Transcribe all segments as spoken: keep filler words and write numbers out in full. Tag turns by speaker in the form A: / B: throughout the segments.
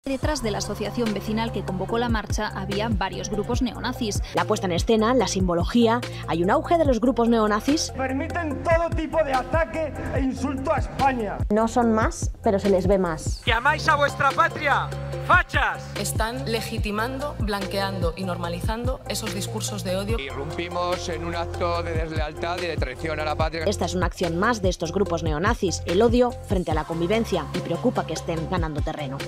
A: Detrás de la asociación vecinal que convocó la marcha había varios grupos neonazis.
B: La puesta en escena, la simbología, hay un auge de los grupos neonazis.
C: Permiten todo tipo de ataque e insulto a España.
B: No son más, pero se les ve más.
D: ¡Que amáis a vuestra patria! ¡Fachas!
E: Están legitimando, blanqueando y normalizando esos discursos de odio.
F: Irrumpimos en un acto de deslealtad y de traición a la patria.
B: Esta es una acción más de estos grupos neonazis, el odio frente a la convivencia, y preocupa que estén ganando terreno.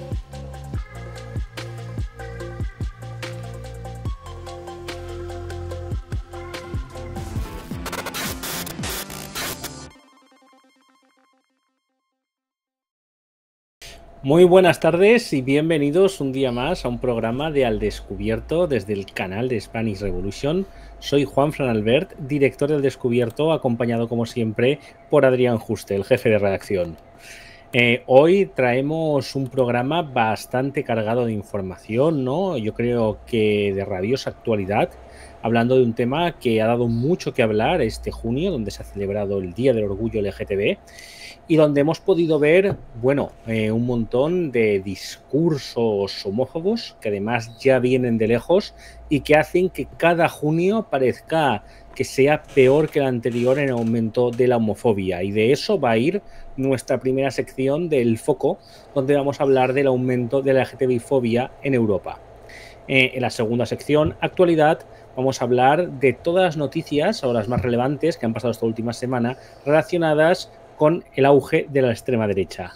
G: Muy buenas tardes y bienvenidos un día más a un programa de Al Descubierto desde el canal de Spanish Revolution. Soy Juan Fran Albert, director del Descubierto, acompañado como siempre por Adrián Juste, el jefe de redacción. Eh, hoy traemos un programa bastante cargado de información, ¿no? Yo creo que de rabiosa actualidad, hablando de un tema que ha dado mucho que hablar este junio, donde se ha celebrado el Día del Orgullo L G T B. Y donde hemos podido ver, bueno, eh, un montón de discursos homófobos que además ya vienen de lejos y que hacen que cada junio parezca que sea peor que el anterior en el aumento de la homofobia. Y de eso va a ir nuestra primera sección del Foco, donde vamos a hablar del aumento de la L G T B fobia en Europa. Eh, en la segunda sección, actualidad, vamos a hablar de todas las noticias o las más relevantes que han pasado esta última semana relacionadas con el auge de la extrema derecha.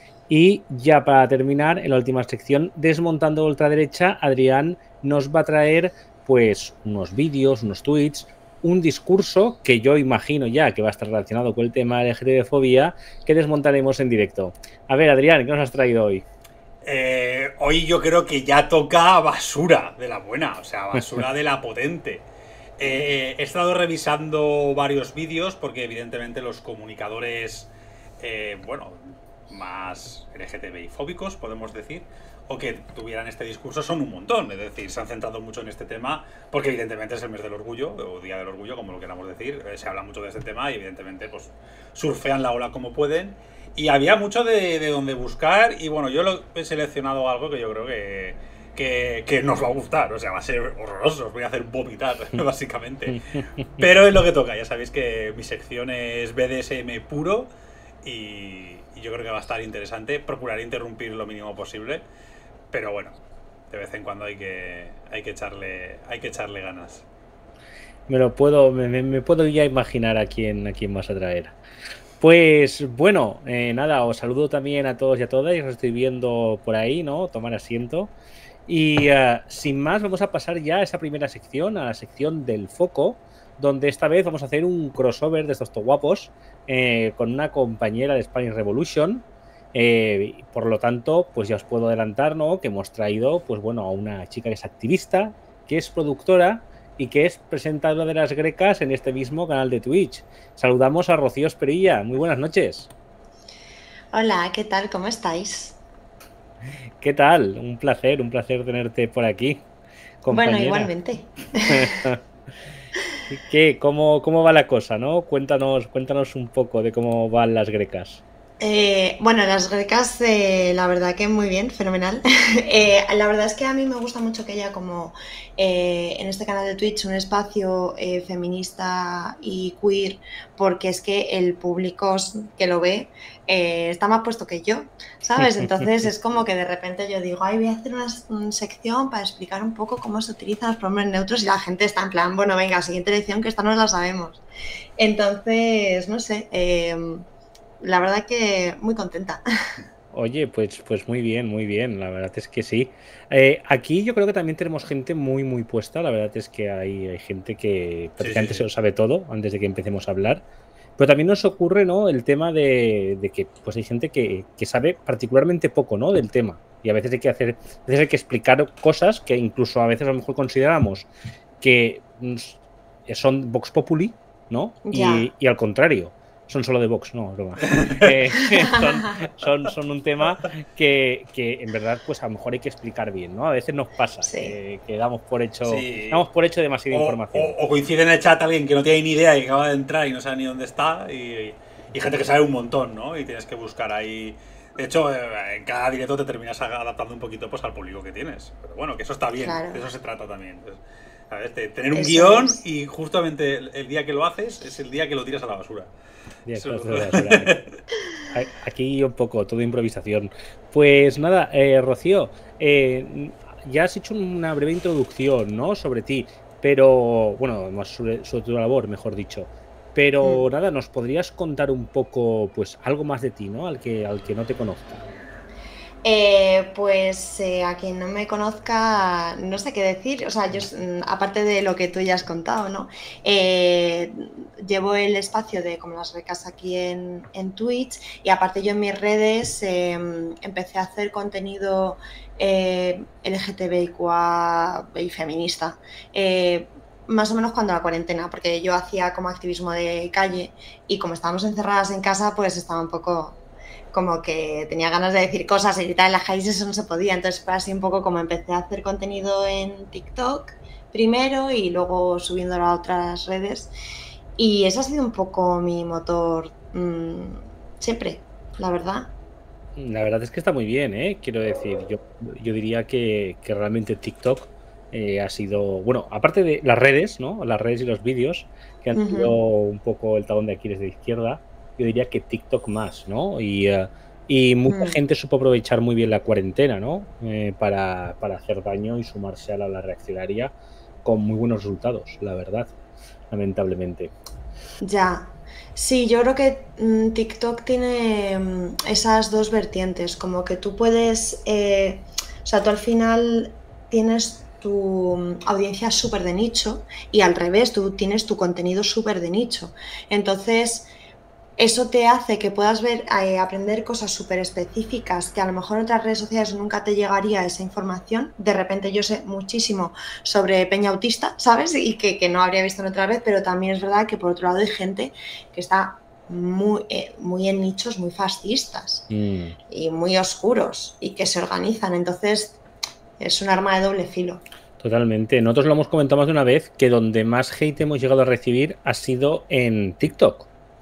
G: Y ya para terminar, en la última sección, desmontando la ultraderecha, Adrián nos va a traer pues unos vídeos, unos tweets, un discurso que yo imagino ya que va a estar relacionado con el tema de L G T B fobia, que desmontaremos en directo. A ver, Adrián, ¿qué nos has traído hoy?
H: Eh, hoy yo creo que ya toca basura de la buena, o sea, basura de la potente. Eh, he estado revisando varios vídeos porque evidentemente los comunicadores, eh, bueno, más L G T B fóbicos, podemos decir, o que tuvieran este discurso son un montón. Es decir, se han centrado mucho en este tema porque evidentemente es el mes del orgullo, o Día del Orgullo, como lo queramos decir. Eh, se habla mucho de este tema y evidentemente pues surfean la ola como pueden. Y había mucho de, de donde buscar y bueno, yo lo he seleccionado algo que yo creo que... Que, que nos va a gustar, o sea, va a ser horroroso, os voy a hacer vomitar, básicamente. Pero es lo que toca, ya sabéis que mi sección es B D S M puro y, y yo creo que va a estar interesante. Procuraré interrumpir lo mínimo posible, pero bueno, de vez en cuando hay que, hay que, echarle, hay que echarle ganas.
G: Me lo puedo, me, me puedo ya imaginar a quién, a quién vas a traer. Pues bueno, eh, nada, os saludo también a todos y a todas, y os estoy viendo por ahí, ¿no? Tomar asiento. Y uh, sin más, vamos a pasar ya a esa primera sección, a la sección del Foco, donde esta vez vamos a hacer un crossover de estos guapos eh, con una compañera de Spanish Revolution. Eh, por lo tanto, pues ya os puedo adelantar, ¿no?, que hemos traído, pues bueno, a una chica que es activista, que es productora y que es presentadora de Las Grecas en este mismo canal de Twitch. Saludamos a Rocío Esperilla. Muy buenas noches.
I: Hola, ¿qué tal? ¿Cómo estáis?
G: ¿Qué tal? Un placer, un placer tenerte por aquí, compañera.
I: Bueno, igualmente.
G: ¿Qué? ¿Cómo, cómo va la cosa, no? Cuéntanos, cuéntanos un poco de cómo van Las Grecas.
I: Eh, bueno, Las Grecas, eh, la verdad que muy bien, fenomenal. eh, la verdad es que a mí me gusta mucho que haya como eh, en este canal de Twitch un espacio eh, feminista y queer, porque es que el público que lo ve eh, está más puesto que yo, ¿sabes? Entonces es como que de repente yo digo, ay, voy a hacer una, una sección para explicar un poco cómo se utilizan los pronombres neutros y la gente está en plan, bueno, venga, siguiente lección que esta no la sabemos. Entonces, no sé... Eh, La verdad que muy contenta.
G: Oye, pues, pues muy bien, muy bien, la verdad es que sí. Eh, aquí yo creo que también tenemos gente muy, muy puesta, la verdad es que hay, hay gente que prácticamente sí, sí, sí. se lo sabe todo antes de que empecemos a hablar. Pero también nos ocurre, ¿no?, el tema de, de que pues hay gente que, que sabe particularmente poco, ¿no?, del tema. Y a veces hay que hacer, a veces hay que explicar cosas que incluso a veces a lo mejor consideramos que son Vox Populi, ¿no? Y, y al contrario. Son solo de Vox, no, broma. eh, son, son, son un tema que, que en verdad pues a lo mejor hay que explicar bien, ¿no? A veces nos pasa, sí. que, que damos por hecho sí. damos por hecho demasiada
H: o,
G: información.
H: O, o coincide en el chat alguien que no tiene ni idea y acaba de entrar y no sabe ni dónde está y, y gente que sabe un montón, ¿no? Y tienes que buscar ahí De hecho, en cada directo te terminas adaptando un poquito pues al público que tienes. Pero bueno, que eso está bien, claro. De eso se trata también. ¿Sabes? De tener un eso guión es. Y justamente el, el día que lo haces es el día que lo tiras a la basura.
G: Eso... a la basura. Aquí un poco, todo improvisación. Pues nada, eh, Rocío, eh, ya has hecho una breve introducción, ¿no?, sobre ti, pero, bueno, más sobre, sobre tu labor, mejor dicho. Pero mm. nada, ¿nos podrías contar un poco, pues, algo más de ti, ¿no?, al que, al que no te conozca?
I: Eh, pues eh, a quien no me conozca, no sé qué decir. O sea, yo, aparte de lo que tú ya has contado, ¿no? Eh, llevo el espacio de Como las Becas aquí en, en Twitch, y aparte yo en mis redes eh, empecé a hacer contenido eh, L G T B I Q A y feminista. Eh, más o menos cuando la cuarentena, porque yo hacía como activismo de calle y como estábamos encerradas en casa, pues estaba un poco... como que tenía ganas de decir cosas y gritar en las calles, eso no se podía. Entonces fue así un poco como empecé a hacer contenido en TikTok primero y luego subiéndolo a otras redes. Y ese ha sido un poco mi motor mmm, siempre, la verdad.
G: La verdad es que está muy bien, ¿eh? Quiero decir, yo, yo diría que, que realmente TikTok eh, ha sido, bueno, aparte de las redes, ¿no? Las redes y los vídeos, que han uh-huh. sido un poco el talón de Aquiles de izquierda, yo diría que TikTok más, ¿no? Y, uh, y mucha mm. gente supo aprovechar muy bien la cuarentena, ¿no? Eh, para, para hacer daño y sumarse a la, la reaccionaria con muy buenos resultados, la verdad, lamentablemente.
I: Ya, sí, yo creo que mmm, TikTok tiene mmm, esas dos vertientes, como que tú puedes, eh, o sea, tú al final tienes tu audiencia súper de nicho y al revés, tú tienes tu contenido súper de nicho. Entonces... eso te hace que puedas ver, eh, aprender cosas súper específicas que a lo mejor en otras redes sociales nunca te llegaría esa información. De repente yo sé muchísimo sobre peña autista, ¿sabes? Y que, que no habría visto en otra vez, pero también es verdad que por otro lado hay gente que está muy, eh, muy en nichos muy fascistas mm. y muy oscuros y que se organizan. Entonces es un arma de doble filo.
G: Totalmente. Nosotros lo hemos comentado más de una vez que donde más hate hemos llegado a recibir ha sido en TikTok.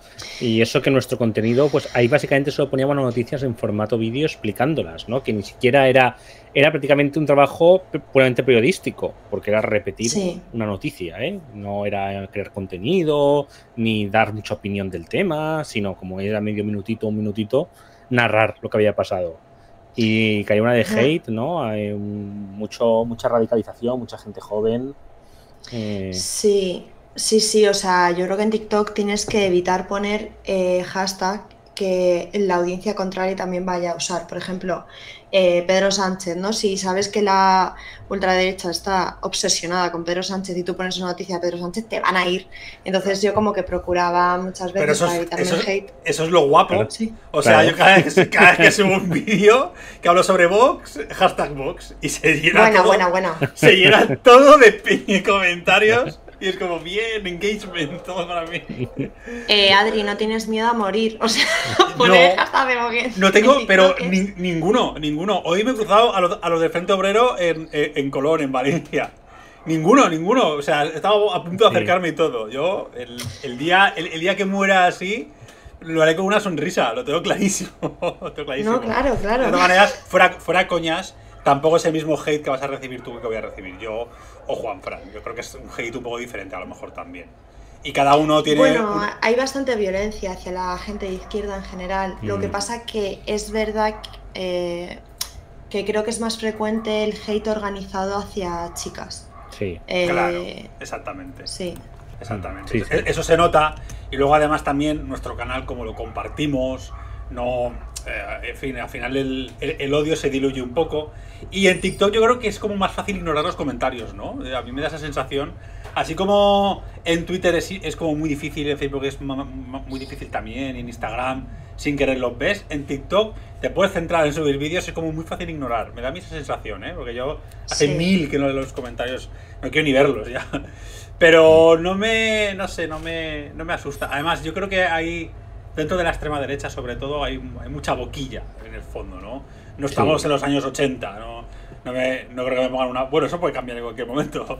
G: Y eso que nuestro contenido, pues ahí básicamente solo poníamos noticias en formato vídeo explicándolas, ¿no? Que ni siquiera era, era prácticamente un trabajo puramente periodístico, porque era repetir sí. una noticia, ¿eh? No era crear contenido, ni dar mucha opinión del tema, sino como era medio minutito, un minutito, narrar lo que había pasado. Y que hay una de hate, ¿no? Hay mucho, mucha radicalización, mucha gente joven. Eh...
I: Sí. Sí, sí, o sea, yo creo que en TikTok tienes que evitar poner eh, hashtag que la audiencia contraria también vaya a usar. Por ejemplo, eh, Pedro Sánchez, ¿no? Si sabes que la ultraderecha está obsesionada con Pedro Sánchez y tú pones una noticia de Pedro Sánchez, te van a ir. Entonces yo como que procuraba muchas veces para evitarme
H: eso,
I: el hate.
H: Eso es lo guapo.
I: Claro. Sí.
H: O sea,
G: claro.
H: yo cada vez, cada vez que subo un vídeo que hablo sobre Vox, hashtag Vox, y se llena
I: bueno,
H: todo,
I: bueno, bueno.
H: Se llena todo de comentarios. Y es como, bien, engagement, todo para mí.
I: Eh, Adri, no tienes miedo a morir. O sea, poner hasta de boquete.
H: No tengo, pero ni, ninguno, ninguno. Hoy me he cruzado a los, a los del Frente Obrero en, en Colón, en Valencia. Ninguno, ninguno. O sea, estaba a punto de acercarme sí. y todo. Yo, el, el, día, el, el día que muera así, lo haré con una sonrisa. Lo tengo clarísimo. Lo tengo clarísimo.
I: No, claro, claro.
H: De todas maneras, fuera, fuera coñas, tampoco es el mismo hate que vas a recibir tú que voy a recibir yo o Juanfran. Yo creo que es un hate un poco diferente a lo mejor también. Y cada uno tiene...
I: Bueno,
H: un...
I: hay bastante violencia hacia la gente de izquierda en general. Mm. Lo que pasa que es verdad que, eh, que creo que es más frecuente el hate organizado hacia chicas.
G: Sí.
I: Eh,
H: claro, exactamente.
I: Sí.
H: Exactamente.
G: Sí, sí.
H: Eso se nota. Y luego además también nuestro canal, como lo compartimos, no... Eh, en fin, al final el, el, el odio se diluye un poco. Y en TikTok yo creo que es como más fácil ignorar los comentarios, ¿no? A mí me da esa sensación. Así como en Twitter es, es como muy difícil, en Facebook es muy difícil también, y en Instagram sin querer los ves. En TikTok te puedes centrar en subir vídeos, es como muy fácil ignorar. Me da a mí esa sensación, ¿eh? Porque yo hace sí. mil que no leo los comentarios, no quiero ni verlos ya. Pero no me, no sé, no me, no me asusta. Además, yo creo que hay... Dentro de la extrema derecha, sobre todo, hay, hay mucha boquilla en el fondo, ¿no? No estamos sí. en los años ochenta, ¿no? No, me, no creo que me pongan una... Bueno, eso puede cambiar en cualquier momento.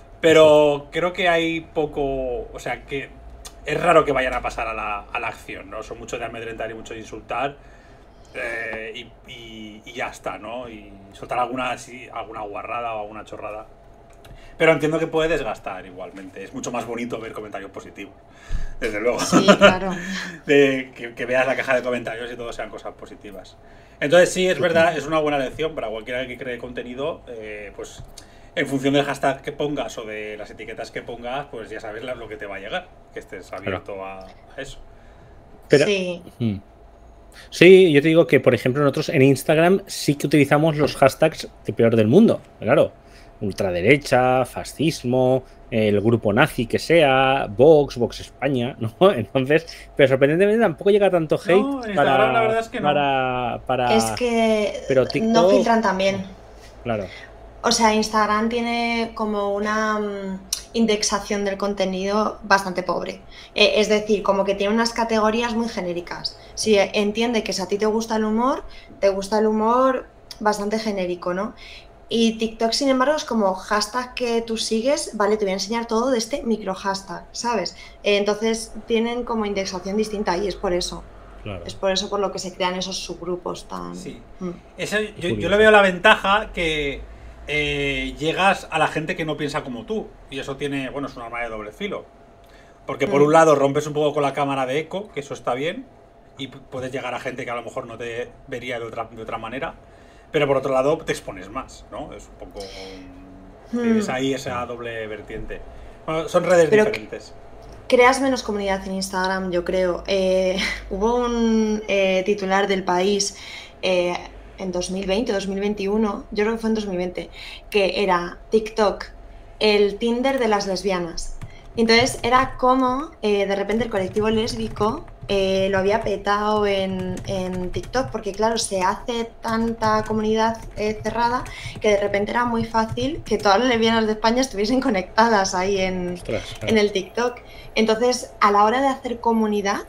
H: Pero creo que hay poco... O sea, que es raro que vayan a pasar a la, a la acción, ¿no? Son muchos de amedrentar y muchos de insultar. eh, y, y, y ya está, ¿no? Y soltar alguna, así, alguna guarrada o alguna chorrada. Pero entiendo que puede desgastar igualmente. Es mucho más bonito ver comentarios positivos, desde luego.
I: Sí, claro.
H: de, que, que veas la caja de comentarios y todo sean cosas positivas. Entonces sí, es verdad, es una buena lección para cualquiera que cree contenido, eh, pues en función del hashtag que pongas o de las etiquetas que pongas, pues ya sabes lo que te va a llegar, que estés abierto claro. a, a eso.
G: Pero,
I: sí.
G: Hmm. Sí, yo te digo que, por ejemplo, nosotros en Instagram sí que utilizamos los hashtags de peor del mundo, claro. Ultraderecha, fascismo, el grupo nazi que sea, Vox, Vox España, ¿no? Entonces, pero sorprendentemente tampoco llega tanto hate
H: no, en
G: para,
H: Instagram la verdad es que no.
G: para, para...
I: Es que
G: pero TikTok,
I: no filtran tan bien.
G: Claro.
I: O sea, Instagram tiene como una um, indexación del contenido bastante pobre. Eh, es decir, como que tiene unas categorías muy genéricas. Si entiende que si a ti te gusta el humor, te gusta el humor bastante genérico, ¿no? Y TikTok, sin embargo, es como hashtag que tú sigues, vale, te voy a enseñar todo de este micro hashtag, ¿sabes? Eh, entonces tienen como indexación distinta y es por eso. Claro. Es por eso por lo que se crean esos subgrupos tan...
H: Sí.
I: Mm.
H: Eso, yo, yo le veo la ventaja que eh, llegas a la gente que no piensa como tú. Y eso tiene, bueno, es un arma de doble filo. Porque por mm. un lado rompes un poco con la cámara de eco, que eso está bien, y puedes llegar a gente que a lo mejor no te vería de otra, de otra manera. Pero por otro lado te expones más, ¿no? Es un poco... Hmm. Tienes ahí esa doble vertiente. Bueno, son redes Pero diferentes.
I: Creas menos comunidad en Instagram, yo creo. Eh, hubo un eh, titular del País eh, en dos mil veinte, dos mil veintiuno, yo creo que fue en dos mil veinte, que era TikTok, el Tinder de las lesbianas. Entonces era como eh, de repente el colectivo lésbico eh, lo había petado en, en TikTok, porque claro, se hace tanta comunidad eh, cerrada que de repente era muy fácil que todas las lesbianas de España estuviesen conectadas ahí en, Ostras, claro. en el TikTok. Entonces, a la hora de hacer comunidad,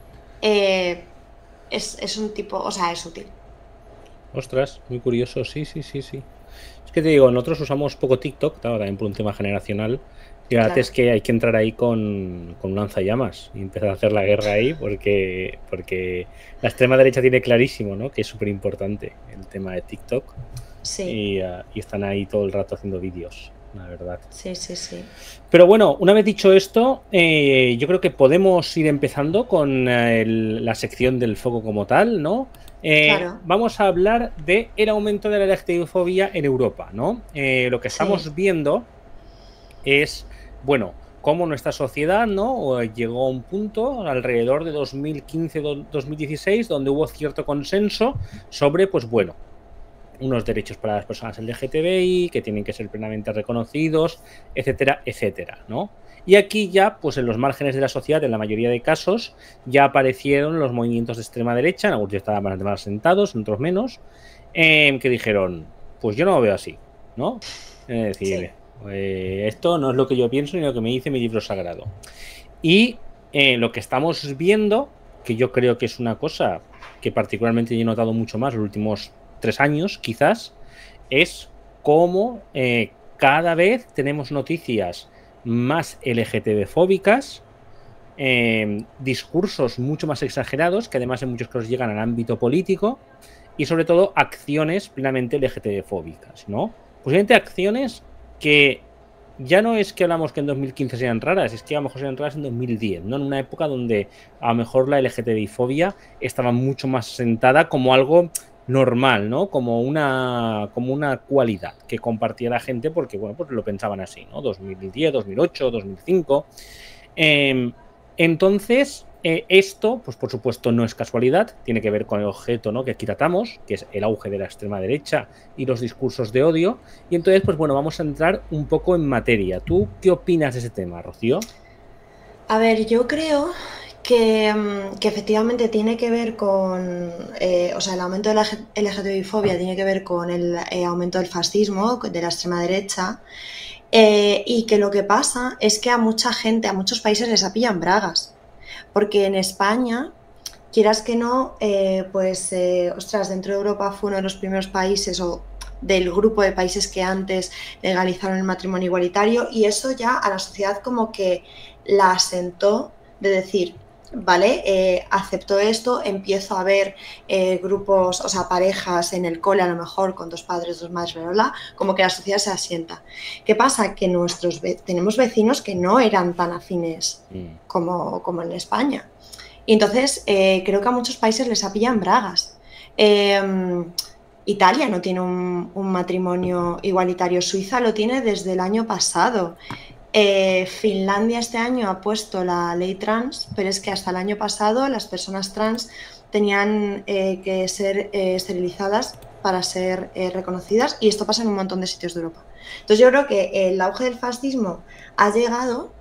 I: eh, es, es un tipo, o sea, es útil.
G: Ostras, muy curioso, sí, sí, sí, sí. Es que te digo, nosotros usamos poco TikTok, también por un tema generacional. Y la verdad claro. es que hay que entrar ahí con, con un lanzallamas y empezar a hacer la guerra ahí porque, porque la extrema derecha tiene clarísimo, ¿no? Que es súper importante el tema de TikTok.
I: Sí.
G: Y, uh, y están ahí todo el rato haciendo vídeos, la verdad.
I: Sí, sí, sí.
G: Pero bueno, una vez dicho esto, eh, yo creo que podemos ir empezando con el, la sección del foco como tal, ¿no? Eh, claro. Vamos a hablar de el aumento de la L G B T fobia en Europa, ¿no? Eh, lo que estamos sí. viendo es... Bueno, cómo nuestra sociedad, ¿no? Llegó a un punto alrededor de dos mil quince dos mil dieciséis donde hubo cierto consenso sobre, pues bueno, unos derechos para las personas L G T B I que tienen que ser plenamente reconocidos, etcétera, etcétera, ¿no? Y aquí ya, pues en los márgenes de la sociedad, en la mayoría de casos, ya aparecieron los movimientos de extrema derecha, en algunos ya estaban más, más sentados, en otros menos, eh, que dijeron, pues yo no lo veo así, ¿no? Es decir... Sí. Eh, esto no es lo que yo pienso ni lo que me dice mi libro sagrado. Y eh, lo que estamos viendo, que yo creo que es una cosa que particularmente yo he notado mucho más los últimos tres años, quizás, es cómo eh, cada vez tenemos noticias más L G T B fóbicas, eh, discursos mucho más exagerados, que además en muchos casos llegan al ámbito político, y sobre todo acciones plenamente L G T B fóbicas, ¿no? Posiblemente acciones que ya no es que hablamos que en dos mil quince sean raras, es que a lo mejor sean raras en dos mil diez, ¿no? En una época donde a lo mejor la L G T B I-fobia estaba mucho más sentada como algo normal, ¿no? Como una, como una cualidad que compartía la gente porque, bueno, pues lo pensaban así, ¿no? dos mil diez, dos mil ocho, dos mil cinco. Eh, entonces, eh, esto, pues por supuesto no es casualidad, tiene que ver con el objeto, ¿no? que aquí tratamos, que es el auge de la extrema derecha y los discursos de odio. Y entonces, pues bueno, vamos a entrar un poco en materia. ¿Tú qué opinas de ese tema, Rocío?
I: A ver, yo creo que, que efectivamente tiene que ver con, eh, o sea, el aumento de la L G T B I-fobia tiene que ver con el eh, aumento del fascismo, de la extrema derecha. Eh, y que lo que pasa es que a mucha gente, a muchos países les apillan bragas. Porque en España, quieras que no, eh, pues, eh, ostras, dentro de Europa fue uno de los primeros países o del grupo de países que antes legalizaron el matrimonio igualitario y eso ya a la sociedad como que la asentó de decir, ¿vale? Eh, acepto esto, empiezo a ver eh, grupos, o sea, parejas en el cole a lo mejor con dos padres, dos madres, bla, bla, bla, como que la sociedad se asienta. ¿Qué pasa? Que nuestros ve- tenemos vecinos que no eran tan afines
G: Mm.
I: como, como en España. Y entonces eh, creo que a muchos países les ha pillado en bragas. Eh, Italia no tiene un, un matrimonio igualitario, Suiza lo tiene desde el año pasado. Eh, Finlandia este año ha puesto la ley trans, pero es que hasta el año pasado las personas trans tenían eh, que ser eh, esterilizadas para ser eh, reconocidas, y esto pasa en un montón de sitios de Europa. Entonces yo creo que el auge del fascismo ha llegado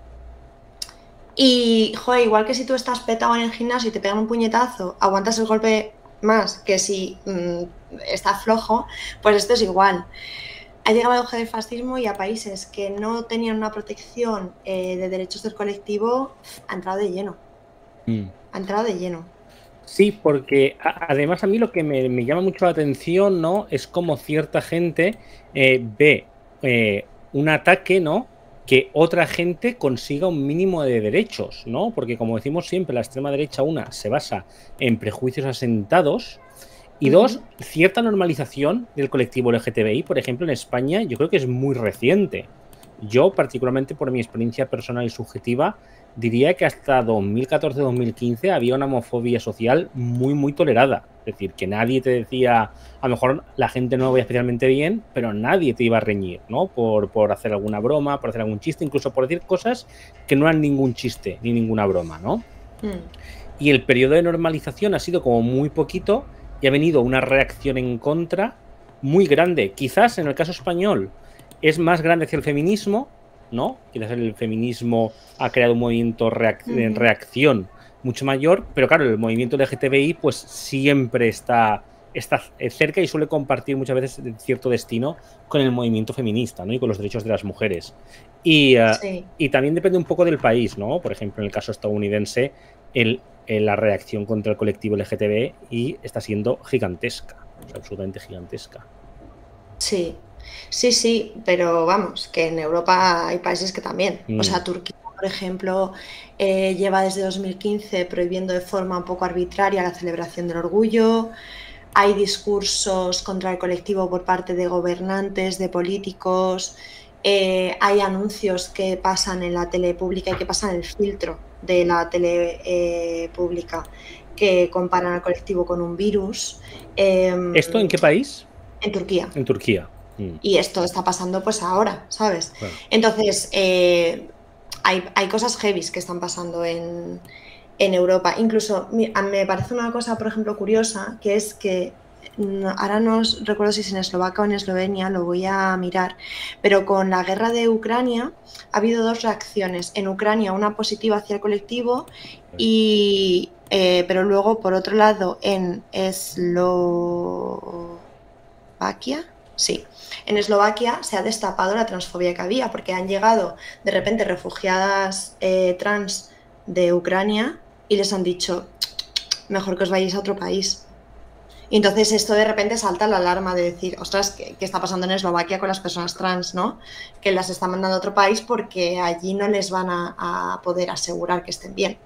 I: y, joder, igual que si tú estás petado en el gimnasio y te pegan un puñetazo, aguantas el golpe más que si mmm, estás flojo, pues esto es igual. Ha llegado el auge del fascismo y a países que no tenían una protección eh, de derechos del colectivo ha entrado de lleno.
G: Mm.
I: Ha entrado de lleno.
G: Sí, porque a- además a mí lo que me, me llama mucho la atención, ¿no? Es como cierta gente eh, ve eh, un ataque, ¿no? Que otra gente consiga un mínimo de derechos, ¿no? Porque como decimos siempre, la extrema derecha, una, se basa en prejuicios asentados, y dos,
I: Ujú.
G: cierta normalización del colectivo L G T B I, por ejemplo, en España, yo creo que es muy reciente. Yo, particularmente por mi experiencia personal y subjetiva, diría que hasta dos mil catorce dos mil quince había una homofobia social muy, muy tolerada. Es decir, que nadie te decía, a lo mejor la gente no lo veía especialmente bien, pero nadie te iba a reñir, ¿no? Por, por hacer alguna broma, por hacer algún chiste, incluso por decir cosas que no eran ningún chiste ni ninguna broma, ¿no?
I: Mm.
G: Y el periodo de normalización ha sido como muy poquito y ha venido una reacción en contra muy grande. Quizás en el caso español es más grande hacia el feminismo, ¿no? Quizás el feminismo ha creado un movimiento reac en
I: Ujú.
G: reacción mucho mayor, pero claro, el movimiento L G T B I pues siempre está, está cerca y suele compartir muchas veces cierto destino con el movimiento feminista, ¿no? Y con los derechos de las mujeres. Y, uh,
I: Sí.
G: y también depende un poco del país, ¿no? Por ejemplo, en el caso estadounidense, el, el, la reacción contra el colectivo L G T B I está siendo gigantesca, o sea, absolutamente gigantesca.
I: Sí, sí, sí, pero vamos, que en Europa hay países que también.
G: Mm.
I: O sea, Turquía, por ejemplo, eh, lleva desde dos mil quince prohibiendo de forma un poco arbitraria la celebración del orgullo. Hay discursos contra el colectivo por parte de gobernantes, de políticos. Eh, hay anuncios que pasan en la tele pública y que pasan el filtro de la tele eh, pública, que comparan al colectivo con un virus. Eh,
G: ¿Esto en qué país?
I: En Turquía.
G: En Turquía. Mm.
I: Y esto está pasando pues ahora, ¿sabes?
G: Bueno.
I: Entonces, eh, hay, hay cosas heavies que están pasando en, en Europa. Incluso me parece una cosa, por ejemplo, curiosa, que es que no, ahora no recuerdo si es en Eslovaquia o en Eslovenia, lo voy a mirar, pero con la guerra de Ucrania ha habido dos reacciones. En Ucrania una positiva hacia el colectivo, y, eh, pero luego, por otro lado, en Eslovaquia, sí, en Eslovaquia se ha destapado la transfobia que había, porque han llegado de repente refugiadas eh, trans de Ucrania y les han dicho, mejor que os vayáis a otro país. Y entonces esto de repente salta la alarma de decir, ostras, ¿qué, qué está pasando en Eslovaquia con las personas trans, ¿no? Que las están mandando a otro país porque allí no les van a, a poder asegurar que estén bien.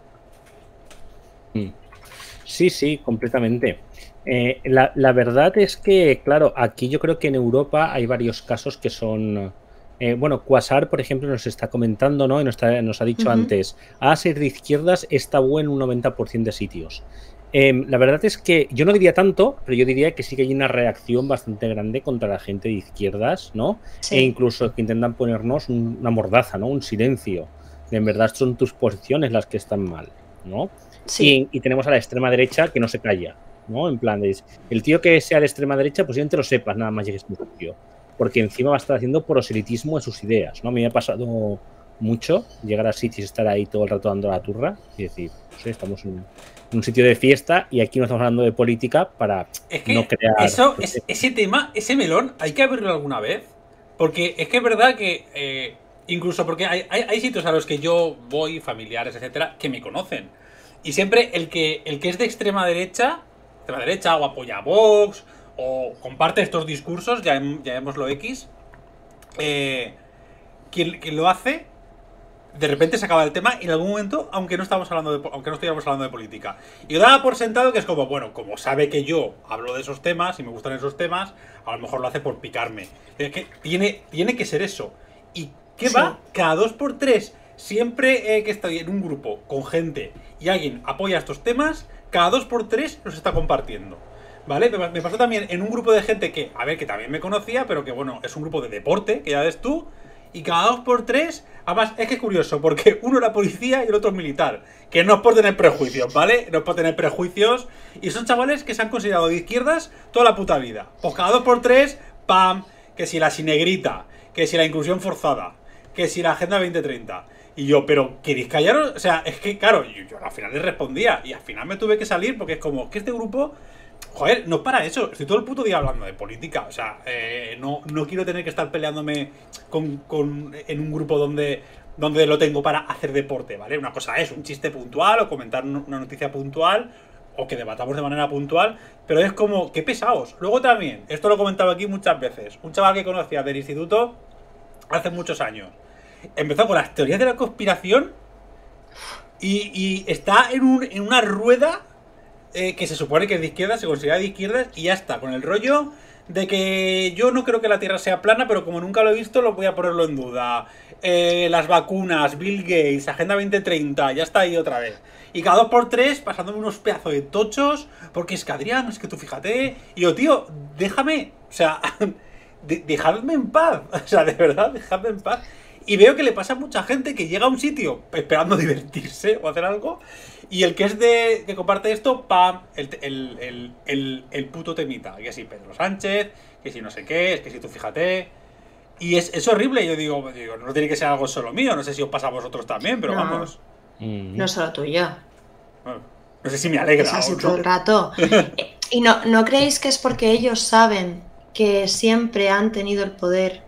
G: Sí, sí, completamente. Eh, la, la verdad es que, claro, aquí yo creo que en Europa hay varios casos que son... Eh, bueno, Quasar, por ejemplo, nos está comentando, ¿no? Y nos, está, nos ha dicho uh-huh. antes, a ser de izquierdas está bueno en un noventa por ciento de sitios. Eh, la verdad es que yo no diría tanto, pero yo diría que sí que hay una reacción bastante grande contra la gente de izquierdas, ¿no? Sí. E incluso que intentan ponernos un, una mordaza, ¿no? Un silencio. De en verdad son tus posiciones las que están mal, ¿no? Sí. Y, y tenemos a la extrema derecha que no se calla, ¿no? En plan, de, el tío que sea de extrema derecha, posiblemente lo sepas, nada más llegues a tu sitio. Porque encima va a estar haciendo proselitismo de sus ideas, ¿no? A mí me ha pasado mucho llegar a sitios y estar ahí todo el rato dando la turra y decir, no sé, estamos en un sitio de fiesta y aquí no estamos hablando de política para
H: es que
G: no crear...
H: Eso, es, ese tema, ese melón, hay que abrirlo alguna vez. Porque es que es verdad que... Eh, incluso porque hay, hay, hay sitios a los que yo voy, familiares, etcétera, que me conocen. Y siempre el que, el que es de extrema derecha, extrema derecha o apoya a Vox o comparte estos discursos, ya llamémoslo X, eh, quien, quien lo hace, de repente se acaba el tema y en algún momento, aunque no estamos hablando de, aunque no estuviéramos hablando de política. Y yo daba por sentado que es como, bueno, como sabe que yo hablo de esos temas y me gustan esos temas, a lo mejor lo hace por picarme. Es que tiene, tiene que ser eso. ¿Y qué sí. va? Cada dos por tres, siempre eh, que estoy en un grupo con gente y alguien apoya estos temas, cada dos por tres los está compartiendo. ¿Vale? Me pasó también en un grupo de gente que, a ver, que también me conocía, pero que bueno, es un grupo de deporte, que ya ves tú, y cada dos por tres, además es que es curioso, porque uno era policía y el otro militar, que no es por tener prejuicios, ¿vale? No es por tener prejuicios, y son chavales que se han considerado de izquierdas toda la puta vida. Pues cada dos por tres, pam, que si la sinegrita, que si la inclusión forzada, que si la Agenda veinte treinta. Y yo, pero ¿queréis callaros? O sea, es que claro, yo, yo al final les respondía, y al final me tuve que salir porque es como que este grupo... Joder, no es para eso, estoy todo el puto día hablando de política, o sea, eh, no, no quiero tener que estar peleándome con, con, en un grupo donde, donde lo tengo para hacer deporte, ¿vale? Una cosa es un chiste puntual o comentar una noticia puntual o que debatamos de manera puntual, pero es como, qué pesados. Luego también, esto lo he comentado aquí muchas veces, un chaval que conocía del instituto hace muchos años, empezó con las teorías de la conspiración y, y está en, un, en una rueda... Eh, que se supone que es de izquierda, se considera de izquierdas y ya está, con el rollo de que yo no creo que la Tierra sea plana, pero como nunca lo he visto, lo voy a ponerlo en duda. Eh, las vacunas, Bill Gates, Agenda veinte treinta, ya está ahí otra vez. Y cada dos por tres, pasándome unos pedazos de tochos, porque es que Adrián, es que tú fíjate. Y yo, tío, déjame, o sea, de, dejadme en paz, o sea, de verdad, dejadme en paz. Y veo que le pasa a mucha gente que llega a un sitio esperando divertirse o hacer algo. Y el que es de que comparte esto, pam, el, el, el, el, el puto temita. Que si Pedro Sánchez, que si no sé qué, es que si tú fíjate. Y es, es horrible. Yo digo, digo, no tiene que ser algo solo mío. No sé si os pasa a vosotros también, pero no, vamos.
I: No solo tuyo.
H: Bueno, no sé si me alegra.
I: Es así todo el rato. ¿Y no, no creéis que es porque ellos saben que siempre han tenido el poder?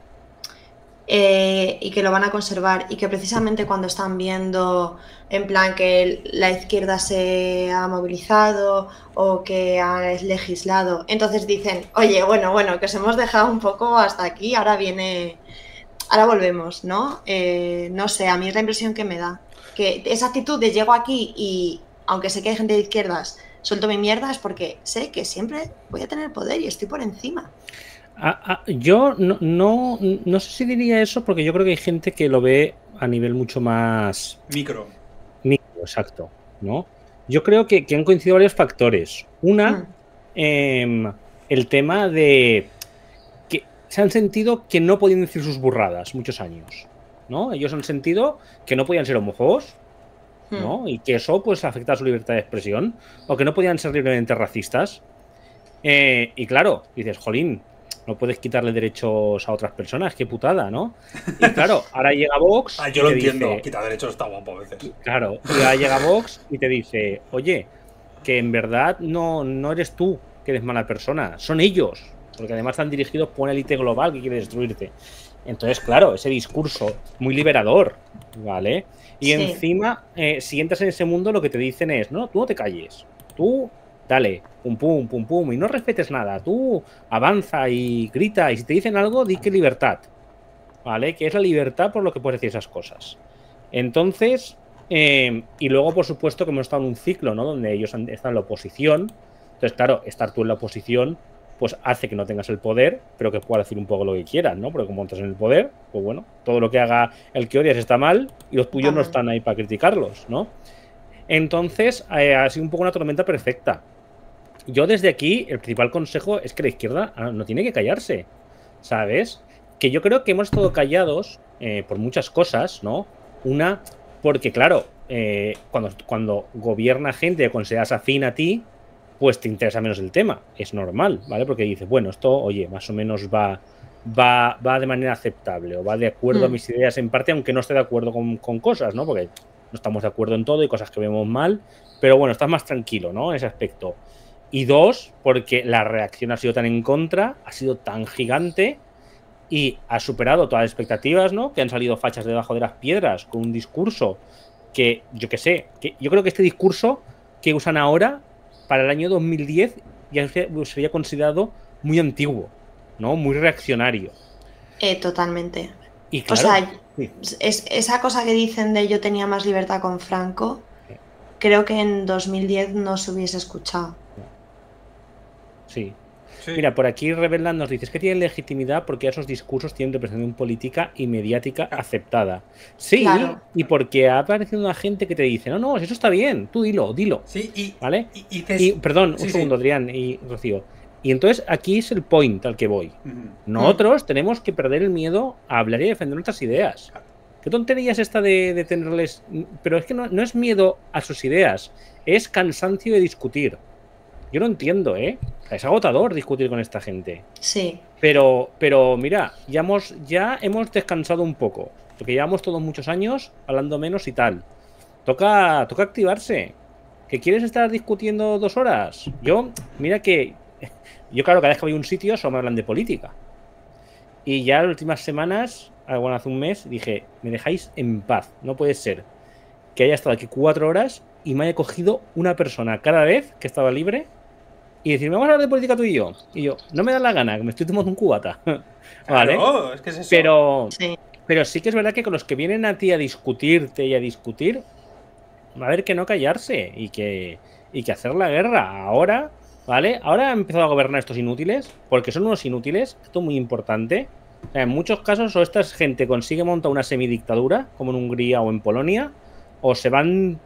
I: Eh, y que lo van a conservar y que precisamente cuando están viendo en plan que la izquierda se ha movilizado o que ha legislado, entonces dicen, oye, bueno, bueno, que os hemos dejado un poco hasta aquí, ahora viene, ahora volvemos, ¿no? Eh, no sé, a mí es la impresión que me da, que esa actitud de llego aquí y aunque sé que hay gente de izquierdas, suelto mi mierda, es porque sé que siempre voy a tener poder y estoy por encima.
G: Ah, ah, yo no, no, no sé si diría eso porque yo creo que hay gente que lo ve a nivel mucho más...
H: Micro.
G: Micro, exacto, ¿no? Yo creo que, que han coincidido varios factores. Una, mm. eh, el tema de que se han sentido que no podían decir sus burradas muchos años, ¿no? Ellos han sentido que no podían ser homófobos, ¿no? Mm. Y que eso pues afecta a su libertad de expresión, o que no podían ser libremente racistas. Eh, y claro, dices, jolín, no puedes quitarle derechos a otras personas, qué putada, ¿no? Y claro, ahora llega Vox...
H: Ah, yo lo entiendo, dice, quitar derechos está guapo a veces.
G: Claro, y ahora llega Vox y te dice, oye, que en verdad no, no eres tú que eres mala persona, son ellos, porque además están dirigidos por una élite global que quiere destruirte. Entonces, claro, ese discurso muy liberador, ¿vale? Y sí. encima, eh, si entras en ese mundo, lo que te dicen es, no, tú no te calles, tú... Dale, pum, pum, pum, pum, y no respetes nada. Tú avanza y grita, y si te dicen algo, di que libertad, ¿vale? Que es la libertad por lo que puedes decir esas cosas. Entonces, eh, y luego, por supuesto, que hemos estado en un ciclo, ¿no? Donde ellos han, están en la oposición. Entonces, claro, estar tú en la oposición, pues hace que no tengas el poder, pero que puedas decir un poco lo que quieras, ¿no? Porque como estás en el poder, pues bueno, todo lo que haga el que odias está mal, y los tuyos Ajá. no están ahí para criticarlos, ¿no? Entonces, eh, ha sido un poco una tormenta perfecta. Yo desde aquí, el principal consejo es que la izquierda no tiene que callarse, ¿sabes? Que yo creo que hemos estado callados eh, por muchas cosas, ¿no? Una, porque claro, eh, cuando, cuando gobierna gente que consideras afín a ti, pues te interesa menos el tema, es normal, ¿vale? Porque dices, bueno, esto, oye, más o menos va, va, va de manera aceptable o va de acuerdo mm. a mis ideas en parte, aunque no esté de acuerdo con, con cosas, ¿no? Porque no estamos de acuerdo en todo y cosas que vemos mal, pero bueno, estás más tranquilo, ¿no? En ese aspecto. Y dos, porque la reacción ha sido tan en contra, ha sido tan gigante y ha superado todas las expectativas, ¿no? Que han salido fachas debajo de las piedras con un discurso que, yo qué sé, que yo creo que este discurso que usan ahora, para el año dos mil diez, ya sería considerado muy antiguo, ¿no? Muy reaccionario.
I: Eh, totalmente.
G: Y claro,
I: o sea, sí. es, esa cosa que dicen de yo tenía más libertad con Franco, creo que en dos mil diez no se hubiese escuchado.
G: Sí. Sí. Mira, por aquí Reveland nos dice, es que tienen legitimidad porque esos discursos tienen representación política y mediática aceptada. Sí, claro. Y porque ha aparecido una gente que te dice, no, no, eso está bien, tú dilo, dilo.
H: Sí, y...
G: ¿Vale?
H: Y, y, te...
G: y perdón,
H: sí,
G: un segundo,
H: sí.
G: Adrián y Rocío. Y entonces aquí es el point al que voy. Uh-huh. Nosotros uh-huh. tenemos que perder el miedo a hablar y a defender nuestras ideas. ¿Qué tontería es esta de, de tenerles...? Pero es que no, no es miedo a sus ideas, es cansancio de discutir. Yo no entiendo, ¿eh? Es agotador discutir con esta gente.
I: Sí.
G: Pero, pero mira, ya hemos, ya hemos descansado un poco. Porque llevamos todos muchos años hablando menos y tal. Toca, toca activarse. ¿Que quieres estar discutiendo dos horas? Yo, mira que... Yo, claro, cada vez que voy a un sitio solo me hablan de política. Y ya las últimas semanas, bueno, hace un mes, dije, me dejáis en paz. No puede ser que haya estado aquí cuatro horas y me haya cogido una persona cada vez que estaba libre y decirme, vamos a hablar de política tú y yo. Y yo, no me da la gana, que me estoy tomando un cubata. ¿Vale?
H: Claro, es que es eso.
G: Pero,
I: sí.
G: pero sí que es verdad que con los que vienen a ti a discutirte y a discutir, va a haber que no callarse y que, y que hacer la guerra. Ahora, ¿vale? Ahora han empezado a gobernar estos inútiles, porque son unos inútiles, esto es muy importante. O sea, en muchos casos, o esta gente consigue montar una semidictadura, como en Hungría o en Polonia, o se van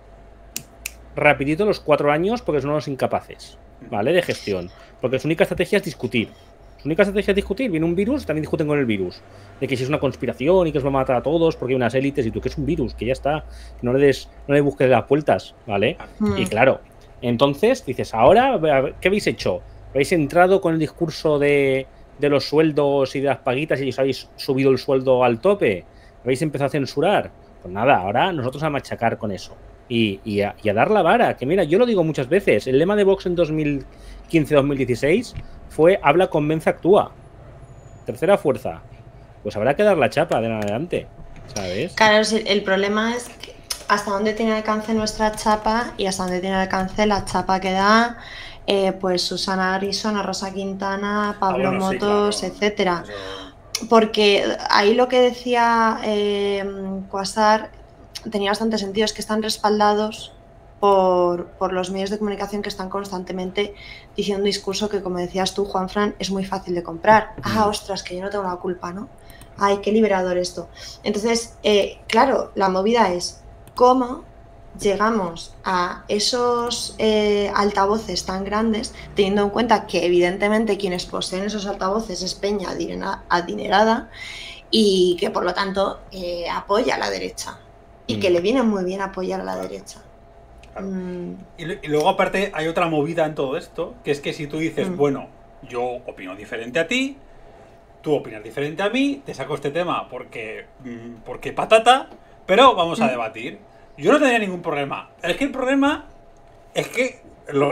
G: rapidito los cuatro años porque son unos incapaces, ¿vale? De gestión. Porque su única estrategia es discutir. Su única estrategia es discutir. Viene un virus, también discuten con el virus. De que si es una conspiración y que os va a matar a todos porque hay unas élites y tú que es un virus, que ya está. Que no le des, no le busques las vueltas, ¿vale? Mm. Y claro, entonces dices, ahora, ¿qué habéis hecho? ¿Habéis entrado con el discurso de, de los sueldos y de las paguitas y os habéis subido el sueldo al tope? ¿Habéis empezado a censurar? Pues nada, ahora nosotros a machacar con eso. Y, y, a, y a dar la vara. Que mira, yo lo digo muchas veces. El lema de Vox en dos mil quince dos mil dieciséis fue habla, convence, actúa. Tercera fuerza. Pues habrá que dar la chapa de en adelante, ¿sabes?
I: Claro, el problema es que hasta dónde tiene alcance nuestra chapa y hasta dónde tiene alcance la chapa que da eh, pues Susana Grison, Rosa Quintana, Pablo ah, bueno, Motos, sí, claro. etcétera. Porque ahí lo que decía eh, Quasar tenía bastante sentido, es que están respaldados por, por los medios de comunicación que están constantemente diciendo un discurso que, como decías tú, Juanfran, es muy fácil de comprar. Ah, ostras, que yo no tengo la culpa, ¿no? Ay, qué liberador esto. Entonces, eh, claro, la movida es cómo llegamos a esos eh, altavoces tan grandes, teniendo en cuenta que evidentemente quienes poseen esos altavoces es peña adinerada y que por lo tanto eh, apoya a la derecha y mm. que le viene muy bien apoyar a la derecha.
H: Claro. Mm. Y, y luego aparte hay otra movida en todo esto, que es que si tú dices, mm. bueno, yo opino diferente a ti, tú opinas diferente a mí, te saco este tema porque, porque patata, pero vamos a debatir. Yo no tendría ningún problema. Es que el problema es que, lo,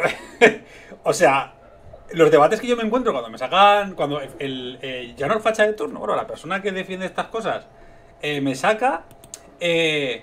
H: o sea, los debates que yo me encuentro cuando me sacan, cuando el, el eh, ya no el facha de turno, bueno, la persona que defiende estas cosas eh, me saca, eh,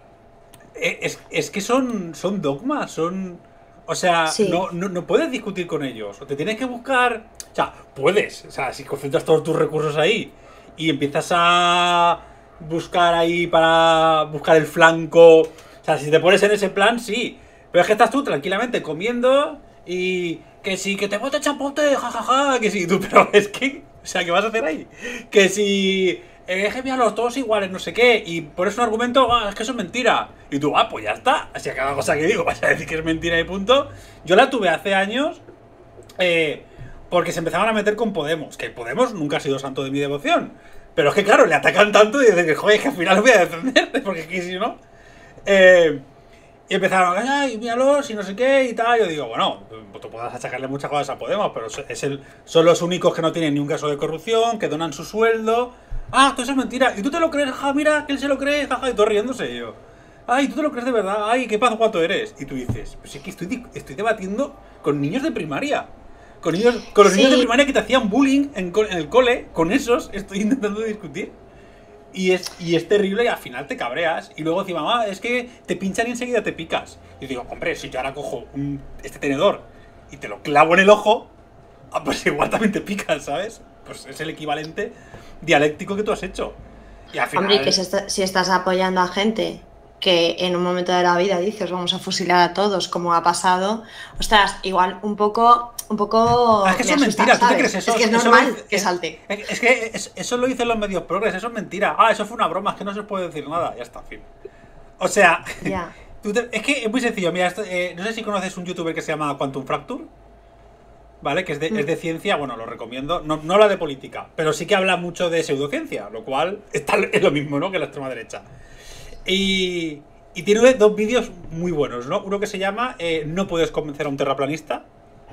H: es, es que son, son dogmas, son, o sea, sí. no, no, no puedes discutir con ellos, o te tienes que buscar, o sea, puedes, o sea, si concentras todos tus recursos ahí y empiezas a buscar ahí para buscar el flanco, o sea, si te pones en ese plan, sí, pero es que estás tú tranquilamente comiendo y que sí, que te bote chapote, jajaja, ja, ja, que sí, tú, pero es que, o sea, ¿qué vas a hacer ahí? Que si, eh, es que mira, los todos iguales, no sé qué, y pones un argumento, ah, es que eso es mentira, y tú, ah, pues ya está, así a cada cosa que digo vas a decir que es mentira y punto. Yo la tuve hace años, eh, porque se empezaban a meter con Podemos, que Podemos nunca ha sido santo de mi devoción. Pero es que, claro, le atacan tanto y dicen que, joder, que al final lo voy a defender, porque es que si no... Eh, y empezaron, ay, míralos y no sé qué y tal. Yo digo, bueno, tú podrás achacarle muchas cosas a Podemos, pero es el, son los únicos que no tienen ni un caso de corrupción, que donan su sueldo. Ah, todo eso es mentira. ¿Y tú te lo crees? Ja, mira, que él se lo cree, jaja, y todo riéndose. Y yo, ay, ¿tú te lo crees de verdad? Ay, qué paz guato eres. Y tú dices, pues es que estoy, estoy debatiendo con niños de primaria. Con, niños, con los sí. niños de primaria que te hacían bullying en, en el cole, con esos estoy intentando discutir. Y es, y es terrible y al final te cabreas. Y luego encima, mamá, es que te pinchan y enseguida te picas. Y digo, hombre, si yo ahora cojo un, este tenedor y te lo clavo en el ojo, pues igual también te picas, ¿sabes? Pues es el equivalente dialéctico que tú has hecho. Y al final...
I: Hombre, que si, está, si estás apoyando a gente que en un momento de la vida dices vamos a fusilar a todos, como ha pasado, ostras, igual un poco... Un poco
H: ah, es que eso es mentira, ¿tú te crees eso?
I: Es que es
H: eso
I: normal
H: lo,
I: que salte.
H: Es, es que es, eso lo dicen los medios progres, eso es mentira. Ah, eso fue una broma, es que no se puede decir nada, ya está, fin. O sea,
I: yeah.
H: tú te, es que es muy sencillo. Mira, esto, eh, no sé si conoces un youtuber que se llama Quantum Fracture, ¿vale? Que es de, mm. es de ciencia, bueno, lo recomiendo. No, no habla de política, pero sí que habla mucho de pseudociencia, lo cual está, es lo mismo, ¿no? Que la extrema derecha. Y, y tiene dos vídeos muy buenos, ¿no? Uno que se llama eh, No puedes convencer a un terraplanista.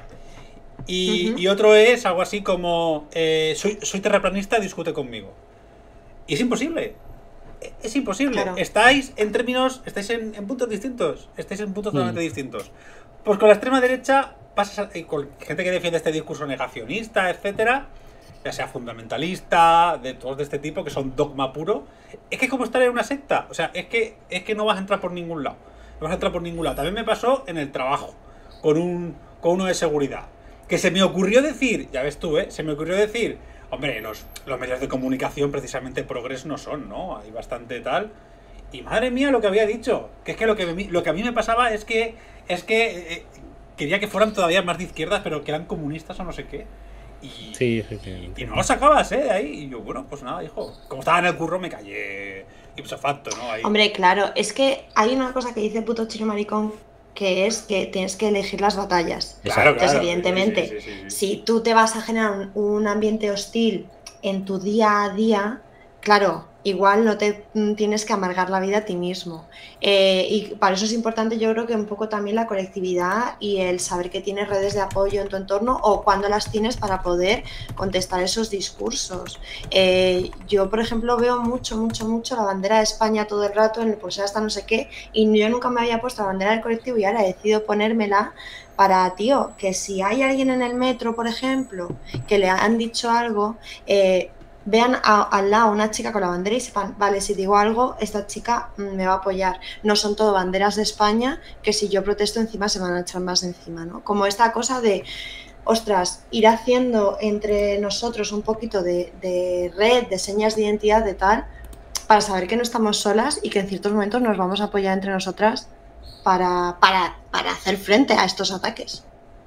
H: Y, uh-huh. y otro es algo así como eh, soy, soy terraplanista, discute conmigo. Y es imposible. Es imposible. Claro. Estáis en términos, estáis en, en puntos distintos. Estáis en puntos totalmente mm. distintos. Pues con la extrema derecha pasas a, con gente que defiende este discurso negacionista, etcétera, ya sea fundamentalista, de todos de este tipo, que son dogma puro. Es que es como estar en una secta. O sea, es que, es que no vas a entrar por ningún lado. No vas a entrar por ningún lado. También me pasó en el trabajo, con un con uno de seguridad. Que se me ocurrió decir, ya ves tú, ¿eh? Se me ocurrió decir, hombre, los, los medios de comunicación precisamente progres no son, ¿no? Hay bastante tal. Y madre mía lo que había dicho. Que es que lo que, me, lo que a mí me pasaba es que, es que eh, quería que fueran todavía más de izquierdas, pero que eran comunistas o no sé qué. Y,
G: sí, sí,
H: sí. Y, y no lo sacabas, ¿eh? Ahí. Y yo, bueno, pues nada, hijo. Como estaba en el curro me callé ipso facto, ¿no? Ahí.
I: Hombre, claro, es que hay una cosa que dice el puto chino maricón, que es que tienes que elegir las batallas.
H: Claro,
I: Entonces,
H: claro,
I: evidentemente,
H: sí, sí, sí, sí.
I: si tú te vas a generar un, un ambiente hostil en tu día a día, claro, igual no te tienes que amargar la vida a ti mismo. Eh, y para eso es importante, yo creo que un poco también la colectividad y el saber que tienes redes de apoyo en tu entorno o cuándo las tienes para poder contestar esos discursos. Eh, yo, por ejemplo, veo mucho, mucho, mucho la bandera de España todo el rato en el pulsar hasta no sé qué, y yo nunca me había puesto la bandera del colectivo y ahora he decidido ponérmela para, tío, que si hay alguien en el metro, por ejemplo, que le han dicho algo, eh, vean a, al lado una chica con la bandera y sepan, vale, si digo algo, esta chica me va a apoyar. No son todo banderas de España que si yo protesto encima se van a echar más encima, ¿no? Como esta cosa de, ostras, ir haciendo entre nosotros un poquito de, de red, de señas de identidad, de tal, para saber que no estamos solas y que en ciertos momentos nos vamos a apoyar entre nosotras para, para, para hacer frente a estos ataques.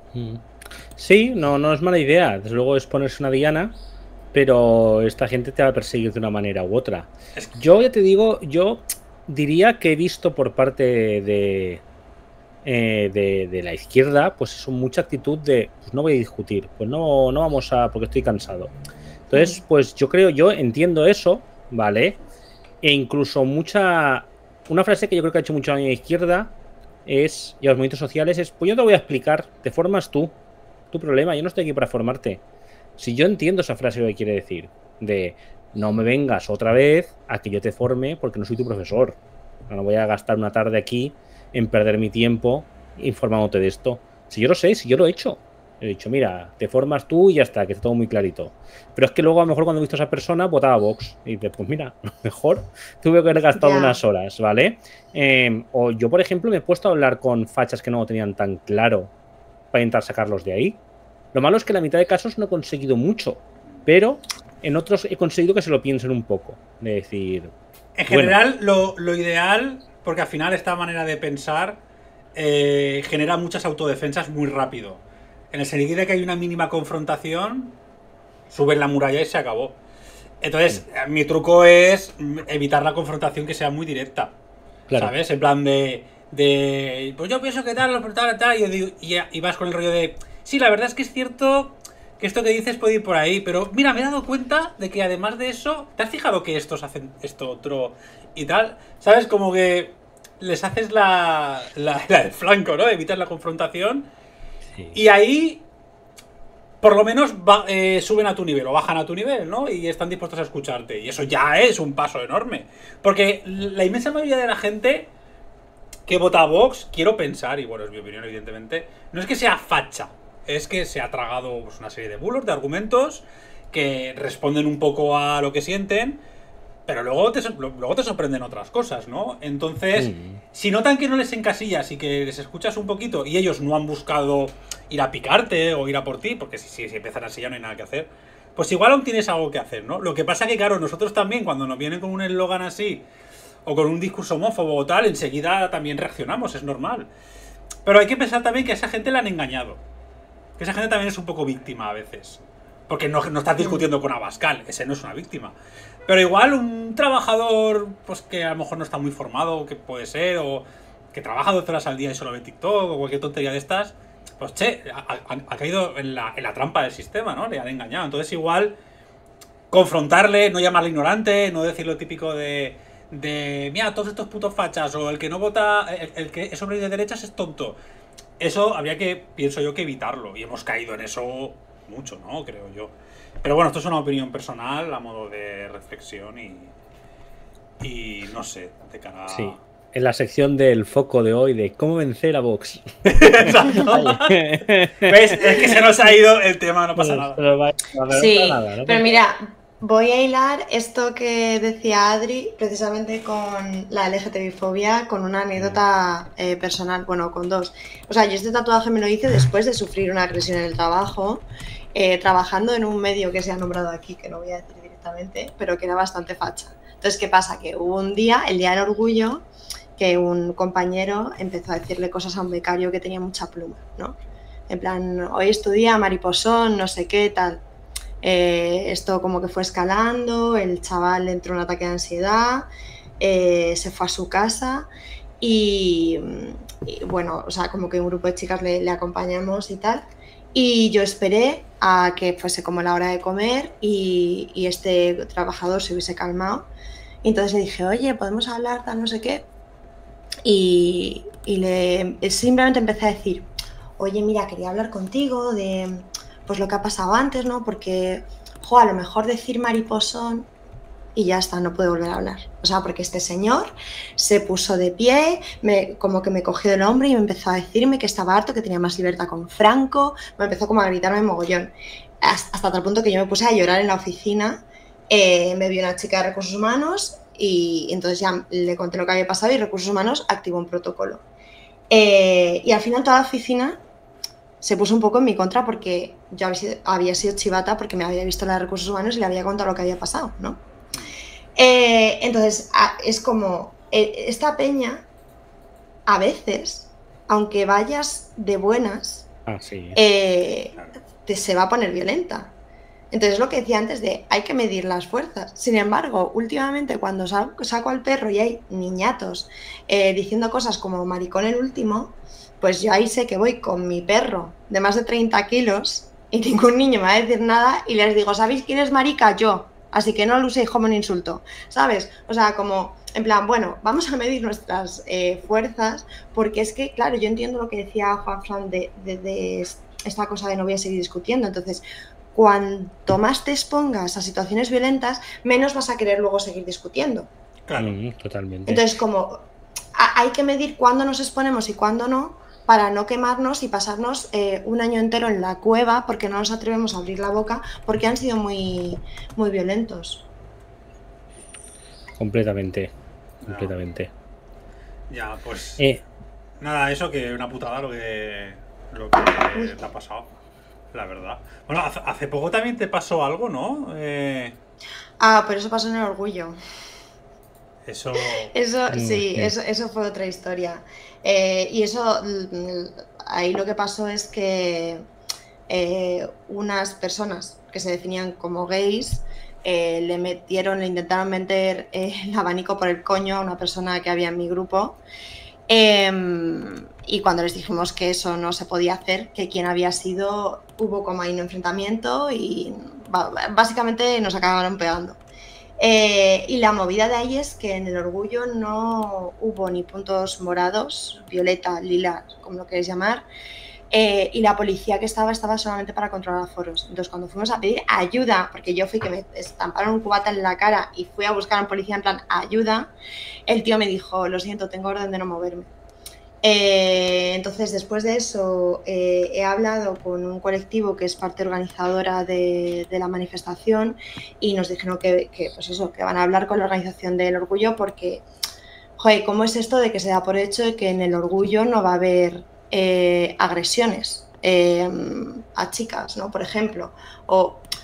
G: Sí, no, no es mala idea. Desde luego es ponerse una diana, pero esta gente te va a perseguir de una manera u otra. Yo ya te digo, yo diría que he visto por parte de, eh, de, de la izquierda, pues eso, mucha actitud de, pues no voy a discutir, pues no, no vamos a, porque estoy cansado. Entonces, pues yo creo, yo entiendo eso, ¿vale? E incluso mucha, una frase que yo creo que ha hecho mucho daño a la izquierda es, y a los movimientos sociales, es, pues yo te voy a explicar, te formas tú, tu problema, yo no estoy aquí para formarte. Si yo entiendo esa frase, lo que quiere decir, de no me vengas otra vez a que yo te forme porque no soy tu profesor. No voy a gastar una tarde aquí en perder mi tiempo informándote de esto. Si yo lo sé, si yo lo he hecho. He dicho, mira, te formas tú y ya está, que está todo muy clarito. Pero es que luego a lo mejor cuando he visto a esa persona votaba a Vox. Y dices, pues mira, a lo mejor tuve que haber gastado yeah. unas horas, ¿vale? Eh, o yo, por ejemplo, me he puesto a hablar con fachas que no lo tenían tan claro para intentar sacarlos de ahí. Lo malo es que en la mitad de casos no he conseguido mucho, pero en otros he conseguido que se lo piensen un poco. De decir...
H: En general, bueno, lo, lo ideal, porque al final esta manera de pensar eh, genera muchas autodefensas muy rápido. En el sentido de que hay una mínima confrontación, subes la muralla y se acabó. Entonces, sí. mi truco es evitar la confrontación que sea muy directa. Claro. ¿Sabes? En plan de... de pues yo pienso que tal, tal, tal, y, digo, y, y vas con el rollo de... Sí, la verdad es que es cierto que esto que dices puede ir por ahí, pero mira, me he dado cuenta de que además de eso, ¿te has fijado que estos hacen esto otro y tal? ¿Sabes? Como que les haces la, la, la del flanco, ¿no? Evitas la confrontación. Sí. Y ahí, por lo menos, va, eh, suben a tu nivel o bajan a tu nivel, ¿no? Y están dispuestos a escucharte. Y eso ya es un paso enorme. Porque la inmensa mayoría de la gente que vota a Vox, quiero pensar, y bueno, es mi opinión evidentemente, no es que sea facha. Es que se ha tragado pues, una serie de bulos, de argumentos que responden un poco a lo que sienten, pero luego te, luego te sorprenden otras cosas, ¿no? Entonces, mm. si notan que no les encasillas y que les escuchas un poquito y ellos no han buscado ir a picarte o ir a por ti, porque si, si, si empiezan así ya no hay nada que hacer, pues igual aún tienes algo que hacer, ¿no? Lo que pasa que, claro, nosotros también, cuando nos vienen con un eslogan así, o con un discurso homófobo o tal, enseguida también reaccionamos, es normal. Pero hay que pensar también que a esa gente la han engañado. Que esa gente también es un poco víctima a veces. Porque no, no estás discutiendo con Abascal, ese no es una víctima. Pero igual un trabajador, pues que a lo mejor no está muy formado, que puede ser, o que trabaja doce horas al día y solo ve TikTok, o cualquier tontería de estas, pues che, ha, ha, ha caído en la, en la trampa del sistema, ¿no? Le han engañado. Entonces igual confrontarle, no llamarle ignorante, no decir lo típico de, de mira, todos estos putos fachas, o el que no vota, el, el que es hombre de derechas es tonto. Eso habría que, pienso yo, que evitarlo. Y hemos caído en eso mucho, ¿no? Creo yo. Pero bueno, esto es una opinión personal a modo de reflexión y, y no sé, de cara a...
G: Sí, en la sección del foco de hoy de cómo vencer a Vox.
H: Exacto. ¿Ves? Es que se nos ha ido el tema, no pasa nada.
I: Sí, pero mira, voy a hilar esto que decía Adri, precisamente con la L G T B-fobia, con una anécdota eh, personal, bueno, con dos. O sea, yo este tatuaje me lo hice después de sufrir una agresión en el trabajo, eh, trabajando en un medio que se ha nombrado aquí, que no voy a decir directamente, pero que era bastante facha. Entonces, ¿qué pasa? Que hubo un día, el día del orgullo, que un compañero empezó a decirle cosas a un becario que tenía mucha pluma, ¿no? En plan, hoy estudia mariposón, no sé qué, tal. Eh, esto como que fue escalando, el chaval entró en un ataque de ansiedad, eh, se fue a su casa y, y bueno, o sea, como que un grupo de chicas le, le acompañamos y tal. Y yo esperé a que fuese como la hora de comer y, y este trabajador se hubiese calmado. Y entonces le dije, oye, ¿podemos hablar, tal, no sé qué? Y, y le simplemente empecé a decir, oye, mira, quería hablar contigo de pues lo que ha pasado antes, ¿no? Porque, jo, a lo mejor decir mariposón y ya está, no puede volver a hablar. O sea, porque este señor se puso de pie, me, como que me cogió del hombro y me empezó a decirme que estaba harto, que tenía más libertad con Franco, me empezó como a gritarme mogollón. Hasta, hasta tal punto que yo me puse a llorar en la oficina, eh, me vio una chica de Recursos Humanos y entonces ya le conté lo que había pasado y Recursos Humanos activó un protocolo. Eh, y al final toda la oficina se puso un poco en mi contra porque yo había sido, había sido chivata porque me había visto la de Recursos Humanos y le había contado lo que había pasado, ¿no? Eh, entonces, a, es como, eh, esta peña, a veces, aunque vayas de buenas,
G: ah, sí.
I: eh, te, se va a poner violenta. Entonces, lo que decía antes de, hay que medir las fuerzas. Sin embargo, últimamente, cuando saco, saco al perro y hay niñatos eh, diciendo cosas como maricón el último, pues yo ahí sé que voy con mi perro de más de treinta kilos y ningún niño me va a decir nada y les digo, ¿sabéis quién es marica? Yo. Así que no lo uséis como un insulto, ¿sabes? O sea, como, en plan, bueno, vamos a medir nuestras eh, fuerzas, porque es que, claro, yo entiendo lo que decía Juan Fran de, de, de esta cosa de no voy a seguir discutiendo. Entonces, cuanto más te expongas a situaciones violentas, menos vas a querer luego seguir discutiendo.
G: Claro, mm, totalmente.
I: Entonces, como a, hay que medir cuándo nos exponemos y cuándo no, para no quemarnos y pasarnos eh, un año entero en la cueva porque no nos atrevemos a abrir la boca porque han sido muy, muy violentos.
G: Completamente, completamente.
H: No. Ya, pues...
G: Eh.
H: Nada, eso que una putada lo que, lo que te ha pasado, la verdad. Bueno, hace, hace poco también te pasó algo, ¿no? Eh...
I: Ah, pero eso pasó en el orgullo.
H: Eso...
I: Eso, sí, eso, eso fue otra historia. Eh, y eso, ahí lo que pasó es que eh, unas personas que se definían como gays eh, le metieron, le intentaron meter eh, el abanico por el coño a una persona que había en mi grupo. Eh, y cuando les dijimos que eso no se podía hacer, que quién había sido, hubo como ahí un enfrentamiento y básicamente nos acabaron pegando. Eh, y la movida de ahí es que en el orgullo no hubo ni puntos morados, violeta, lila, como lo queréis llamar, eh, y la policía que estaba estaba solamente para controlar aforos. Entonces cuando fuimos a pedir ayuda, porque yo fui que me estamparon un cubata en la cara y fui a buscar a un policía en plan ayuda, el tío me dijo, lo siento, tengo orden de no moverme. Eh, entonces después de eso eh, he hablado con un colectivo que es parte organizadora de, de la manifestación y nos dijeron que, que, pues eso, que van a hablar con la organización del orgullo porque, joder, ¿cómo es esto de que se da por hecho de que en el orgullo no va a haber eh, agresiones eh, a chicas, ¿no? Por ejemplo, o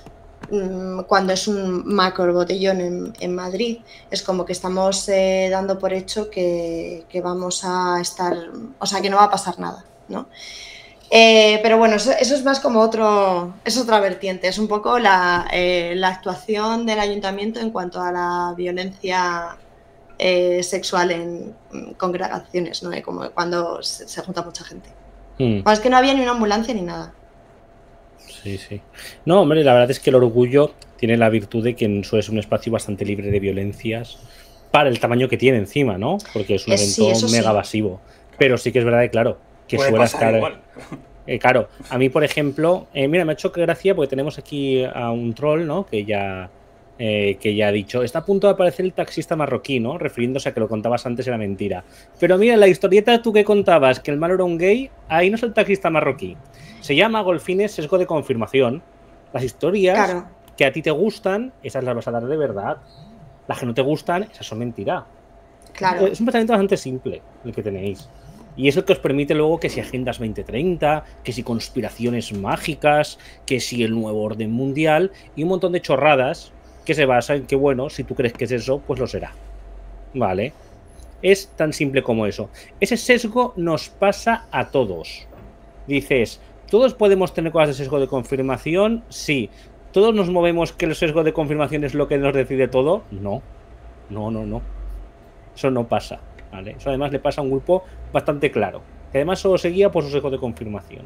I: cuando es un macro botellón en, en Madrid, es como que estamos eh, dando por hecho que, que vamos a estar, o sea, que no va a pasar nada, ¿no? Eh, pero bueno, eso, eso es más como otro, es otra vertiente, es un poco la, eh, la actuación del ayuntamiento en cuanto a la violencia eh, sexual en, en congregaciones, ¿no? Como cuando se, se junta mucha gente. Mm. Bueno, es que no había ni una ambulancia ni nada.
G: Sí, sí. No, hombre, la verdad es que el Orgullo tiene la virtud de que es un espacio bastante libre de violencias para el tamaño que tiene encima, ¿no? Porque es un
I: es,
G: evento
I: sí,
G: mega
I: sí.
G: masivo. Pero sí que es verdad que, claro, que
H: Puede
G: suele
H: pasar
G: estar...
H: igual.
G: Eh, claro, a mí, por ejemplo, eh, mira, me ha hecho gracia porque tenemos aquí a un troll, ¿no? Que ya, eh, que ya ha dicho, está a punto de aparecer el taxista marroquí, ¿no? Refiriéndose a que lo contabas antes era mentira. Pero mira, la historieta tú que contabas, que el malo era un gay, ahí no es el taxista marroquí. Se llama, Golfines, sesgo de confirmación. Las historias
I: Claro.
G: que a ti te gustan, esas las vas a dar de verdad. Las que no te gustan, esas son mentira.
I: Claro.
G: Es un pensamiento bastante simple el que tenéis. Y es el que os permite luego que si Agendas veinte treinta, que si conspiraciones mágicas, que si el nuevo orden mundial y un montón de chorradas que se basan en que, bueno, si tú crees que es eso, pues lo será. ¿Vale? Es tan simple como eso. Ese sesgo nos pasa a todos. Dices, ¿todos podemos tener cosas de sesgo de confirmación? Sí. ¿Todos nos movemos que el sesgo de confirmación es lo que nos decide todo? No. No, no, no. Eso no pasa. ¿Vale? Eso además le pasa a un grupo bastante claro, que además solo seguía por su sesgo de confirmación.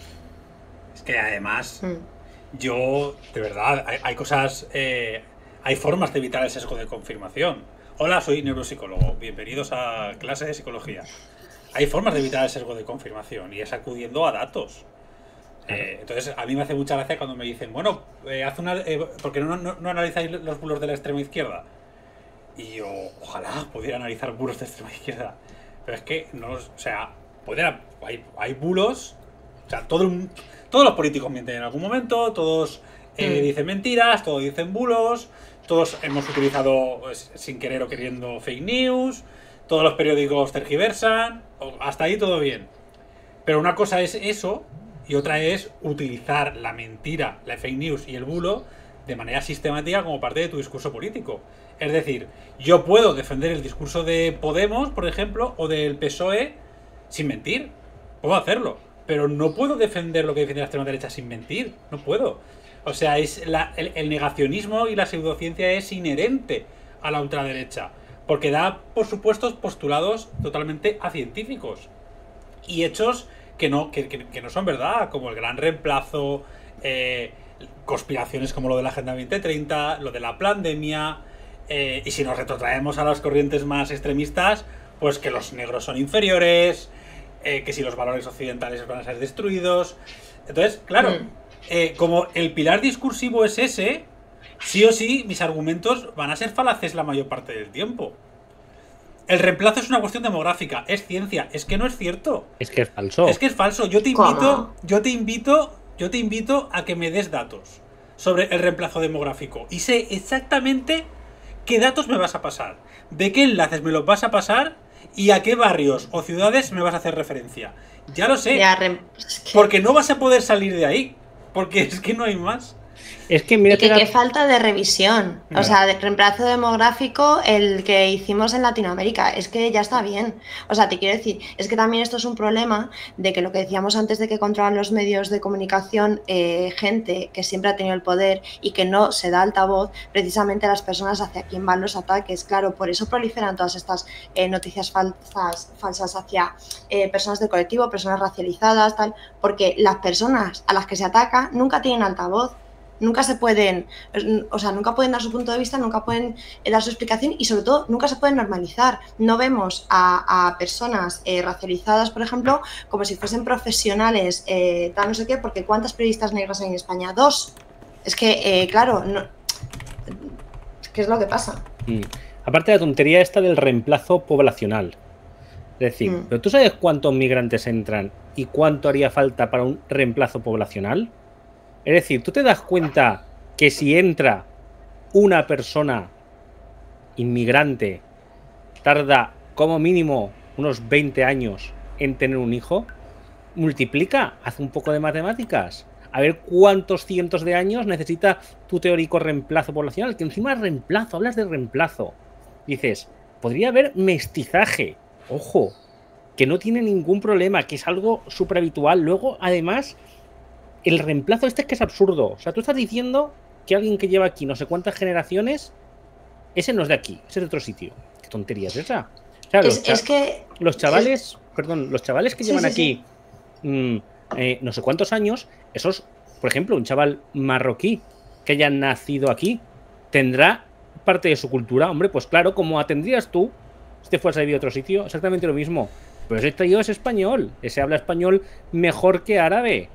H: Es que además, mm. yo, de verdad, hay, hay cosas, eh, hay formas de evitar el sesgo de confirmación. Hola, soy neuropsicólogo, bienvenidos a clase de psicología. Hay formas de evitar el sesgo de confirmación y es acudiendo a datos. Eh, entonces, a mí me hace mucha gracia cuando me dicen, bueno, eh, haz una, eh, ¿por qué no, no, no analizáis los bulos de la extrema izquierda? Y yo, ojalá pudiera analizar bulos de extrema izquierda. Pero es que, no, o sea, pueden, hay, hay bulos. O sea, todo, todos los políticos mienten en algún momento, todos eh, mm. dicen mentiras, todos dicen bulos, todos hemos utilizado, pues, sin querer o queriendo, fake news, todos los periódicos tergiversan, hasta ahí todo bien. Pero una cosa es eso y otra es utilizar la mentira, la fake news y el bulo de manera sistemática como parte de tu discurso político. Es decir, yo puedo defender el discurso de Podemos, por ejemplo, o del P S O E sin mentir. Puedo hacerlo. Pero no puedo defender lo que defiende la extrema derecha sin mentir. No puedo. O sea, es la, el, el negacionismo y la pseudociencia es inherente a la ultraderecha. Porque da, por supuesto, postulados totalmente acientíficos. Y hechos que no, que, que, que no son verdad, como el gran reemplazo, eh, conspiraciones como lo de la Agenda veinte treinta, lo de la pandemia... Eh, y si nos retrotraemos a las corrientes más extremistas, pues que los negros son inferiores, eh, que si los valores occidentales van a ser destruidos. Entonces, claro, mm. eh, como el pilar discursivo es ese, sí o sí mis argumentos van a ser falaces la mayor parte del tiempo. El reemplazo es una cuestión demográfica, es ciencia, es que no es cierto.
G: Es que es falso.
H: Es que es falso. Yo te invito, yo te invito, yo te invito a que me des datos sobre el reemplazo demográfico y sé exactamente qué datos me vas a pasar, de qué enlaces me los vas a pasar y a qué barrios o ciudades me vas a hacer referencia. Ya lo sé,
I: ya, es que...
H: porque no vas a poder salir de ahí, porque es que no hay más.
G: Es que mira
I: y que,
G: que
I: que
G: la...
I: falta de revisión. O sea, de reemplazo demográfico, el que hicimos en Latinoamérica, es que ya está bien. O sea, te quiero decir, es que también esto es un problema de que lo que decíamos antes de que controlan los medios de comunicación, eh, gente que siempre ha tenido el poder y que no se da altavoz, precisamente a las personas hacia quien van los ataques. Claro, por eso proliferan todas estas eh, noticias falsas, falsas hacia eh, personas del colectivo, personas racializadas, tal, porque las personas a las que se ataca nunca tienen altavoz. Nunca se pueden, o sea, nunca pueden dar su punto de vista, nunca pueden dar su explicación y sobre todo nunca se pueden normalizar. No vemos a, a personas eh, racializadas, por ejemplo, como si fuesen profesionales, eh, tal no sé qué, porque ¿cuántas periodistas negras hay en España? Dos. Es que, eh, claro, no, ¿qué es lo que pasa?
G: Mm. Aparte de la tontería esta del reemplazo poblacional. Es decir, mm. ¿pero tú sabes cuántos migrantes entran y cuánto haría falta para un reemplazo poblacional? Es decir, ¿tú te das cuenta que si entra una persona inmigrante tarda como mínimo unos veinte años en tener un hijo? Multiplica, haz un poco de matemáticas. a ver cuántos cientos de años necesita tu teórico reemplazo poblacional, que encima es reemplazo, hablas de reemplazo. Dices, podría haber mestizaje, ojo, que no tiene ningún problema, que es algo súper habitual. Luego, además, el reemplazo este es que es absurdo. O sea, tú estás diciendo que alguien que lleva aquí no sé cuántas generaciones, ese no es de aquí, ese es de otro sitio. ¿Qué tontería es esa? Claro,
I: es, es que...
G: Los chavales, es... perdón, los chavales que
I: sí,
G: llevan
I: sí,
G: aquí
I: sí.
G: Mmm, eh, no sé cuántos años, esos, por ejemplo, un chaval marroquí que haya nacido aquí, tendrá parte de su cultura. Hombre, pues claro, como tendrías tú si te fueras a vivir a otro sitio, exactamente lo mismo. Pero ese tío es español, ese habla español mejor que árabe.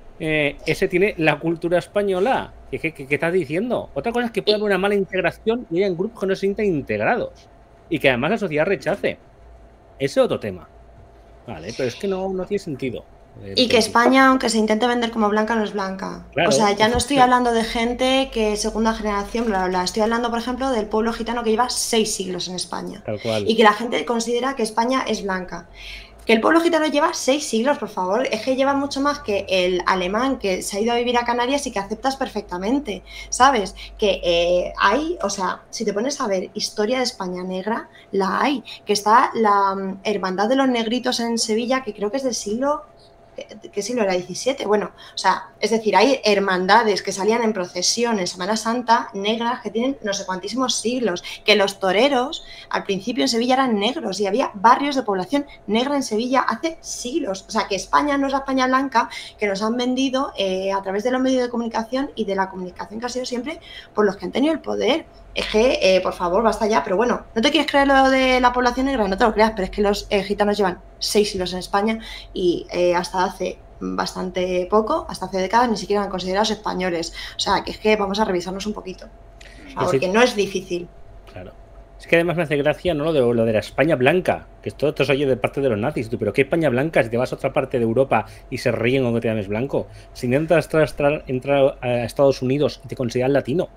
G: Eh, ese tiene la cultura española. ¿Qué, qué, qué estás diciendo? Otra cosa es que puede haber una mala integración y hayan grupos que no se sientan integrados y que además la sociedad rechace. Ese es otro tema. Vale, pero es que no, no tiene sentido.
I: Y que España, aunque se intente vender como blanca, no es blanca.
G: Claro,
I: o sea, ya no estoy
G: sí.
I: hablando de gente que es segunda generación, bla, bla, bla. Estoy hablando, por ejemplo, del pueblo gitano que lleva seis siglos en España.
G: Tal cual.
I: Y que la gente considera que España es blanca. Que el pueblo gitano lleva seis siglos, por favor. Es que lleva mucho más que el alemán que se ha ido a vivir a Canarias y que aceptas perfectamente, ¿sabes? Que eh, hay, o sea, si te pones a ver historia de España negra, la hay. Que está la um, Hermandad de los Negritos en Sevilla, que creo que es del siglo... ¿Qué siglo era? diecisiete. Bueno, o sea, es decir, hay hermandades que salían en procesión en Semana Santa negras que tienen no sé cuantísimos siglos, que los toreros al principio en Sevilla eran negros y había barrios de población negra en Sevilla hace siglos. O sea, que España no es la España blanca que nos han vendido eh, a través de los medios de comunicación y de la comunicación que ha sido siempre por los que han tenido el poder. Es que, eh, por favor, basta ya. Pero bueno, ¿no te quieres creer lo de la población negra? No te lo creas, pero es que los eh, gitanos llevan seis siglos en España y eh, hasta hace bastante poco, hasta hace décadas, ni siquiera eran considerados españoles. O sea, que es que vamos a revisarnos un poquito. O sea, porque no es difícil.
G: Claro. Es que además me hace gracia, ¿no? Lo de, lo de la España blanca, que esto, esto se oye de parte de los nazis. Tú, pero ¿qué España blanca? Si te vas a otra parte de Europa y se ríen con que te llames blanco. Si intentas entrar, entrar a Estados Unidos y te consideran latino.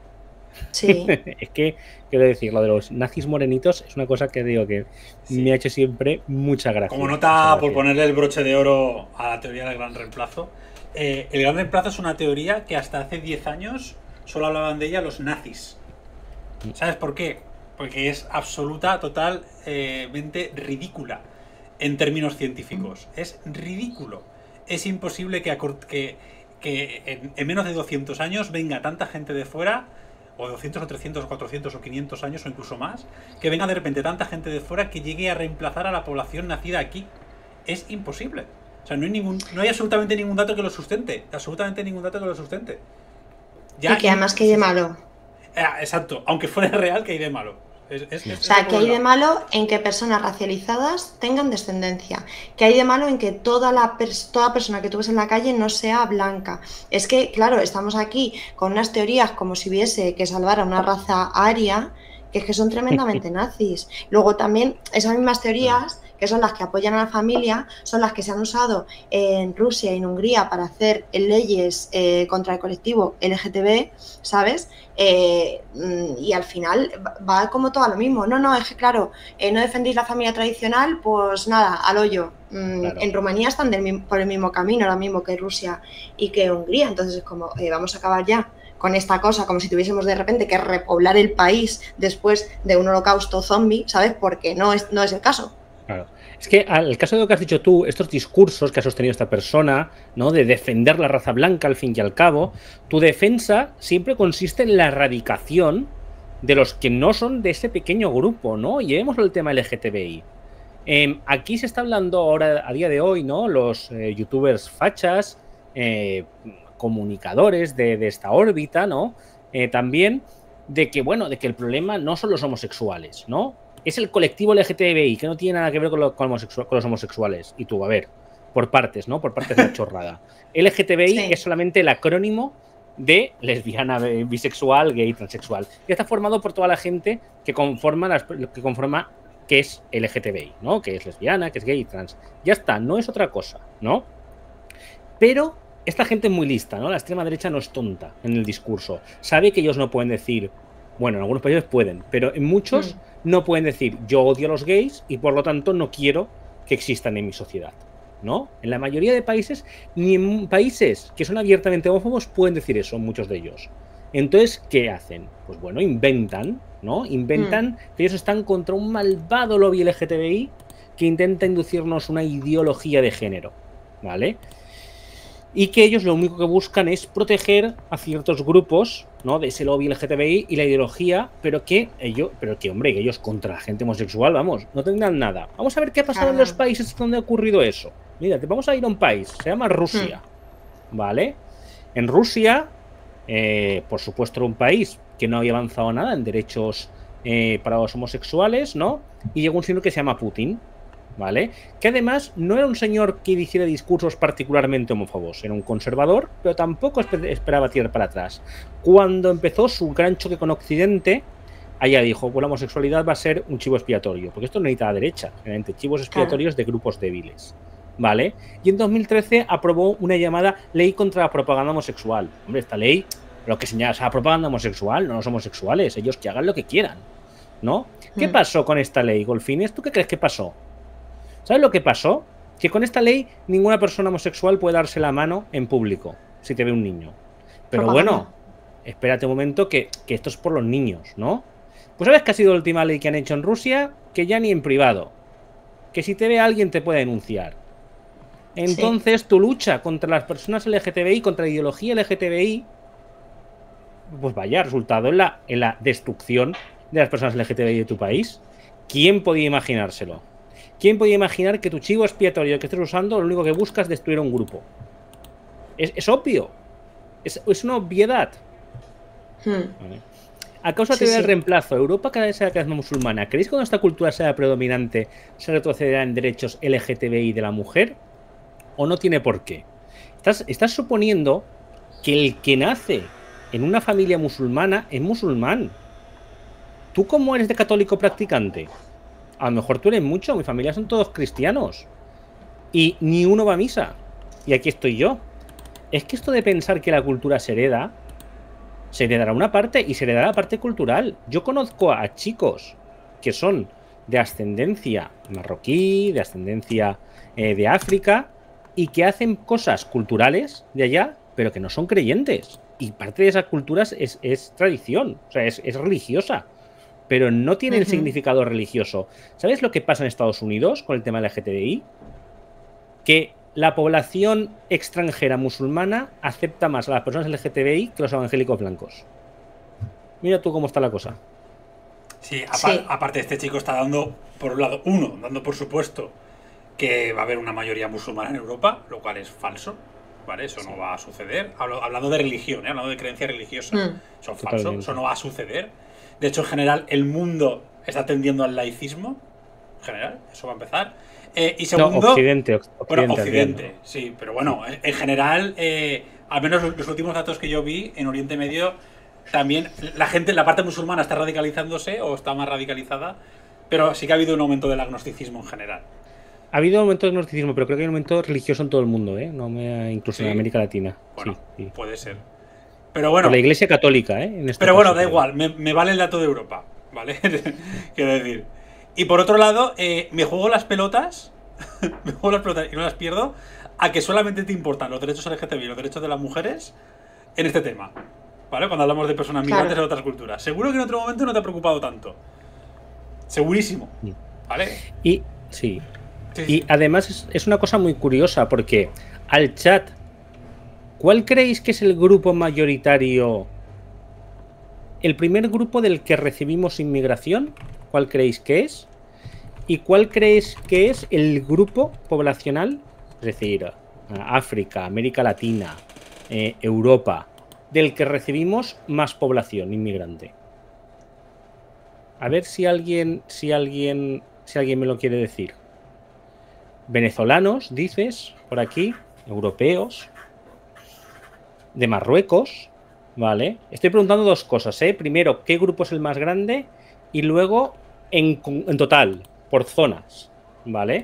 I: Sí.
G: Es que, quiero decir, lo de los nazis morenitos es una cosa que digo que sí. me ha hecho siempre mucha gracia.
H: Como nota, por ponerle el broche de oro a la teoría del gran reemplazo, eh, el gran reemplazo es una teoría que hasta hace diez años solo hablaban de ella los nazis. ¿Sabes por qué? Porque es absoluta, totalmente ridícula en términos científicos. Es ridículo. Es imposible que, que, que en, en menos de doscientos años venga tanta gente de fuera, o doscientos o trescientos o cuatrocientos o quinientos años o incluso más, que venga de repente tanta gente de fuera que llegue a reemplazar a la población nacida aquí. Es imposible. O sea, no hay ningún, no hay absolutamente ningún dato que lo sustente. Absolutamente ningún dato que lo sustente.
I: Ya, y que además que hay de malo.
H: Eh, exacto, aunque fuera real, que hay de malo. Es, es, es,
I: o sea, que hay de malo en que personas racializadas tengan descendencia, que hay de malo en que toda, la pers toda persona que tú ves en la calle no sea blanca. Es que, claro, estamos aquí con unas teorías como si hubiese que salvar a una raza aria, que es que son tremendamente nazis. Luego también esas mismas teorías, que son las que apoyan a la familia, son las que se han usado en Rusia y en Hungría para hacer leyes eh, contra el colectivo L G T B, ¿sabes? Eh, y al final va como todo a lo mismo. No, no, es que claro, eh, no defendéis la familia tradicional, pues nada, al hoyo. Mm, claro. En Rumanía están del, por el mismo camino, lo mismo que Rusia y que Hungría. Entonces es como, eh, vamos a acabar ya con esta cosa, como si tuviésemos de repente que repoblar el país después de un holocausto zombie, ¿sabes? Porque no es, no es el caso.
G: Claro. Es que al caso de lo que has dicho tú, estos discursos que ha sostenido esta persona, ¿no? De defender la raza blanca al fin y al cabo, tu defensa siempre consiste en la erradicación de los que no son de ese pequeño grupo, ¿no? Llevemos el tema L G T B I. Eh, aquí se está hablando ahora, a día de hoy, ¿no? Los eh, youtubers fachas, eh, comunicadores de, de esta órbita, ¿no? Eh, también de que, bueno, de que el problema no son los homosexuales, ¿no? Es el colectivo L G T B I, que no tiene nada que ver con, lo, con, homosexual, con los homosexuales. Y tú, a ver, por partes, ¿no? Por partes de la chorrada. L G T B I sí. es solamente el acrónimo de lesbiana, bisexual, gay, transexual. Y está formado por toda la gente que conforma, las, que conforma que es L G T B I, ¿no? Que es lesbiana, que es gay, trans. Ya está, no es otra cosa, ¿no? Pero esta gente es muy lista, ¿no? La extrema derecha no es tonta en el discurso. Sabe que ellos no pueden decir... Bueno, en algunos países pueden, pero en muchos mm. no pueden decir yo odio a los gays y por lo tanto no quiero que existan en mi sociedad. ¿no? En la mayoría de países, ni en países que son abiertamente homófobos pueden decir eso, muchos de ellos. Entonces, ¿qué hacen? Pues bueno, inventan, ¿no? Inventan mm. que ellos están contra un malvado lobby L G T B I que intenta inducirnos una ideología de género, ¿vale? Y que ellos lo único que buscan es proteger a ciertos grupos, ¿no? De ese lobby L G T B I y la ideología, pero que ellos, pero que hombre, que ellos contra la gente homosexual, vamos, no tendrán nada. Vamos a ver qué ha pasado ah. en los países donde ha ocurrido eso. Mira, te vamos a ir a un país, se llama Rusia, hmm. ¿vale? En Rusia, eh, por supuesto, era un país que no había avanzado nada en derechos eh, para los homosexuales, ¿no? Y llegó un señor que se llama Putin, ¿vale? Que además no era un señor que hiciera discursos particularmente homófobos, era un conservador, pero tampoco esperaba tirar para atrás. Cuando empezó su gran choque con Occidente, allá dijo, pues la homosexualidad va a ser un chivo expiatorio, porque esto no necesita la derecha, generalmente chivos expiatorios de grupos débiles, ¿vale? Y en dos mil trece aprobó una llamada ley contra la propaganda homosexual. Hombre, esta ley, lo que señala, o sea, propaganda homosexual, no los homosexuales, ellos que hagan lo que quieran, ¿no? ¿Qué mm. pasó con esta ley, Golfines? ¿Tú qué crees que pasó? ¿Sabes lo que pasó? Que con esta ley ninguna persona homosexual puede darse la mano en público si te ve un niño. Pero propaganda. Bueno, espérate un momento que, que esto es por los niños, ¿no? Pues ¿sabes qué ha sido la última ley que han hecho en Rusia? Que ya ni en privado. Que si te ve alguien te puede denunciar. Entonces, sí. tu lucha contra las personas L G T B I, contra la ideología L G T B I, pues vaya, resultado en la, en la destrucción de las personas L G T B I de tu país. ¿Quién podía imaginárselo? ¿Quién podía imaginar que tu chivo expiatorio que estés usando lo único que buscas es destruir a un grupo? Es, es obvio. Es, es una obviedad. Hmm. Vale. A causa sí, del sí. reemplazo, Europa cada vez será cada vez más musulmana. ¿Creéis que cuando esta cultura sea predominante se retrocederá en derechos L G T B I de la mujer? ¿O no tiene por qué? Estás, estás suponiendo que el que nace en una familia musulmana es musulmán. ¿Tú cómo eres de católico practicante? A lo mejor tú eres mucho, mi familia son todos cristianos. Y ni uno va a misa. Y aquí estoy yo. Es que esto de pensar que la cultura se hereda, se heredará una parte y se heredará la parte cultural. Yo conozco a chicos que son de ascendencia marroquí, de ascendencia eh, de África, y que hacen cosas culturales de allá, pero que no son creyentes. Y parte de esas culturas es, es tradición, o sea, es, es religiosa. Pero no tiene uh-huh. el significado religioso. ¿Sabes lo que pasa en Estados Unidos con el tema L G T B I? Que la población extranjera musulmana acepta más a las personas L G T B I que los evangélicos blancos. Mira tú cómo está la cosa.
H: Sí, apar sí. aparte este chico está dando, por un lado, uno, dando por supuesto que va a haber una mayoría musulmana en Europa, lo cual es falso, ¿vale? Eso sí. no va a suceder. Hablo, hablando de religión, ¿eh? Hablando de creencia religiosa. Mm. Eso es falso, eso no va a suceder. De hecho, en general, el mundo está tendiendo al laicismo. En general, eso va a empezar. Eh, y segundo...
G: No, Occidente. Occidente,
H: bueno, Occidente, bien, ¿no? Sí. Pero bueno, en, en general, eh, al menos los, los últimos datos que yo vi, en Oriente Medio, también la gente, la parte musulmana está radicalizándose o está más radicalizada, pero sí que ha habido un aumento del agnosticismo en general.
G: Ha habido un aumento de agnosticismo, pero creo que hay un aumento religioso en todo el mundo, ¿eh? No me, incluso sí. en América Latina.
H: Bueno,
G: sí, sí.
H: puede ser. Pero bueno.
G: Por la Iglesia Católica, ¿eh? En este
H: pero
G: caso,
H: bueno, da igual, me, me vale el dato de Europa, ¿vale? Quiero decir. Y por otro lado, eh, me juego las pelotas, me juego las pelotas y no las pierdo, a que solamente te importan los derechos L G T B I y los derechos de las mujeres en este tema, ¿vale? Cuando hablamos de personas migrantes claro. de otras culturas. Seguro que en otro momento no te ha preocupado tanto. Segurísimo, ¿vale?
G: Y sí. Sí, sí. Y además es, es una cosa muy curiosa porque al chat, ¿cuál creéis que es el grupo mayoritario? El primer grupo del que recibimos inmigración, ¿cuál creéis que es? ¿Y cuál creéis que es el grupo poblacional? Es decir, África, América Latina, eh, Europa, del que recibimos más población inmigrante. A ver si alguien, si alguien, si alguien me lo quiere decir. Venezolanos, dices, por aquí, europeos, de Marruecos, ¿vale? Estoy preguntando dos cosas, ¿eh? Primero, ¿qué grupo es el más grande? Y luego, en, en total, por zonas, ¿vale?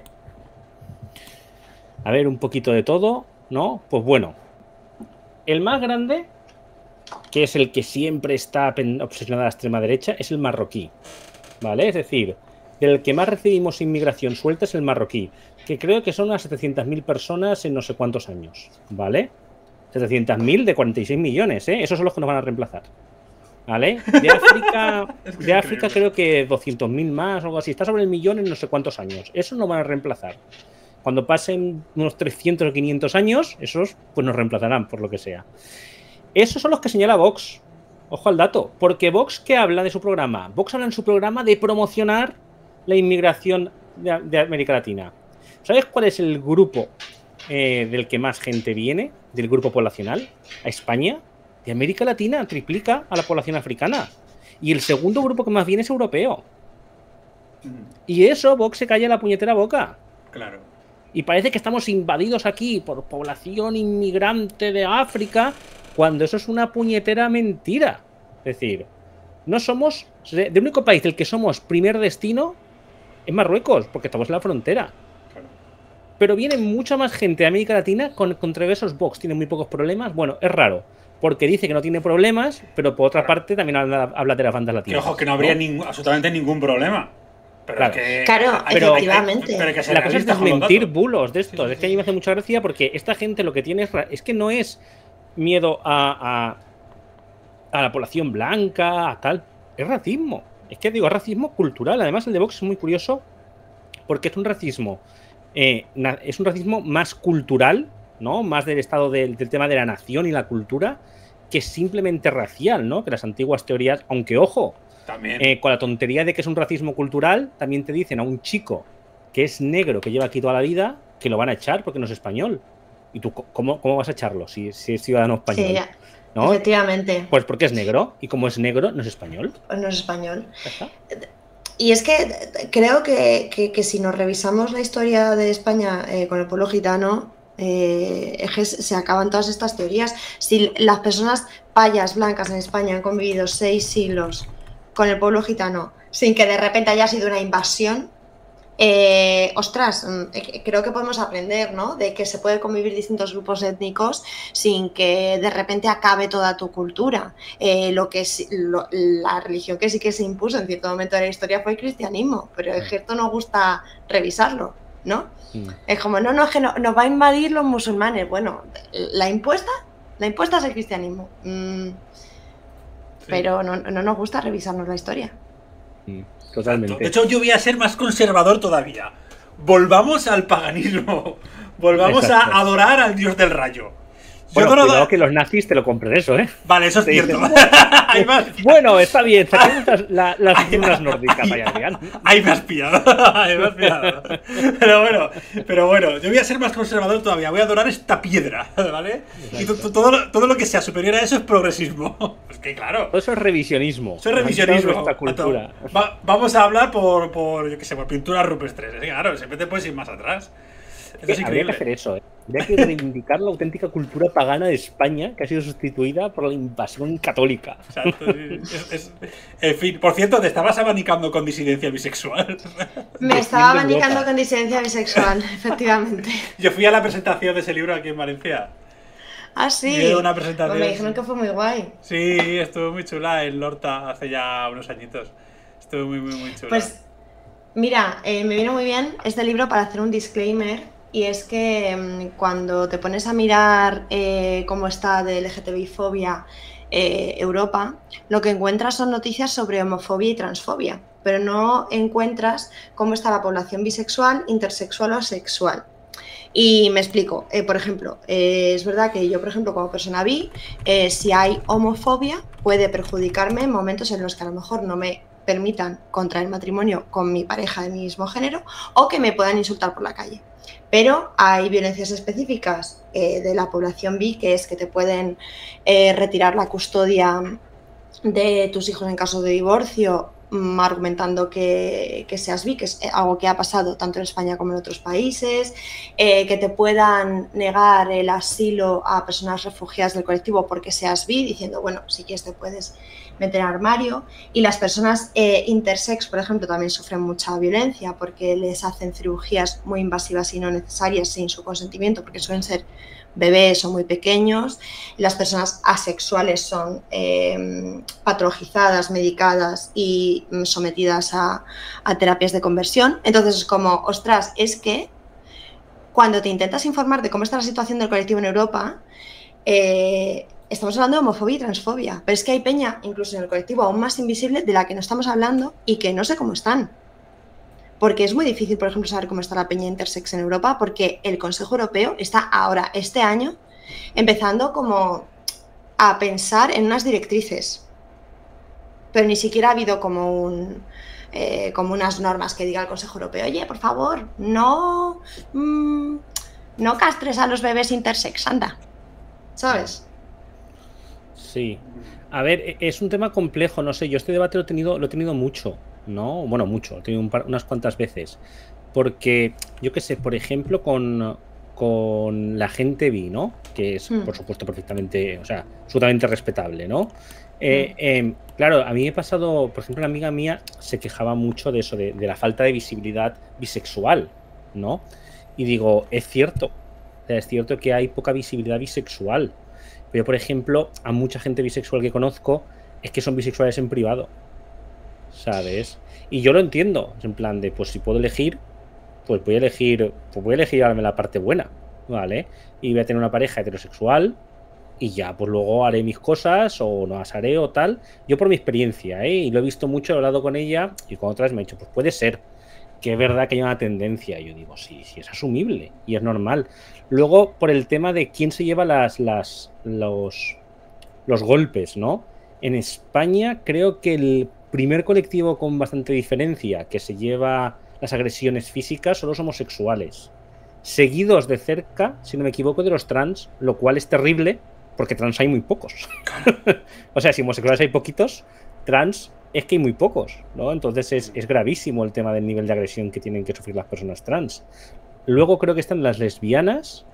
G: A ver, un poquito de todo, ¿no? Pues bueno, el más grande, que es el que siempre está obsesionado a la extrema derecha, es el marroquí, ¿vale? Es decir, del que más recibimos inmigración suelta es el marroquí, que creo que son unas setecientas mil personas en no sé cuántos años, ¿vale? setecientas mil de cuarenta y seis millones, ¿eh? Esos son los que nos van a reemplazar, ¿vale? De África, es que de África creo que doscientos mil más o algo así. Está sobre el millón en no sé cuántos años. Esos nos van a reemplazar. Cuando pasen unos trescientos o quinientos años, esos pues nos reemplazarán, por lo que sea. Esos son los que señala Vox. Ojo al dato. Porque Vox, ¿qué habla de su programa? Vox habla en su programa de promocionar la inmigración de, de América Latina. ¿Sabes cuál es el grupo eh, del que más gente viene? Del grupo poblacional a España. De América Latina triplica a la población africana. Y el segundo grupo que más viene es europeo. Y eso Vox se calla la puñetera boca.
H: Claro.
G: Y parece que estamos invadidos aquí por población inmigrante de África, cuando eso es una puñetera mentira. Es decir, no somos... El único país del que somos primer destino es Marruecos, porque estamos en la frontera. Claro. Pero viene mucha más gente de América Latina con, contra esos Vox. Tiene muy pocos problemas. Bueno, es raro, porque dice que no tiene problemas, pero por otra claro. parte también habla, habla de las bandas latinas.
H: Que ojo, que no habría ¿no? ningún, absolutamente ningún problema. Pero
I: claro,
H: es que,
I: claro
G: pero,
I: efectivamente.
G: Pero que la cosa es desmentir bulos de esto. Sí, sí, es que a mí me hace mucha gracia porque esta gente lo que tiene es, es que no es miedo a, a, a la población blanca, a tal. Es racismo. Es que digo, es racismo cultural. Además, el de Vox es muy curioso porque es un racismo. Eh, es un racismo más cultural, ¿no? Más del estado del, del tema de la nación y la cultura, que simplemente racial, ¿no? Que las antiguas teorías, aunque ojo. También. Eh, con la tontería de que es un racismo cultural, también te dicen a un chico que es negro, que lleva aquí toda la vida, que lo van a echar porque no es español. ¿Y tú cómo, cómo vas a echarlo si, si es ciudadano español?
I: Sí, ¿no? Efectivamente.
G: Pues porque es negro, y como es negro, no es español.
I: Pues no es español. Y es que creo que, que, que si nos revisamos la historia de España eh, con el pueblo gitano, eh, es que se acaban todas estas teorías. Si las personas payas blancas en España han convivido seis siglos con el pueblo gitano, sin que de repente haya sido una invasión, eh, ostras, eh, creo que podemos aprender, ¿no? De que se puede convivir distintos grupos étnicos sin que de repente acabe toda tu cultura. Eh, lo que es, lo, la religión que sí que se impuso en cierto momento de la historia fue el cristianismo, pero es que esto nos gusta revisarlo, ¿no? Mm. Es como, no, no, es que no, nos va a invadir los musulmanes. Bueno, la impuesta, la impuesta es el cristianismo. Mm. Sí. Pero no, no nos gusta revisarnos la historia.
G: Sí, totalmente.
H: De hecho, yo voy a ser más conservador todavía. Volvamos al paganismo. Volvamos Exacto. a adorar al dios del rayo.
G: Bueno, cuidado da... que los nazis te lo compren eso, ¿eh?
H: Vale, eso es cierto.
G: Hay más... Bueno, está bien, saquemos la, las figuras nórdicas.
H: Ahí me has pillado. Ahí me has pillado. Pero bueno, pero bueno, yo voy a ser más conservador todavía. Voy a adorar esta piedra, ¿vale? Exacto. Y todo, todo lo que sea superior a eso es progresismo. Es que claro.
G: Todo eso es revisionismo.
H: Eso es revisionismo.
G: Nuestra cultura.
H: Va, vamos a hablar por, por, yo qué sé, por pinturas rupestres. Es que claro, siempre te puedes ir más atrás.
G: Eso es habría que hacer eso, ¿eh? Habría que reivindicar la auténtica cultura pagana de España, que ha sido sustituida por la invasión católica.
H: Exacto, sí. es, es, en fin, por cierto, te estabas abanicando con disidencia bisexual.
I: Me estaba abanicando con disidencia bisexual, efectivamente.
H: Yo fui a la presentación de ese libro aquí en Valencia.
I: Ah, sí.
H: Y una presentación.
I: Me dijeron que fue muy guay.
H: Sí, estuvo muy chula en Lorta hace ya unos añitos. Estuvo muy, muy, muy chula.
I: Pues, mira, eh, me vino muy bien este libro para hacer un disclaimer. Y es que mmm, cuando te pones a mirar eh, cómo está de L G T B I-fobia eh, Europa, lo que encuentras son noticias sobre homofobia y transfobia, pero no encuentras cómo está la población bisexual, intersexual o asexual. Y me explico, eh, por ejemplo, eh, es verdad que yo, por ejemplo, como persona bi, eh, si hay homofobia puede perjudicarme en momentos en los que a lo mejor no me permitan contraer matrimonio con mi pareja de mismo género o que me puedan insultar por la calle. Pero hay violencias específicas eh, de la población bi, que es que te pueden eh, retirar la custodia de tus hijos en caso de divorcio, mmm, argumentando que, que seas bi, que es algo que ha pasado tanto en España como en otros países, eh, que te puedan negar el asilo a personas refugiadas del colectivo porque seas bi, diciendo, bueno, si quieres te puedes meter en armario, y las personas eh, intersex, por ejemplo, también sufren mucha violencia porque les hacen cirugías muy invasivas y no necesarias sin su consentimiento, porque suelen ser bebés o muy pequeños. Las personas asexuales son eh, patologizadas, medicadas y sometidas a, a terapias de conversión. Entonces es como, ostras, es que cuando te intentas informar de cómo está la situación del colectivo en Europa, eh, estamos hablando de homofobia y transfobia, pero es que hay peña, incluso en el colectivo aún más invisible, de la que no estamos hablando y que no sé cómo están. Porque es muy difícil, por ejemplo, saber cómo está la peña intersex en Europa, porque el Consejo Europeo está ahora, este año, empezando como a pensar en unas directrices. Pero ni siquiera ha habido como, un, eh, como unas normas que diga el Consejo Europeo, oye, por favor, no, mmm, no castres a los bebés intersex, anda, ¿sabes?
G: Sí. A ver, es un tema complejo, no sé, yo este debate lo he tenido, lo he tenido mucho. No, bueno, mucho, lo he tenido un par, unas cuantas veces. Porque, yo qué sé, por ejemplo, con, con la gente bi, ¿no? Que es, mm. por supuesto, perfectamente, o sea, absolutamente respetable, ¿no? Eh, mm. eh, claro, a mí me ha pasado, por ejemplo, una amiga mía se quejaba mucho de eso, de, de la falta de visibilidad bisexual, ¿no? Y digo, es cierto, o sea, es cierto que hay poca visibilidad bisexual. Pero yo, por ejemplo, a mucha gente bisexual que conozco es que son bisexuales en privado, ¿sabes? Y yo lo entiendo, en plan de, pues si puedo elegir, pues voy a elegir, pues voy a elegir darme la parte buena, ¿vale? Y voy a tener una pareja heterosexual y ya, pues luego haré mis cosas o no las haré o tal. Yo por mi experiencia, ¿eh? Y lo he visto mucho, he hablado con ella y con otras me ha dicho, pues puede ser que es verdad que hay una tendencia. Y yo digo, sí, sí, es asumible y es normal. Luego, por el tema de quién se lleva las, las, los, los golpes, ¿no? En España creo que el primer colectivo con bastante diferencia que se lleva las agresiones físicas son los homosexuales, seguidos de cerca, si no me equivoco, de los trans, lo cual es terrible porque trans hay muy pocos. O sea, si homosexuales hay poquitos, trans es que hay muy pocos, ¿no? Entonces es, es gravísimo el tema del nivel de agresión que tienen que sufrir las personas trans. Luego creo que están las lesbianas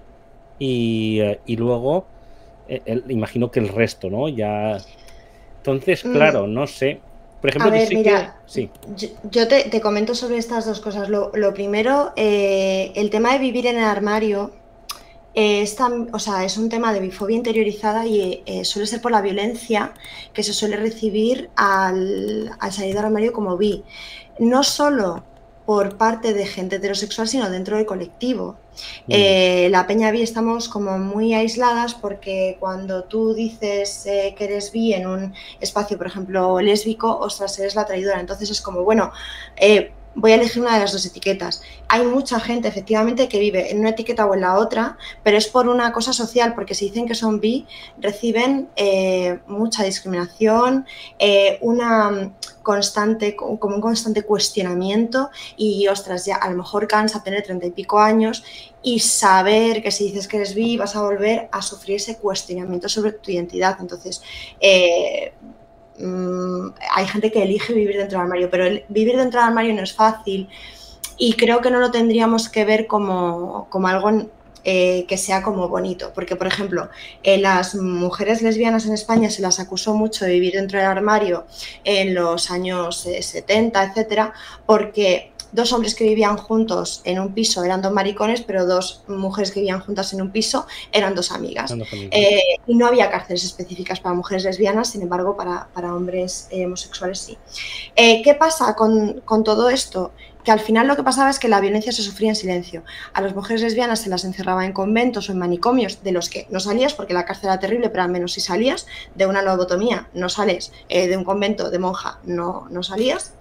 G: y, y luego eh, el, imagino que el resto, ¿no? Ya. Entonces, claro, no sé. Por ejemplo,
I: a ver,
G: sí
I: mira,
G: que... sí.
I: yo, yo te, te comento sobre estas dos cosas. Lo, lo primero, eh, el tema de vivir en el armario eh, es, tan, o sea, es un tema de bifobia interiorizada y eh, suele ser por la violencia que se suele recibir al, al salir del armario como bi. No solo por parte de gente heterosexual, sino dentro del colectivo. Mm. Eh, la peña bi estamos como muy aisladas porque cuando tú dices eh, que eres bi en un espacio, por ejemplo, lésbico, ostras, eres la traidora. Entonces es como, bueno, eh, voy a elegir una de las dos etiquetas. Hay mucha gente, efectivamente, que vive en una etiqueta o en la otra, pero es por una cosa social, porque si dicen que son bi, reciben eh, mucha discriminación, eh, una constante, como un constante cuestionamiento y, ostras, ya a lo mejor cansa tener treinta y pico años y saber que si dices que eres bi vas a volver a sufrir ese cuestionamiento sobre tu identidad. Entonces, eh, mmm, hay gente que elige vivir dentro del armario, pero el, vivir dentro del armario no es fácil y creo que no lo tendríamos que ver como, como algo eh, que sea como bonito, porque, por ejemplo, eh, las mujeres lesbianas en España se las acusó mucho de vivir dentro del armario en los años eh, setenta, etcétera, porque dos hombres que vivían juntos en un piso eran dos maricones, pero dos mujeres que vivían juntas en un piso eran dos amigas. Eh, y no había cárceles específicas para mujeres lesbianas, sin embargo, para, para hombres eh, homosexuales sí. Eh, ¿Qué pasa con, con todo esto? Que al final lo que pasaba es que la violencia se sufría en silencio. A las mujeres lesbianas se las encerraba en conventos o en manicomios de los que no salías porque la cárcel era terrible, pero al menos si salías de una lobotomía no sales, eh, de un convento de monja no, no salías.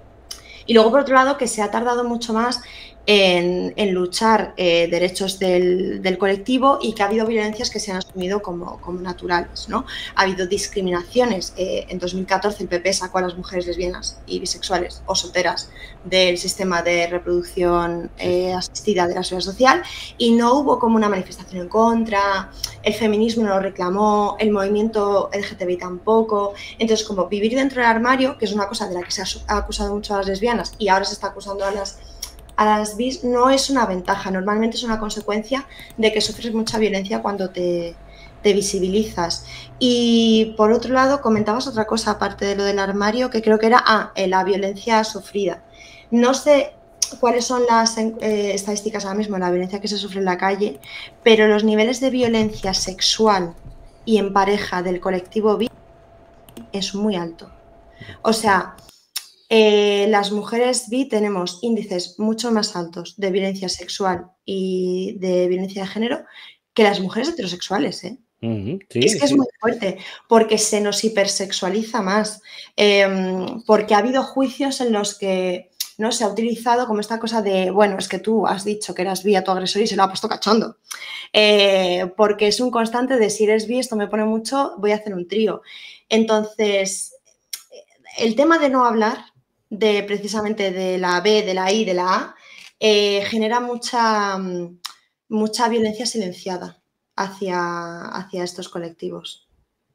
I: Y luego, por otro lado, que se ha tardado mucho más en, en luchar eh, derechos del, del colectivo y que ha habido violencias que se han asumido como, como naturales, ¿no? Ha habido discriminaciones. Eh, en dos mil catorce el P P sacó a las mujeres lesbianas y bisexuales o solteras del sistema de reproducción eh, asistida de la seguridad social y no hubo como una manifestación en contra, el feminismo no lo reclamó, el movimiento L G T B I tampoco. Entonces, como vivir dentro del armario, que es una cosa de la que se ha acusado mucho a las lesbianas y ahora se está acusando a las a las bis, no es una ventaja, normalmente es una consecuencia de que sufres mucha violencia cuando te, te visibilizas. Y por otro lado, comentabas otra cosa aparte de lo del armario, que creo que era ah, la violencia sufrida. No sé cuáles son las eh, estadísticas ahora mismo de la violencia que se sufre en la calle, pero los niveles de violencia sexual y en pareja del colectivo bi es muy alto. O sea, eh, las mujeres bi tenemos índices mucho más altos de violencia sexual y de violencia de género que las mujeres heterosexuales, ¿eh?
G: Uh-huh. Sí,
I: es que
G: sí.
I: es muy fuerte, porque se nos hipersexualiza más, eh, porque ha habido juicios en los que no se ha utilizado como esta cosa de, bueno, es que tú has dicho que eras bi a tu agresor y se lo ha puesto cachondo, eh, porque es un constante de si eres bi, esto me pone mucho, voy a hacer un trío. Entonces, el tema de no hablar de precisamente de la B, de la I, de la A, eh, genera mucha, mucha violencia silenciada hacia, hacia estos colectivos.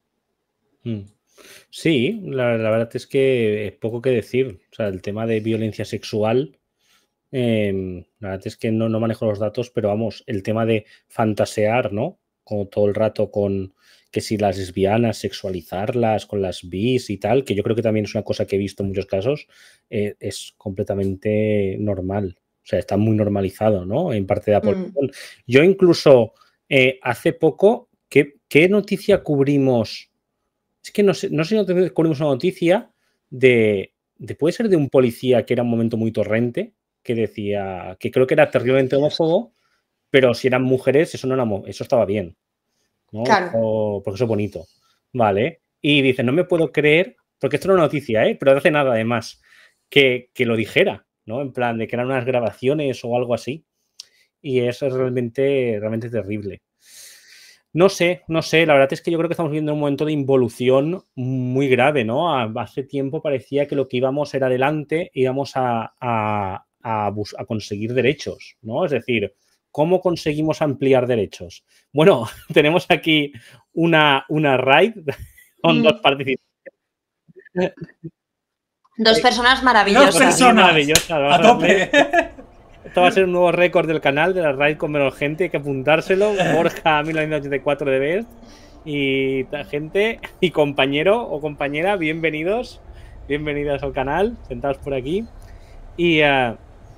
G: Sí, la, la verdad es que es poco que decir. O sea, el tema de violencia sexual, eh, la verdad es que no, no manejo los datos, pero vamos, el tema de fantasear, ¿no? Como todo el rato con que si las lesbianas, sexualizarlas con las bis y tal, que yo creo que también es una cosa que he visto en muchos casos, eh, es completamente normal. O sea, está muy normalizado, ¿no? En parte de la población. Mm. Yo incluso eh, hace poco, ¿qué, ¿qué noticia cubrimos? Es que no sé, no sé si no cubrimos una noticia de, de, puede ser de un policía que era un momento muy torrente, que decía, que creo que era terriblemente homófobo, pero si eran mujeres, eso no era, eso estaba bien, ¿no?
I: Claro.
G: O, porque eso es bonito, ¿vale? Y dice, no me puedo creer, porque esto no es una noticia, ¿eh? Pero no hace nada además, que, que lo dijera, ¿no? En plan, de que eran unas grabaciones o algo así. Y eso es realmente, realmente terrible. No sé, no sé, la verdad es que yo creo que estamos viviendo un momento de involución muy grave, ¿no? Hace tiempo parecía que lo que íbamos era adelante, íbamos a, a, a, a conseguir derechos, ¿no? Es decir, ¿cómo conseguimos ampliar derechos? Bueno, tenemos aquí una, una raid con mm. dos participantes.
I: Dos personas maravillosas.
H: Dos personas,
G: maravillosas.
H: A tope.
G: Esto va a ser un nuevo récord del canal de la raid con menos gente, hay que apuntárselo. Borja mil novecientos ochenta y cuatro de Best. Y gente y compañero o compañera, bienvenidos. Bienvenidos al canal, sentados por aquí. Y, uh,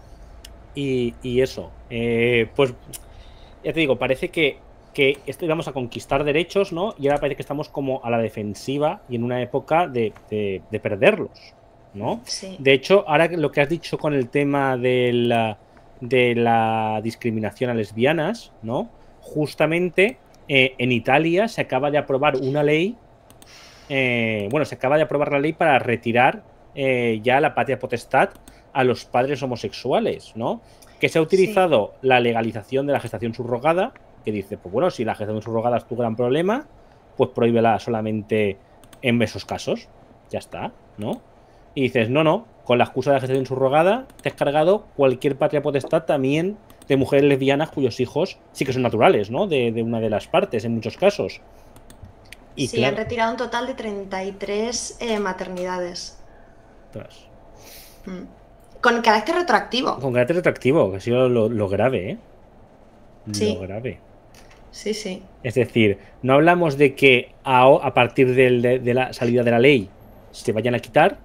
G: y, y eso. Eh, pues ya te digo, parece que, que esto íbamos a conquistar derechos, ¿no? Y ahora parece que estamos como a la defensiva y en una época de, de, de perderlos, ¿no?
I: Sí.
G: De hecho, ahora lo que has dicho con el tema de la, de la discriminación a lesbianas, ¿no? Justamente eh, en Italia se acaba de aprobar una ley, eh, bueno, se acaba de aprobar la ley para retirar eh, ya la patria potestad a los padres homosexuales, ¿no? Que se ha utilizado sí. la legalización de la gestación subrogada, que dice, pues bueno, si la gestación subrogada es tu gran problema, pues prohíbela solamente en esos casos, ya está, ¿no? Y dices, no, no, con la excusa de la gestación subrogada te has cargado cualquier patria potestad también de mujeres lesbianas cuyos hijos sí que son naturales, ¿no? De, de una de las partes en muchos casos.
I: Y sí, claro, han retirado un total de treinta y tres eh, maternidades.
G: Tras.
I: Mm. Con carácter retroactivo.
G: Con carácter retroactivo, que ha sido lo, lo grave, ¿eh?
I: Sí.
G: Lo grave.
I: Sí, sí.
G: Es decir, no hablamos de que a, a partir del, de, de la salida de la ley se vayan a quitar,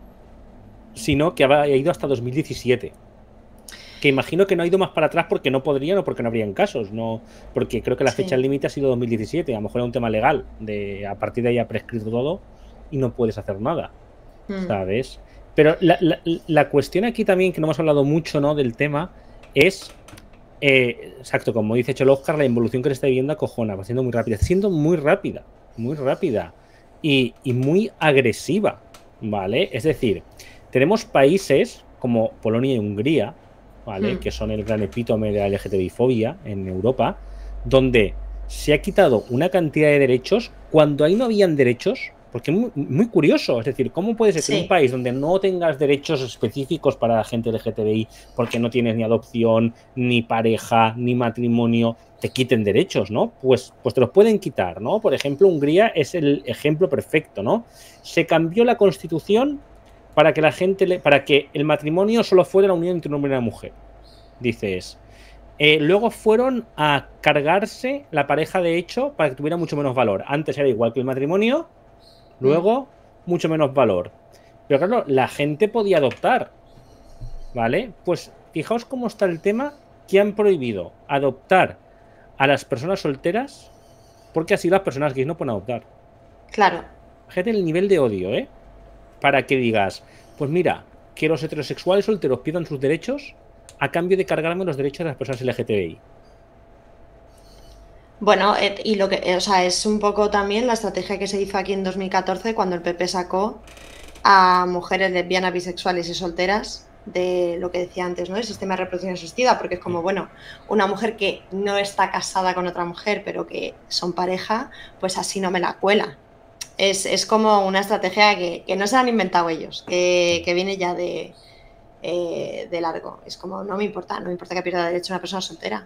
G: sino que ha ido hasta dos mil diecisiete. Que imagino que no ha ido más para atrás porque no podrían o porque no habrían casos, no, porque creo que la sí. fecha límite ha sido dos mil diecisiete. A lo mejor era un tema legal, de a partir de ahí ha prescrito todo y no puedes hacer nada, mm. ¿sabes? Pero la, la, la cuestión aquí también, que no hemos hablado mucho, ¿no? Del tema, es, eh, exacto, como dice Cholo Oscar, la involución que se está viviendo acojona, va siendo muy rápida, está siendo muy rápida, muy rápida y, y muy agresiva, ¿vale? Es decir, tenemos países como Polonia y Hungría, ¿vale? Mm. Que son el gran epítome de la L G T B I fobia en Europa, donde se ha quitado una cantidad de derechos cuando ahí no habían derechos. Porque es muy, muy curioso, es decir, ¿cómo puede ser que sí. en un país donde no tengas derechos específicos para la gente L G T B I, porque no tienes ni adopción, ni pareja, ni matrimonio, te quiten derechos, ¿no? Pues, pues te los pueden quitar, ¿no? Por ejemplo, Hungría es el ejemplo perfecto, ¿no? Se cambió la constitución para que la gente, le, para que el matrimonio solo fuera la unión entre un hombre y una mujer. Dices, Eh, luego fueron a cargarse la pareja de hecho para que tuviera mucho menos valor. Antes era igual que el matrimonio, luego mm. mucho menos valor. Pero claro, la gente podía adoptar, ¿vale? Pues fijaos cómo está el tema, que han prohibido adoptar a las personas solteras porque así las personas gays no pueden adoptar.
I: Claro.
G: Fíjate el nivel de odio, ¿eh? Para que digas, pues mira, que los heterosexuales solteros pierdan sus derechos a cambio de cargarme los derechos de las personas L G T B I.
I: Bueno, eh, y lo que, o sea, es un poco también la estrategia que se hizo aquí en dos mil catorce cuando el P P sacó a mujeres lesbianas, bisexuales y solteras de lo que decía antes, ¿no? El sistema de reproducción asistida, porque es como, bueno, una mujer que no está casada con otra mujer, pero que son pareja, pues así no me la cuela. Es, es como una estrategia que, que no se han inventado ellos, que, que viene ya de, eh, de largo. Es como, no me importa, no me importa que pierda derecho una persona soltera.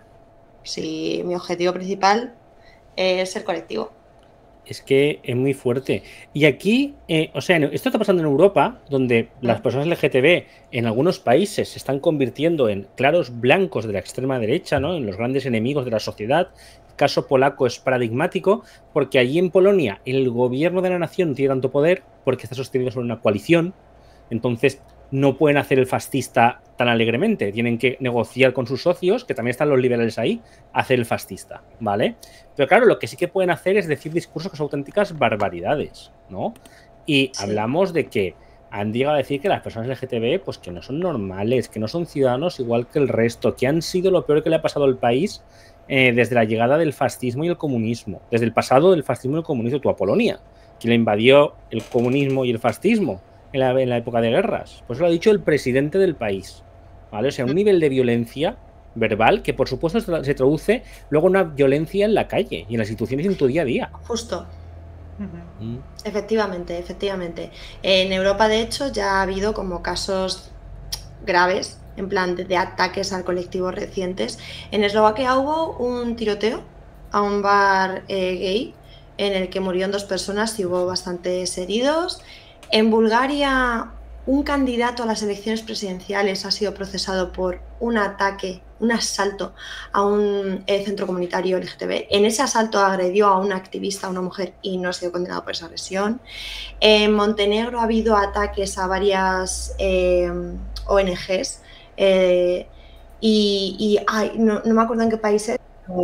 I: Si mi objetivo principal es ser colectivo.
G: Es que es muy fuerte. Y aquí, eh, o sea, esto está pasando en Europa, donde mm. las personas L G T B en algunos países se están convirtiendo en claros blancos de la extrema derecha, ¿no? En los grandes enemigos de la sociedad. El caso polaco es paradigmático, porque allí en Polonia el gobierno de la nación tiene tanto poder porque está sostenido sobre una coalición, entonces no pueden hacer el fascista tan alegremente, tienen que negociar con sus socios, que también están los liberales ahí, hacer el fascista, ¿vale? Pero claro, lo que sí que pueden hacer es decir discursos que son auténticas barbaridades, ¿no? Y sí. hablamos de que han llegado a decir que las personas L G T B pues que no son normales, que no son ciudadanos igual que el resto, que han sido lo peor que le ha pasado al país eh, desde la llegada del fascismo y el comunismo, desde el pasado del fascismo y el comunismo, tú a Polonia, que le invadió el comunismo y el fascismo en la, en la época de guerras. Pues lo ha dicho el presidente del país, ¿vale? O sea, un nivel de violencia verbal que por supuesto se traduce luego en una violencia en la calle y en las instituciones en tu día a día.
I: Justo. Uh-huh. Efectivamente, efectivamente. En Europa, de hecho, ya ha habido como casos graves, en plan de, de ataques al colectivo recientes. En Eslovaquia hubo un tiroteo a un bar eh, gay en el que murieron dos personas y hubo bastantes heridos. En Bulgaria, un candidato a las elecciones presidenciales ha sido procesado por un ataque, un asalto a un eh, centro comunitario L G T B. En ese asalto agredió a una activista, a una mujer, y no ha sido condenado por esa agresión. En Montenegro ha habido ataques a varias eh, O N Ges eh, y, y ay, no, no me acuerdo en qué países.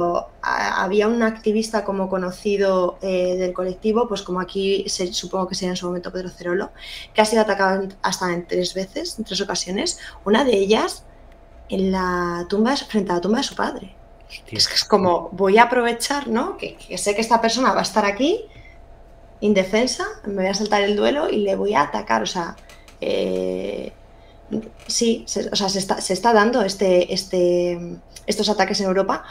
I: Había un activista como conocido eh, del colectivo, pues como aquí se, supongo que sería en su momento Pedro Cerolo, que ha sido atacado hasta en tres veces, en tres ocasiones, una de ellas en la tumba, frente a la tumba de su padre. Es que es como, voy a aprovechar, ¿no? Que, que sé que esta persona va a estar aquí, indefensa, me voy a saltar el duelo y le voy a atacar, o sea, eh, sí, se, o sea, se está, se está dando este, este, estos ataques en Europa,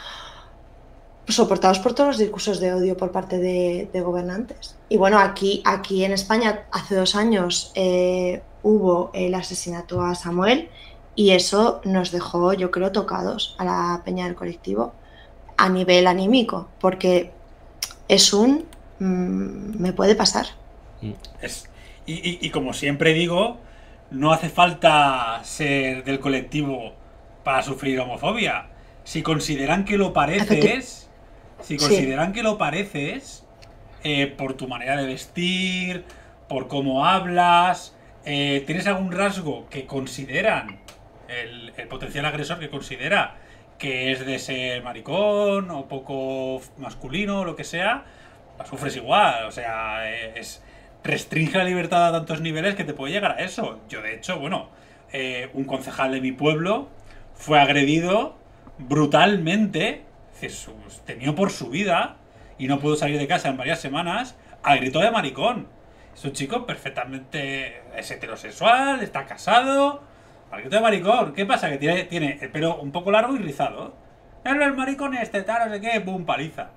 I: soportados por todos los discursos de odio por parte de, de gobernantes. Y bueno, aquí, aquí en España hace dos años eh, hubo el asesinato a Samuel y eso nos dejó, yo creo, tocados a la peña del colectivo a nivel anímico, porque es un mmm, me puede pasar.
H: Es, y, y, y como siempre digo, no hace falta ser del colectivo para sufrir homofobia. Si consideran que lo pareces, si consideran sí. que lo pareces eh, por tu manera de vestir, por cómo hablas, eh, tienes algún rasgo que consideran, el, el potencial agresor que considera que es de ser maricón o poco masculino o lo que sea, la sufres igual. O sea, es, restringe la libertad a tantos niveles que te puede llegar a eso. Yo, de hecho, bueno, eh, un concejal de mi pueblo fue agredido brutalmente, temió por su vida y no pudo salir de casa en varias semanas al grito de maricón. Es un chico perfectamente es heterosexual, está casado, al grito de maricón. ¿Qué pasa? Que tiene, tiene el pelo un poco largo y rizado. ¡El, el maricón este, tal, no sé qué! ¡Pum! Paliza.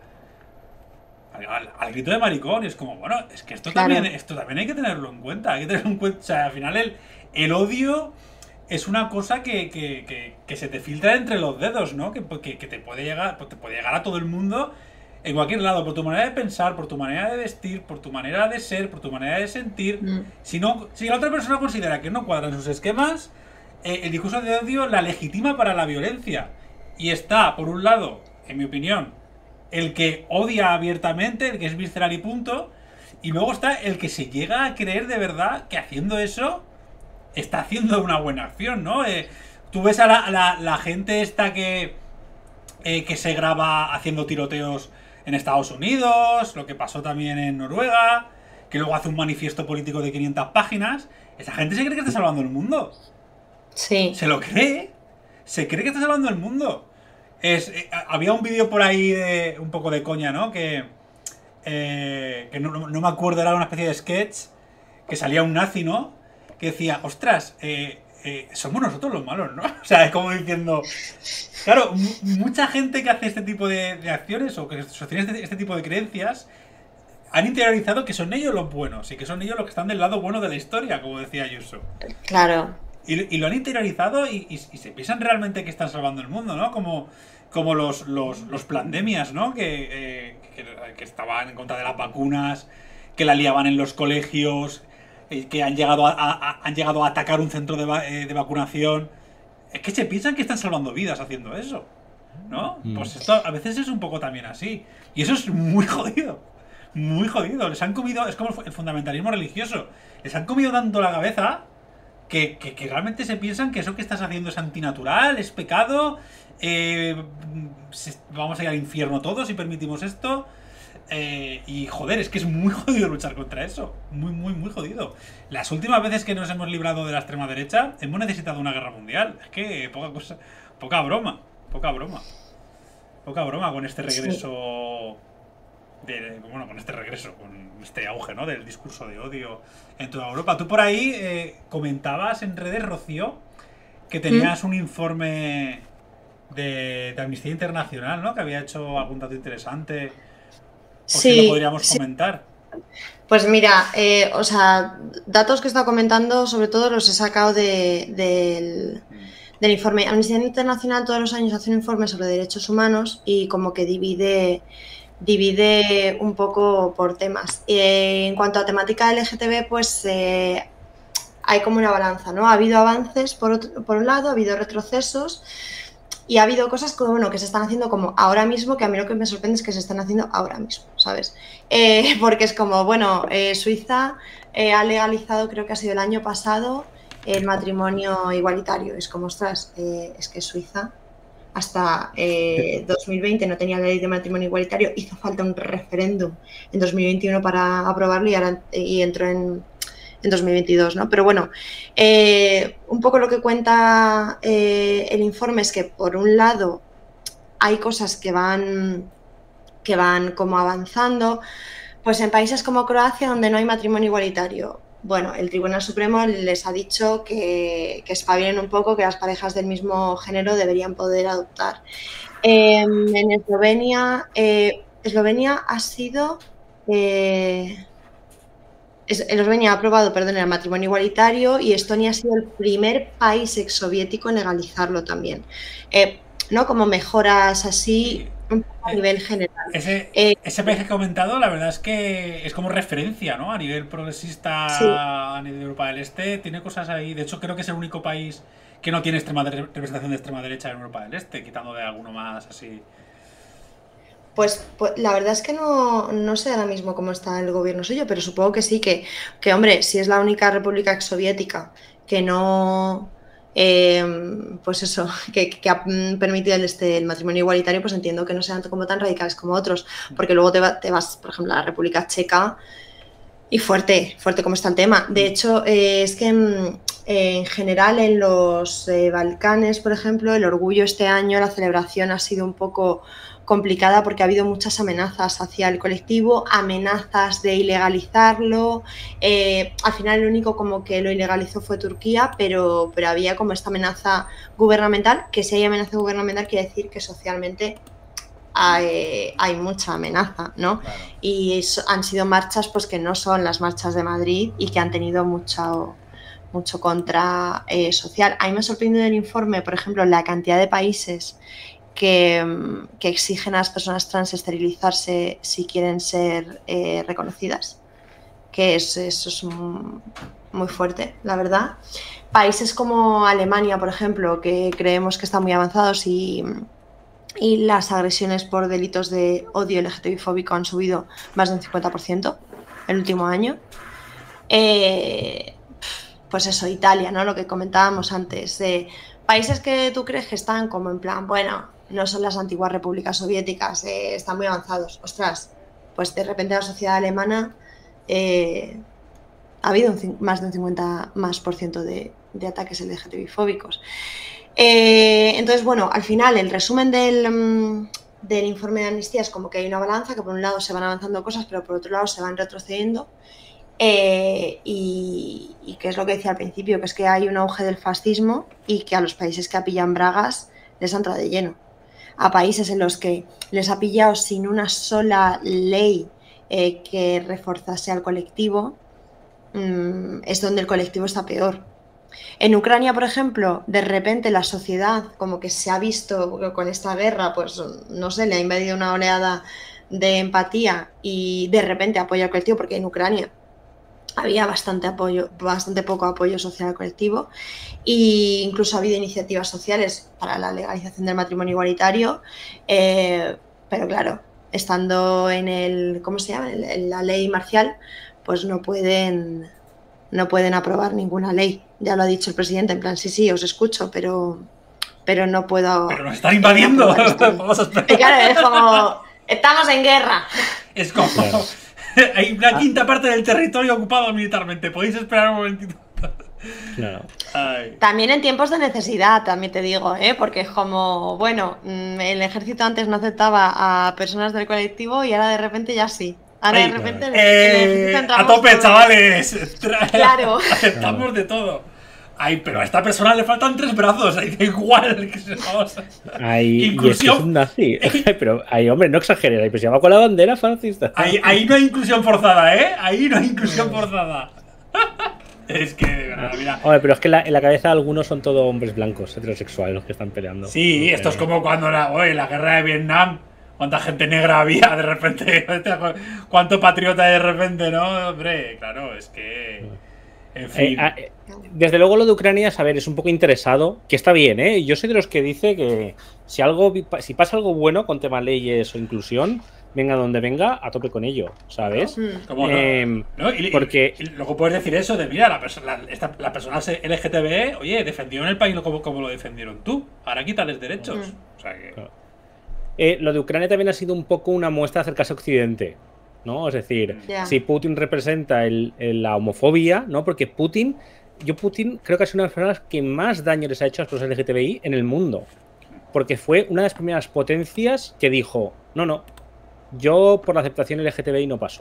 H: Al, al, al grito de maricón. Y es como, bueno, es que esto, claro. también, esto también hay que tenerlo en cuenta. Hay que tenerlo en cuenta. O sea, al final el, el odio es una cosa que, que, que, que se te filtra entre los dedos, ¿no? Que, que, que te puede llegar, te puede llegar a todo el mundo en cualquier lado, por tu manera de pensar, por tu manera de vestir, por tu manera de ser, por tu manera de sentir. Mm. Si no, si la otra persona considera que no cuadran sus esquemas, eh, el discurso de odio la legitima para la violencia. Y está, por un lado, en mi opinión, el que odia abiertamente, el que es visceral y punto. Y luego está el que se llega a creer de verdad que haciendo eso está haciendo una buena acción, ¿no? Eh, tú ves a la, a la, la gente esta que, eh, que se graba haciendo tiroteos en Estados Unidos, lo que pasó también en Noruega, que luego hace un manifiesto político de quinientas páginas. Esa gente se cree que está salvando el mundo.
I: Sí.
H: Se lo cree. Se cree que está salvando el mundo. Es, eh, había un vídeo por ahí de un poco de coña, ¿no? Que, eh, que no, no, no me acuerdo, era una especie de sketch que salía un nazi, ¿no? Que decía, ostras, eh, eh, somos nosotros los malos, ¿no? O sea, es como diciendo... Claro, mucha gente que hace este tipo de, de acciones o que sostiene este, este tipo de creencias han interiorizado que son ellos los buenos y que son ellos los que están del lado bueno de la historia, como decía Ayuso.
I: Claro.
H: Y, y lo han interiorizado y, y, y se piensan realmente que están salvando el mundo, ¿no? Como, como los, los, los plandemias, ¿no? Que, eh, que, que estaban en contra de las vacunas, que la liaban en los colegios, eh, que han llegado a, a, han llegado a atacar un centro de, va, eh, de vacunación. Es que se piensan que están salvando vidas haciendo eso, ¿no? Mm. Pues esto a veces es un poco también así. Y eso es muy jodido. Muy jodido. Les han comido... Es como el fundamentalismo religioso. Les han comido tanto la cabeza que, que, que realmente se piensan que eso que estás haciendo es antinatural, es pecado, eh, vamos a ir al infierno todos si permitimos esto. Eh, y joder, es que es muy jodido luchar contra eso. Muy, muy, muy jodido. Las últimas veces que nos hemos librado de la extrema derecha hemos necesitado una guerra mundial. Es que poca cosa, poca broma, poca broma. Poca broma con este regreso de, bueno, con este regreso, con este auge, ¿no? Del discurso de odio en toda Europa. Tú por ahí eh, comentabas en redes, Rocío, que tenías ¿Mm? un informe de, de Amnistía Internacional, ¿no? Que había hecho algún dato interesante. ¿Por
I: sí,
H: qué lo podríamos
I: sí.
H: comentar?
I: Pues mira, eh, o sea, datos que he estado comentando, sobre todo los he sacado de, de, del informe. Amnistía Internacional todos los años hace un informe sobre derechos humanos y como que divide, divide un poco por temas. Eh, en cuanto a temática L G T B, pues eh, hay como una balanza, ¿no? Ha habido avances por, otro, por un lado, ha habido retrocesos. Y ha habido cosas que, bueno, que se están haciendo como ahora mismo, que a mí lo que me sorprende es que se están haciendo ahora mismo, ¿sabes? Eh, porque es como, bueno, eh, Suiza eh, ha legalizado, creo que ha sido el año pasado, el matrimonio igualitario. Es como, ostras, eh, es que Suiza hasta eh, dos mil veinte no tenía la ley de matrimonio igualitario, hizo falta un referéndum en dos mil veintiuno para aprobarlo y, ahora, y entró en... en dos mil veintidós, ¿no? Pero bueno, eh, un poco lo que cuenta eh, el informe es que, por un lado, hay cosas que van, que van como avanzando, pues en países como Croacia, donde no hay matrimonio igualitario. Bueno, el Tribunal Supremo les ha dicho que, que espabilen un poco, que las parejas del mismo género deberían poder adoptar. Eh, en Eslovenia, eh, Eslovenia ha sido... Eh, Eslovenia ha aprobado, perdón, el matrimonio igualitario y Estonia ha sido el primer país exsoviético en legalizarlo también. Eh, ¿no? Como mejoras así a nivel general.
H: Ese,
I: eh,
H: ese país que he comentado, la verdad es que es como referencia, ¿no? A nivel progresista,
I: sí.
H: A nivel de Europa del Este, tiene cosas ahí. De hecho, creo que es el único país que no tiene extrema de, representación de extrema derecha en Europa del Este, quitando de alguno más así.
I: Pues, pues la verdad es que no, no sé ahora mismo cómo está el gobierno suyo, pero supongo que sí, que, que hombre, si es la única república exsoviética que no, eh, pues eso, que, que ha permitido el, este, el matrimonio igualitario, pues entiendo que no sean como tan radicales como otros, porque luego te, va, te vas, por ejemplo, a la República Checa y fuerte, fuerte como está el tema. De hecho, eh, es que en, en general en los eh, Balcanes, por ejemplo, el orgullo este año, la celebración ha sido un poco complicada porque ha habido muchas amenazas hacia el colectivo, amenazas de ilegalizarlo. Eh, al final el único como que lo ilegalizó fue Turquía, pero, pero había como esta amenaza gubernamental, que si hay amenaza gubernamental quiere decir que socialmente hay, hay mucha amenaza, ¿no? Claro. Y eso, han sido marchas pues que no son las marchas de Madrid y que han tenido mucho, mucho contra eh, social. A mí me ha sorprendido el informe, por ejemplo, la cantidad de países Que, que exigen a las personas trans esterilizarse si quieren ser eh, reconocidas, que es, eso es muy fuerte, la verdad. Países como Alemania, por ejemplo, que creemos que están muy avanzados y, y las agresiones por delitos de odio L G T B fóbico han subido más de un cincuenta por ciento el último año. Eh, pues eso, Italia, ¿no? Lo que comentábamos antes, de países que tú crees que están como en plan, bueno, no son las antiguas repúblicas soviéticas, eh, están muy avanzados. Ostras, pues de repente la sociedad alemana eh, ha habido un, más de un cincuenta más por ciento de, de ataques L G T B fóbicos. Eh, entonces, bueno, al final el resumen del, um, del informe de Amnistía es como que hay una balanza, que por un lado se van avanzando cosas, pero por otro lado se van retrocediendo. Eh, y, y que es lo que decía al principio, que es que hay un auge del fascismo y que a los países que apillan bragas les entra de lleno. A países en los que les ha pillado sin una sola ley eh, que reforzase al colectivo, mmm, es donde el colectivo está peor. En Ucrania, por ejemplo, de repente la sociedad como que se ha visto con esta guerra, pues no sé, le ha invadido una oleada de empatía y de repente apoya al colectivo, porque en Ucrania había bastante apoyo, bastante poco apoyo social al colectivo, e incluso ha habido iniciativas sociales para la legalización del matrimonio igualitario, eh, pero claro, estando en el, ¿cómo se llama? En, en la ley marcial, pues no pueden, no pueden aprobar ninguna ley. Ya lo ha dicho el presidente, en plan, sí, sí, os escucho, pero, pero no puedo...
H: Pero nos están invadiendo. Vamos a esperar.
I: Y claro, es como, estamos en guerra.
H: Es como... Hay una quinta parte del territorio ocupado militarmente. ¿Podéis esperar un momentito?
G: No.
H: Ay.
I: También en tiempos de necesidad, también te digo, ¿eh? Porque es como, bueno, el ejército antes no aceptaba a personas del colectivo y ahora de repente ya sí. Ahora
H: Ay,
I: de repente
H: claro.
I: en el ejército
H: eh,
I: entramos
H: A tope,
I: todos.
H: chavales.
I: Claro.
H: Aceptamos de todo. Ay, pero a esta persona le faltan tres brazos. Ahí da igual. Que se vamos a...
G: Ahí,
H: Inclusión.
G: y es que es un nazi. Pero ahí, hombre, no exageres. Ahí pues se va con la bandera fascista.
H: Ahí, ahí no hay inclusión forzada, ¿eh? Ahí no hay inclusión forzada. Es que, de verdad, mira.
G: Hombre, pero es que la, en la cabeza algunos son todos hombres blancos, heterosexuales, los que están peleando.
H: Sí, esto es como cuando la, oye, la guerra de Vietnam. Cuánta gente negra había de repente. Cuánto patriota de repente, ¿no? Hombre, claro, es que. En fin.
G: Eh, eh, desde luego lo de Ucrania, a ver, es un poco interesado, que está bien, ¿eh? Yo soy de los que dice que si algo, si pasa algo bueno con temas leyes o inclusión, venga donde venga, a tope con ello, ¿sabes?
H: ¿Cómo no?
G: Eh,
H: ¿No? Y,
G: porque
H: y, y luego puedes decir eso de, mira, la, perso la, esta, la persona L G T B, oye, defendieron el país como, como lo defendieron tú, ahora quítales derechos. Uh-huh. O sea que...
G: Claro. Eh, lo de Ucrania también ha sido un poco una muestra de acercarse a Occidente, ¿no? Es decir, yeah. si Putin representa el, el, la homofobia, ¿no? Porque Putin, yo Putin creo que ha sido una de las personas que más daño les ha hecho a los L G T B I en el mundo. Porque fue una de las primeras potencias que dijo, no, no, yo por la aceptación L G T B I no paso.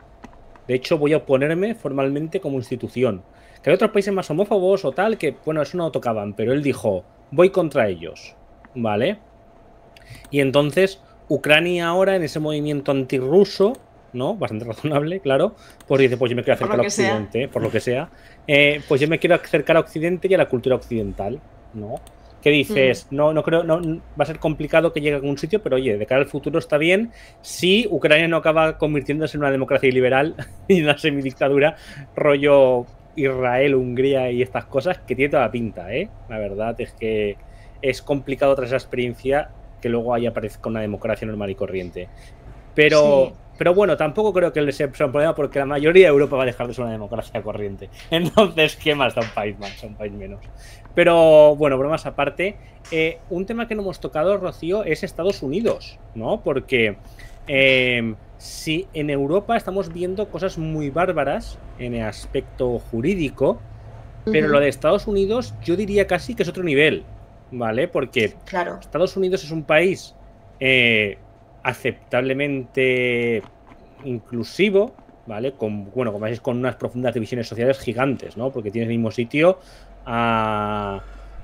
G: De hecho, voy a oponerme formalmente como institución. Que hay otros países más homófobos o tal, que, bueno, eso no tocaban, pero él dijo, voy contra ellos, ¿vale? Y entonces, Ucrania ahora, en ese movimiento antirruso, ¿no? Bastante razonable, claro, pues dice, pues yo me quiero acercar a Occidente, sea. por lo que sea, eh, pues yo me quiero acercar a Occidente y a la cultura occidental, ¿no? ¿Qué dices? Mm. No, no creo, no, va a ser complicado que llegue a algún sitio, pero oye, de cara al futuro está bien si Ucrania no acaba convirtiéndose en una democracia liberal y una semidictadura, rollo Israel, Hungría y estas cosas, que tiene toda la pinta, ¿eh? La verdad es que es complicado tras esa experiencia que luego ahí aparezca una democracia normal y corriente. Pero, sí. pero bueno, tampoco creo que sea un problema porque la mayoría de Europa va a dejar de ser una democracia corriente. Entonces, ¿qué más da un país más? Un país menos. Pero bueno, bromas aparte, eh, un tema que no hemos tocado, Rocío, es Estados Unidos, ¿no? Porque eh, si en Europa estamos viendo cosas muy bárbaras en el aspecto jurídico, uh-huh. pero lo de Estados Unidos yo diría casi que es otro nivel, ¿vale? Porque
I: claro.
G: Estados Unidos es un país eh, aceptablemente inclusivo, ¿vale? Con, bueno, como veis, con unas profundas divisiones sociales gigantes, ¿no? Porque tiene el mismo sitio a,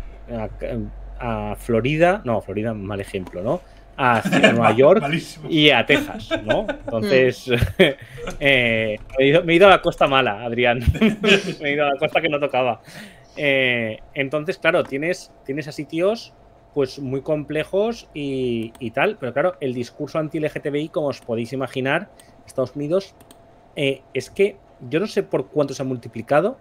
G: a, a Florida, no, Florida, mal ejemplo, ¿no? A Nueva York y a Texas, ¿no? Entonces, eh, me, he ido, me he ido a la costa mala, Adrián. Me he ido a la costa que no tocaba. Eh, entonces, claro, tienes, tienes a sitios pues muy complejos y, y tal, pero claro, el discurso anti-L G T B I, como os podéis imaginar, Estados Unidos, eh, es que yo no sé por cuánto se ha multiplicado,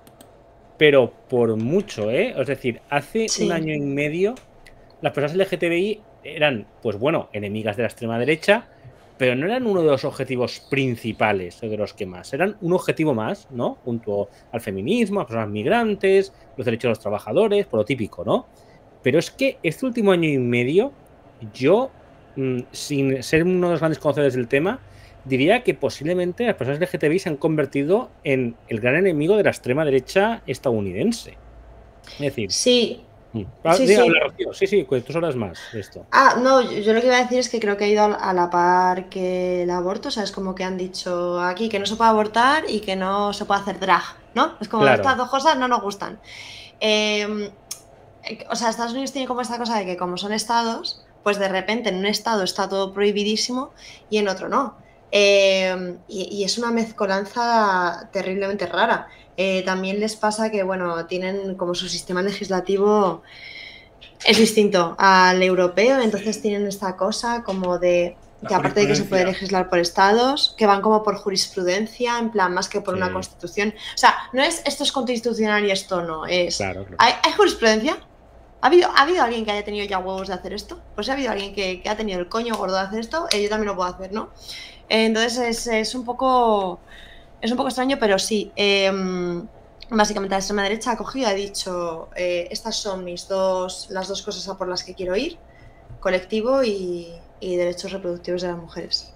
G: pero por mucho, ¿eh? Es decir, hace sí. un año y medio las personas L G T B I eran, pues bueno, enemigas de la extrema derecha, pero no eran uno de los objetivos principales o de los que más. Eran un objetivo más, ¿no? Junto al feminismo, a personas migrantes, los derechos de los trabajadores, por lo típico, ¿no? Pero es que este último año y medio, yo, mmm, sin ser uno de los grandes conocedores del tema, diría que posiblemente las personas L G T B I se han convertido en el gran enemigo de la extrema derecha estadounidense. Es decir...
I: Sí.
G: Ah,
I: sí,
G: sí,
I: sí.
G: Habla, sí, sí, pues tú hablas más de esto.
I: Ah, no, yo, yo lo que iba a decir es que creo que ha ido a la par que el aborto, o sea, es como que han dicho aquí que no se puede abortar y que no se puede hacer drag, ¿no? Es como
G: Claro.
I: Estas dos cosas no nos gustan. Eh, o sea, Estados Unidos tiene como esta cosa de que como son estados, pues de repente en un estado está todo prohibidísimo y en otro no. Eh, y, y es una mezcolanza terriblemente rara. Eh, también les pasa que, bueno, tienen como su sistema legislativo es distinto al europeo, entonces tienen esta cosa como de que aparte de que se puede legislar por estados, que van como por jurisprudencia, en plan más que por sí. una constitución. O sea, no es esto es constitucional y esto no, es...
G: Claro, claro.
I: ¿Hay, ¿Hay jurisprudencia? ¿Ha habido, ¿Ha habido alguien que haya tenido ya huevos de hacer esto? Pues ha habido alguien que, que ha tenido el coño gordo de hacer esto, eh, yo también lo puedo hacer, ¿no? Eh, entonces es, es un poco... Es un poco extraño, pero sí. Eh, básicamente la extrema derecha ha cogido y ha dicho eh, estas son mis dos, las dos cosas a por las que quiero ir, colectivo y, y derechos reproductivos de las mujeres.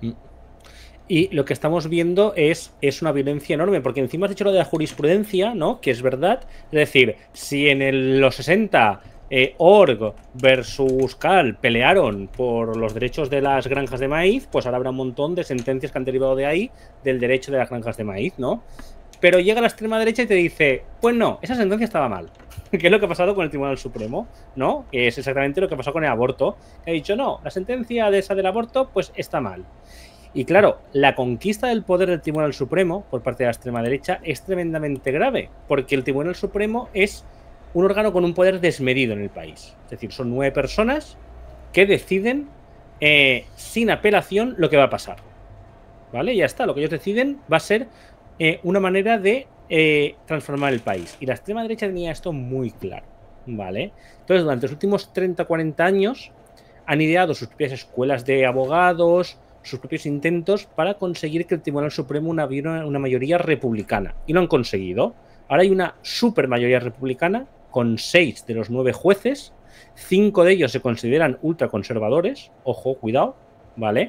G: Y lo que estamos viendo es, es una violencia enorme, porque encima has dicho lo de la jurisprudencia, ¿no? Que es verdad. Es decir, si en el, los sesenta eh, Org versus Cal pelearon por los derechos de las granjas de maíz, pues ahora habrá un montón de sentencias que han derivado de ahí del derecho de las granjas de maíz, ¿no? Pero llega la extrema derecha y te dice, pues no, esa sentencia estaba mal. Que es lo que ha pasado con el Tribunal Supremo, ¿no? Que es exactamente lo que pasó con el aborto. Que ha dicho, no, la sentencia de esa del aborto, pues está mal. Y claro, la conquista del poder del Tribunal Supremo por parte de la extrema derecha es tremendamente grave, porque el Tribunal Supremo es un órgano con un poder desmedido en el país. Es decir, son nueve personas que deciden eh, sin apelación lo que va a pasar. ¿Vale? Ya está, lo que ellos deciden va a ser eh, una manera de eh, transformar el país. Y la extrema derecha tenía esto muy claro. ¿Vale? Entonces, durante los últimos treinta a cuarenta años han ideado sus propias escuelas de abogados, sus propios intentos para conseguir que el Tribunal Supremo una, una mayoría republicana. Y lo han conseguido. Ahora hay una super mayoría republicana con seis de los nueve jueces. Cinco de ellos se consideran ultraconservadores. Ojo, cuidado, ¿vale?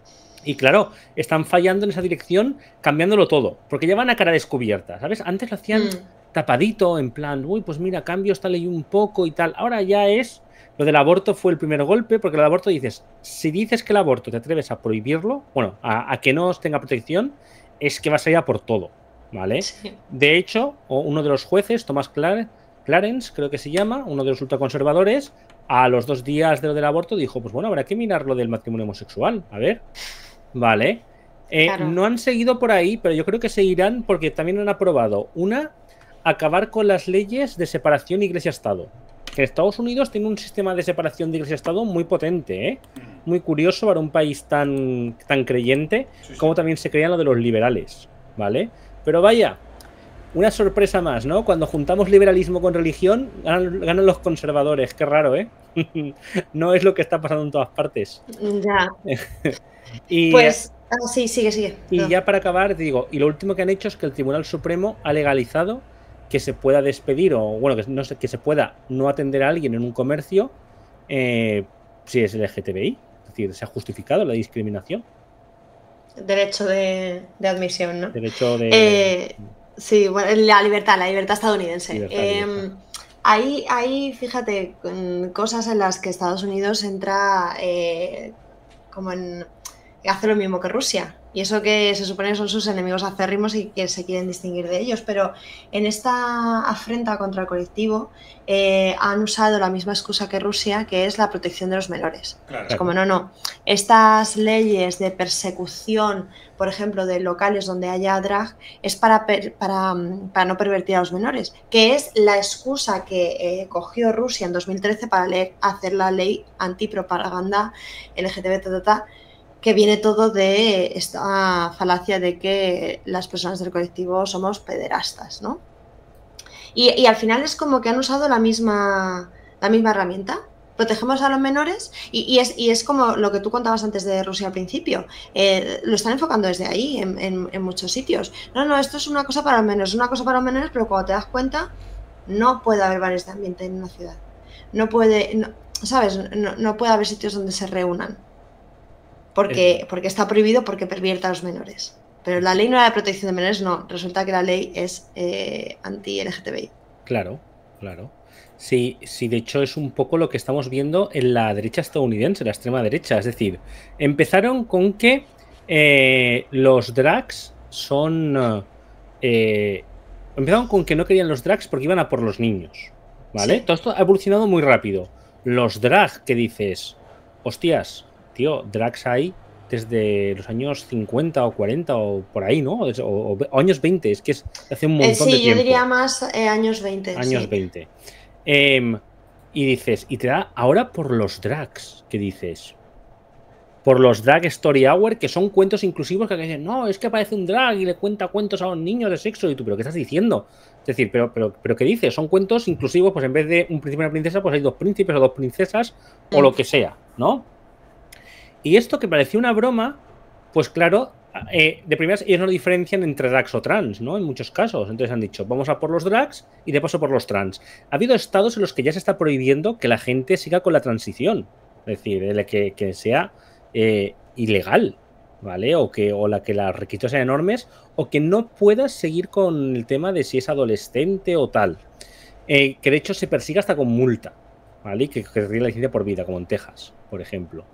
G: Y claro, están fallando en esa dirección, cambiándolo todo. Porque ya van a cara descubierta, ¿sabes? Antes lo hacían mm. tapadito, en plan, uy, pues mira, cambio esta ley un poco y tal. Ahora ya es... Lo del aborto fue el primer golpe, porque el aborto dices, si dices que el aborto te atreves a prohibirlo, bueno, a, a que no tenga protección, es que vas a ir a por todo, ¿vale? Sí. De hecho, uno de los jueces, Thomas Clar Clarence, creo que se llama, uno de los ultraconservadores, a los dos días de lo del aborto dijo, pues bueno, habrá que mirar lo del matrimonio homosexual, a ver, ¿vale? Eh, claro. No han seguido por ahí, pero yo creo que seguirán porque también han aprobado una, acabar con las leyes de separación iglesia-estado. Que Estados Unidos tiene un sistema de separación de iglesia-estado muy potente, ¿eh? Muy curioso para un país tan, tan creyente, sí, sí. Como también se creían lo de los liberales, ¿vale? Pero vaya, una sorpresa más, ¿no? Cuando juntamos liberalismo con religión, ganan, ganan los conservadores, qué raro, ¿eh? No es lo que está pasando en todas partes.
I: Ya.
G: y,
I: pues, ah, sí, sigue, sigue.
G: Y
I: no.
G: ya para acabar, digo, y lo último que han hecho es que el Tribunal Supremo ha legalizado que se pueda despedir o, bueno, que, no sé, que se pueda no atender a alguien en un comercio eh, si es L G T B I. Es decir, se ha justificado la discriminación.
I: Derecho de, de admisión, ¿no?
G: Derecho de...
I: Eh, sí, bueno, la libertad, la libertad estadounidense.
G: Libertad,
I: eh,
G: libertad.
I: Ahí, ahí, fíjate, cosas en las que Estados Unidos entra eh, como en... hace lo mismo que Rusia. Y eso que se supone que son sus enemigos acérrimos y que se quieren distinguir de ellos. Pero en esta afrenta contra el colectivo eh, han usado la misma excusa que Rusia, que es la protección de los menores. Claro. Es como, no, no. Estas leyes de persecución, por ejemplo, de locales donde haya drag, es para, per, para, para no pervertir a los menores. Que es la excusa que eh, cogió Rusia en dos mil trece para leer, hacer la ley antipropaganda L G T B, ta, ta, ta, que viene todo de esta falacia de que las personas del colectivo somos pederastas, ¿no? Y, y al final es como que han usado la misma, la misma herramienta. protegemos a los menores y, y, es, y es como lo que tú contabas antes de Rusia al principio. Eh, lo están enfocando desde ahí en, en, en muchos sitios. No, no, esto es una cosa para los menores, es una cosa para los menores, pero cuando te das cuenta, no puede haber bares de ambiente en una ciudad. No puede, no, ¿sabes? No, no puede haber sitios donde se reúnan. Porque, porque está prohibido, porque pervierte a los menores. Pero la ley no era de protección de menores, no. Resulta que la ley es eh, anti-L G T B I.
G: Claro, claro. Sí, sí, de hecho es un poco lo que estamos viendo en la derecha estadounidense, la extrema derecha. Es decir, empezaron con que eh, los drags son... Eh, empezaron con que no querían los drags porque iban a por los niños, ¿vale? Sí. Todo esto ha evolucionado muy rápido. Los drag que dices, hostias, tío, drags hay desde los años cincuenta o cuarenta o por ahí, ¿no? O, o, o años veinte, es que es hace un montón
I: eh, sí,
G: de tiempo.
I: Sí, yo diría más eh, años veinte.
G: Años
I: sí.
G: veinte. Eh, y dices, y te da ahora por los drags, ¿qué dices? Por los drag story hour, que son cuentos inclusivos que dicen, no, es que aparece un drag y le cuenta cuentos a los niños de sexo. Y tú, ¿pero qué estás diciendo? Es decir, ¿pero, pero, pero qué dices? Son cuentos inclusivos, pues en vez de un príncipe y una princesa, pues hay dos príncipes o dos princesas o lo que sea, ¿no? Y esto que parecía una broma, pues claro, eh, de primeras ellos no diferencian entre drags o trans, ¿no? En muchos casos. Entonces han dicho, vamos a por los drags y de paso por los trans. Ha habido estados en los que ya se está prohibiendo que la gente siga con la transición. Es decir, el que, que sea eh, ilegal, ¿vale? O que o la que los requisitos sean enormes, o que no puedas seguir con el tema de si es adolescente o tal. Eh, que de hecho se persiga hasta con multa, ¿vale? Que, que ríe la licencia por vida, como en Texas, por ejemplo.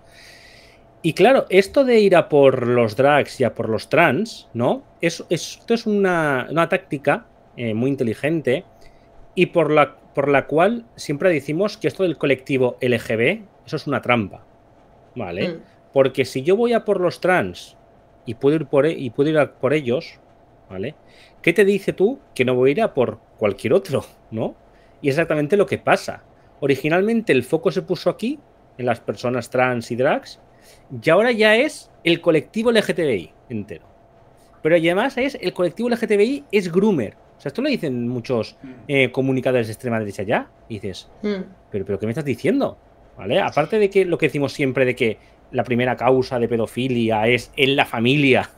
G: Y claro, esto de ir a por los drags y a por los trans, ¿no? Es, esto es una, una táctica eh, muy inteligente y por la, por la cual siempre decimos que esto del colectivo L G B, eso es una trampa, ¿vale? Mm. Porque si yo voy a por los trans y puedo ir por, y puedo ir a por ellos, ¿vale? ¿Qué te dice tú que no voy a ir a por cualquier otro, ¿no? Y es exactamente lo que pasa. Originalmente el foco se puso aquí, en las personas trans y drags, y ahora ya es el colectivo L G T B I entero. Pero además es el colectivo L G T B I es groomer. O sea, esto lo dicen muchos eh, comunicadores de extrema derecha ya. Y dices, mm. ¿pero, ¿pero qué me estás diciendo? ¿Vale? Aparte de que lo que decimos siempre de que la primera causa de pedofilia es en la familia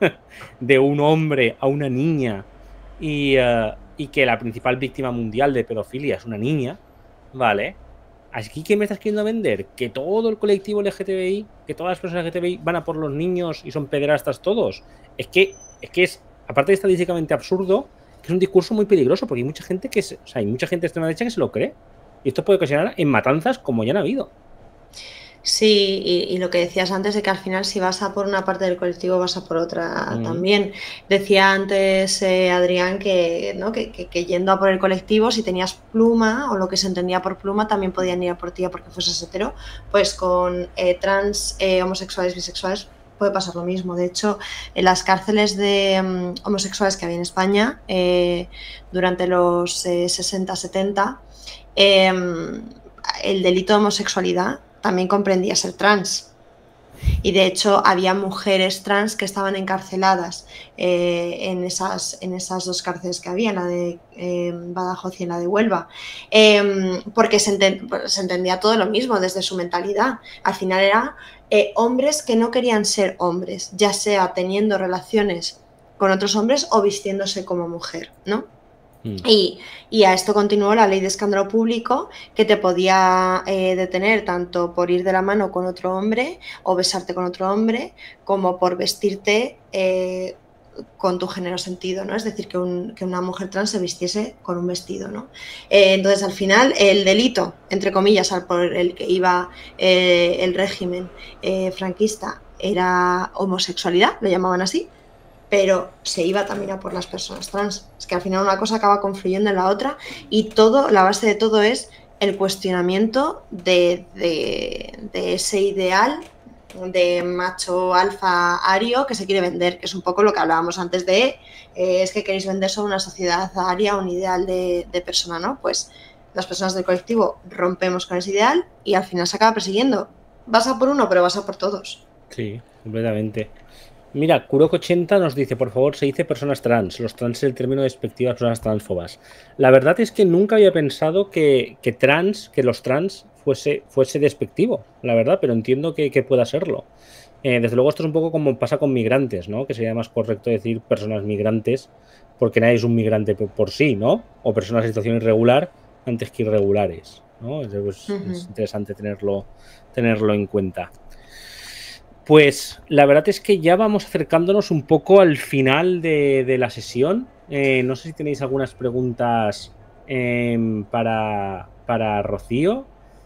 G: de un hombre a una niña y, uh, y que la principal víctima mundial de pedofilia es una niña, ¿vale? Aquí, ¿qué me estás queriendo vender? ¿Que todo el colectivo L G T B I, que todas las personas L G T B I van a por los niños y son pederastas todos? Es que es, que es aparte de estadísticamente absurdo, que es un discurso muy peligroso, porque hay mucha gente que se, o sea, hay mucha gente de extrema derecha que se lo cree. Y esto puede ocasionar en matanzas como ya han habido.
I: Sí, y, y lo que decías antes de que al final si vas a por una parte del colectivo vas a por otra mm. también. Decía antes eh, Adrián que, ¿no? que, que, que yendo a por el colectivo, si tenías pluma o lo que se entendía por pluma, también podían ir a por ti porque fueses hetero. Pues con eh, trans, eh, homosexuales, bisexuales puede pasar lo mismo. De hecho, en las cárceles de um, homosexuales que había en España eh, durante los eh, sesenta setenta, eh, el delito de homosexualidad también comprendía ser trans. Y de hecho había mujeres trans que estaban encarceladas eh, en, esas, en esas dos cárceles que había, la de eh, Badajoz y en la de Huelva, eh, porque se, enten se entendía todo lo mismo desde su mentalidad. Al final era eh, hombres que no querían ser hombres, ya sea teniendo relaciones con otros hombres o vistiéndose como mujer, ¿no? Y, y a esto continuó la ley de escándalo público, que te podía eh, detener tanto por ir de la mano con otro hombre o besarte con otro hombre, como por vestirte eh, con tu género sentido, ¿no? Es decir, que, un, que una mujer trans se vistiese con un vestido, ¿no? Eh, entonces, al final, el delito, entre comillas, por el que iba eh, el régimen eh, franquista era homosexualidad, lo llamaban así, pero se iba también a por las personas trans. Es que al final una cosa acaba confluyendo en la otra y todo, la base de todo es el cuestionamiento de, de, de ese ideal de macho alfa ario que se quiere vender, que es un poco lo que hablábamos antes de eh, es que queréis vender sobre una sociedad aria, un ideal de, de persona, ¿no? Pues las personas del colectivo rompemos con ese ideal y al final se acaba persiguiendo. Vas a por uno, pero vas a por todos.
G: Sí, completamente. Mira, Kurok ochenta nos dice, por favor, se dice personas trans. Los trans es el término despectivo a personas transfobas. La verdad es que nunca había pensado que, que trans, que los trans fuese, fuese despectivo, la verdad, pero entiendo que, que pueda serlo. Eh, desde luego esto es un poco como pasa con migrantes, ¿no? Que sería más correcto decir personas migrantes, porque nadie es un migrante por sí, ¿no? O personas en situación irregular antes que irregulares, ¿no? Pues, uh-huh. Es interesante tenerlo, tenerlo en cuenta. Pues la verdad es que ya vamos acercándonos un poco al final de, de la sesión. Eh, no sé si tenéis algunas preguntas eh, para, para Rocío.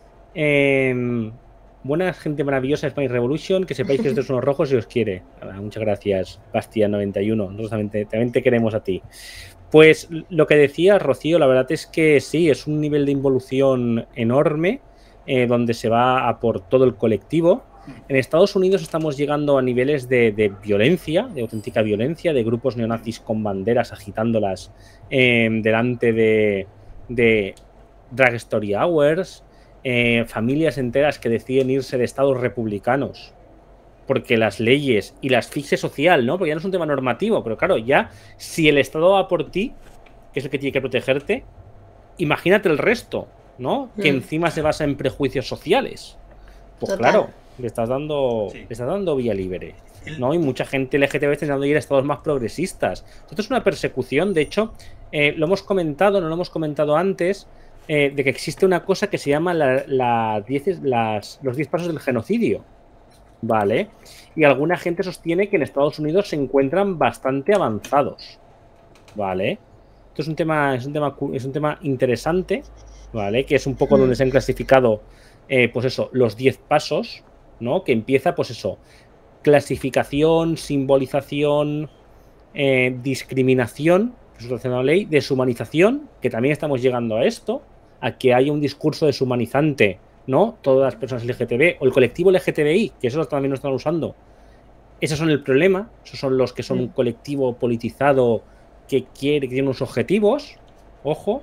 G: Eh, buena gente maravillosa de Spanish Revolution, que sepáis que estos son los rojos y os quiere. Muchas gracias, Bastian noventa y uno. Nosotros también te, también te queremos a ti. Pues lo que decía Rocío, la verdad es que sí, es un nivel de involución enorme, eh, donde se va a por todo el colectivo. En Estados Unidos estamos llegando a niveles de, de violencia, de auténtica violencia, de grupos neonazis con banderas agitándolas eh, delante de, de Drag Story Hours, eh, familias enteras que deciden irse de estados republicanos porque las leyes y la asfixia social, ¿no? Porque ya no es un tema normativo, pero claro, ya si el Estado va por ti, que es el que tiene que protegerte, imagínate el resto, ¿no? Mm. Que encima se basa en prejuicios sociales. Pues Total. Claro, le estás dando, sí. le estás dando vía libre, ¿no? Y mucha gente L G T B está intentando ir a estados más progresistas. Esto es una persecución, de hecho, eh, lo hemos comentado, no lo hemos comentado antes, eh, de que existe una cosa que se llama la, la diez, las, los diez pasos del genocidio, ¿vale? Y alguna gente sostiene que en Estados Unidos se encuentran bastante avanzados, ¿vale? Esto es un tema, es un tema, es un tema interesante, ¿vale? Que es un poco mm. donde se han clasificado, eh, pues eso, los diez pasos, ¿no? Que empieza, pues eso, clasificación, simbolización, eh, discriminación, situación de la ley, deshumanización, que también estamos llegando a esto, a que haya un discurso deshumanizante, ¿no? Todas las personas L G T B o el colectivo L G T B I, que eso también lo están usando. Esos son el problema, esos son los que son mm. un colectivo politizado que quiere, que tiene unos objetivos, ojo.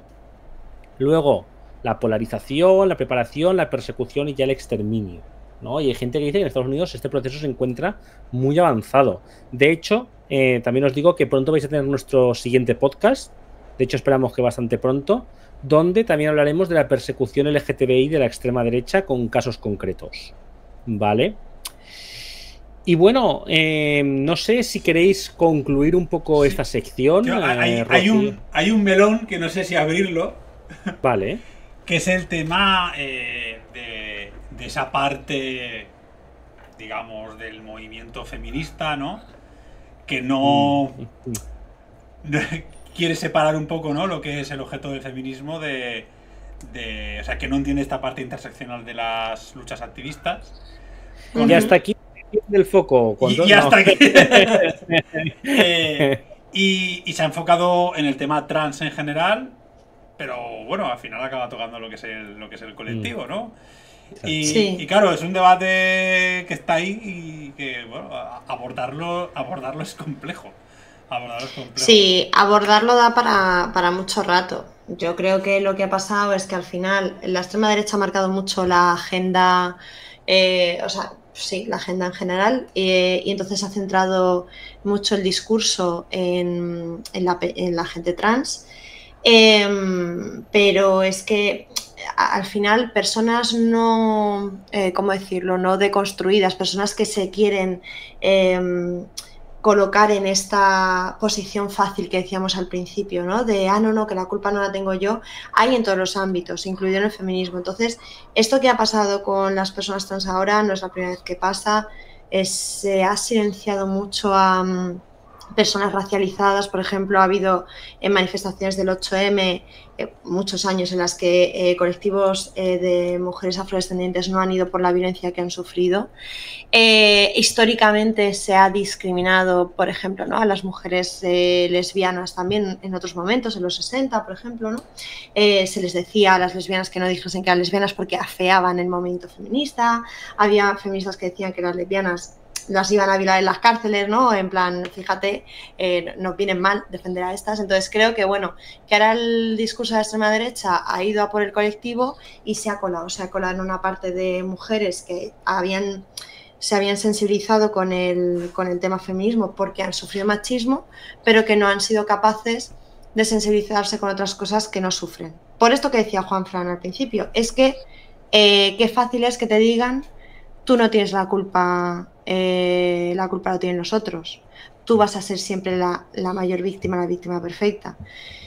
G: Luego, la polarización, la preparación, la persecución y ya el exterminio, ¿no? Y hay gente que dice que en Estados Unidos este proceso se encuentra muy avanzado. De hecho, eh, también os digo que pronto vais a tener nuestro siguiente podcast, de hecho esperamos que bastante pronto, donde también hablaremos de la persecución L G T B I de la extrema derecha con casos concretos, ¿vale? Y bueno, eh, no sé si queréis concluir un poco sí. esta sección.
H: Yo, hay, eh, hay, un, hay un melón que no sé si abrirlo.
G: Vale.
H: Que es el tema eh, de, de esa parte, digamos, del movimiento feminista, ¿no? Que no mm. quiere separar un poco, ¿no? Lo que es el objeto del feminismo de, de... O sea, que no entiende esta parte interseccional de las luchas activistas.
G: Con... Y hasta aquí del foco.
H: Y, y hasta aquí. eh, y, y se ha enfocado en el tema trans en general, pero bueno, al final acaba tocando lo que es el, lo que es el colectivo, ¿no? Y, sí. y claro, es un debate que está ahí y que, bueno, abordarlo, abordarlo es complejo. Abordarlo es complejo.
I: Sí, abordarlo da para, para mucho rato. Yo creo que lo que ha pasado es que al final la extrema derecha ha marcado mucho la agenda, eh, o sea, sí, la agenda en general, eh, y entonces ha centrado mucho el discurso en, en, la, en la gente trans, eh, pero es que al final personas no, eh, ¿cómo decirlo?, no deconstruidas, personas que se quieren eh, colocar en esta posición fácil que decíamos al principio, ¿no? De, ah, no, no, que la culpa no la tengo yo, hay en todos los ámbitos, incluido en el feminismo. Entonces, esto que ha pasado con las personas trans ahora no es la primera vez que pasa, es, se ha silenciado mucho a um, personas racializadas. Por ejemplo, ha habido en manifestaciones del ocho eme eh, muchos años en las que eh, colectivos eh, de mujeres afrodescendientes no han ido por la violencia que han sufrido. Eh, históricamente se ha discriminado, por ejemplo, ¿no?, a las mujeres eh, lesbianas también en otros momentos, en los sesenta, por ejemplo, ¿no? Eh, se les decía a las lesbianas que no dijesen que eran lesbianas porque afeaban el movimiento feminista. Había feministas que decían que las lesbianas las iban a violar en las cárceles, ¿no? En plan, fíjate, eh, nos vienen mal defender a estas. Entonces creo que, bueno, que ahora el discurso de la extrema derecha ha ido a por el colectivo y se ha colado, se ha colado en una parte de mujeres que habían, se habían sensibilizado con el, con el tema feminismo porque han sufrido machismo, pero que no han sido capaces de sensibilizarse con otras cosas que no sufren. Por esto que decía Juan Fran al principio, es que eh, qué fácil es que te digan, tú no tienes la culpa, eh, la culpa lo tienen los otros. Tú vas a ser siempre la, la mayor víctima, la víctima perfecta.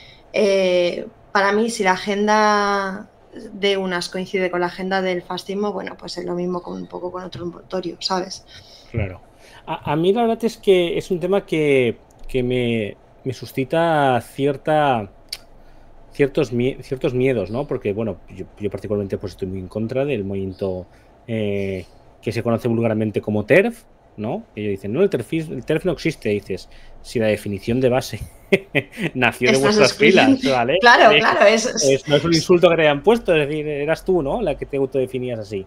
I: Eh, para mí, si la agenda de unas coincide con la agenda del fascismo, bueno, pues es lo mismo con un poco con otro envoltorio, ¿sabes?
G: Claro. A, a mí la verdad es que es un tema que, que me, me suscita cierta ciertos, ciertos miedos, ¿no? Porque, bueno, yo, yo particularmente pues estoy muy en contra del movimiento eh, que se conoce vulgarmente como TERF, ¿no? Ellos dicen, no, el TERF, el TERF no existe. Y dices, si la definición de base nació de vuestras filas, ¿vale?
I: Claro,
G: eh,
I: claro, eso es...
G: es... No es un insulto que te hayan puesto, es decir, eras tú, ¿no? La que te autodefinías así.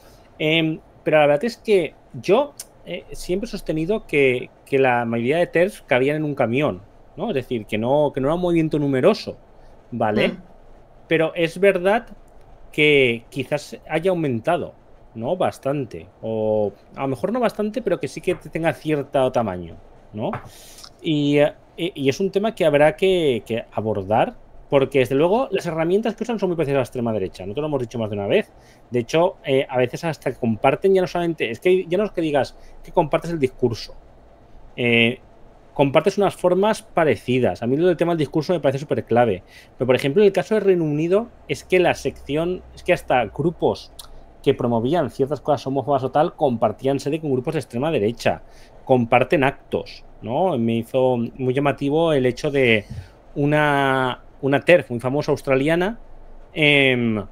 G: Eh, pero la verdad es que yo eh, siempre he sostenido que, que la mayoría de TERF cabían en un camión, ¿no? Es decir, que no, que no era un movimiento numeroso, ¿vale? Mm. Pero es verdad que quizás haya aumentado, ¿no? Bastante. O a lo mejor no bastante, pero que sí que tenga cierto tamaño, ¿no? Y, y es un tema que habrá que, que abordar, porque desde luego las herramientas que usan son muy parecidas a la extrema derecha. No te lo hemos dicho más de una vez. De hecho, eh, a veces hasta que comparten ya no solamente... Es que ya no es que digas que compartes el discurso. Eh, compartes unas formas parecidas. A mí lo del tema del discurso me parece súper clave. Pero, por ejemplo, en el caso de Reino Unido, es que la sección... Es que hasta grupos que promovían ciertas cosas homófobas o tal, compartían sede con grupos de extrema derecha. Comparten actos, ¿no? Me hizo muy llamativo el hecho de una... una TERF muy famosa australiana eh,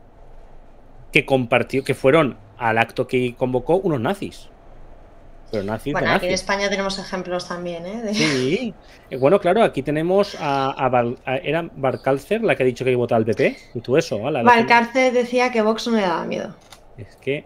G: que compartió, que fueron al acto que convocó unos nazis. Pero nazis
I: bueno,
G: de
I: aquí
G: nazis.
I: en España tenemos ejemplos también, ¿eh? De...
G: Sí. Bueno, claro, aquí tenemos a, a, Val, a era Valcárcel la que ha dicho que votaba al P P. Y tú eso, ¿vale?
I: Valcárcel decía que Vox no le daba miedo.
G: Es que,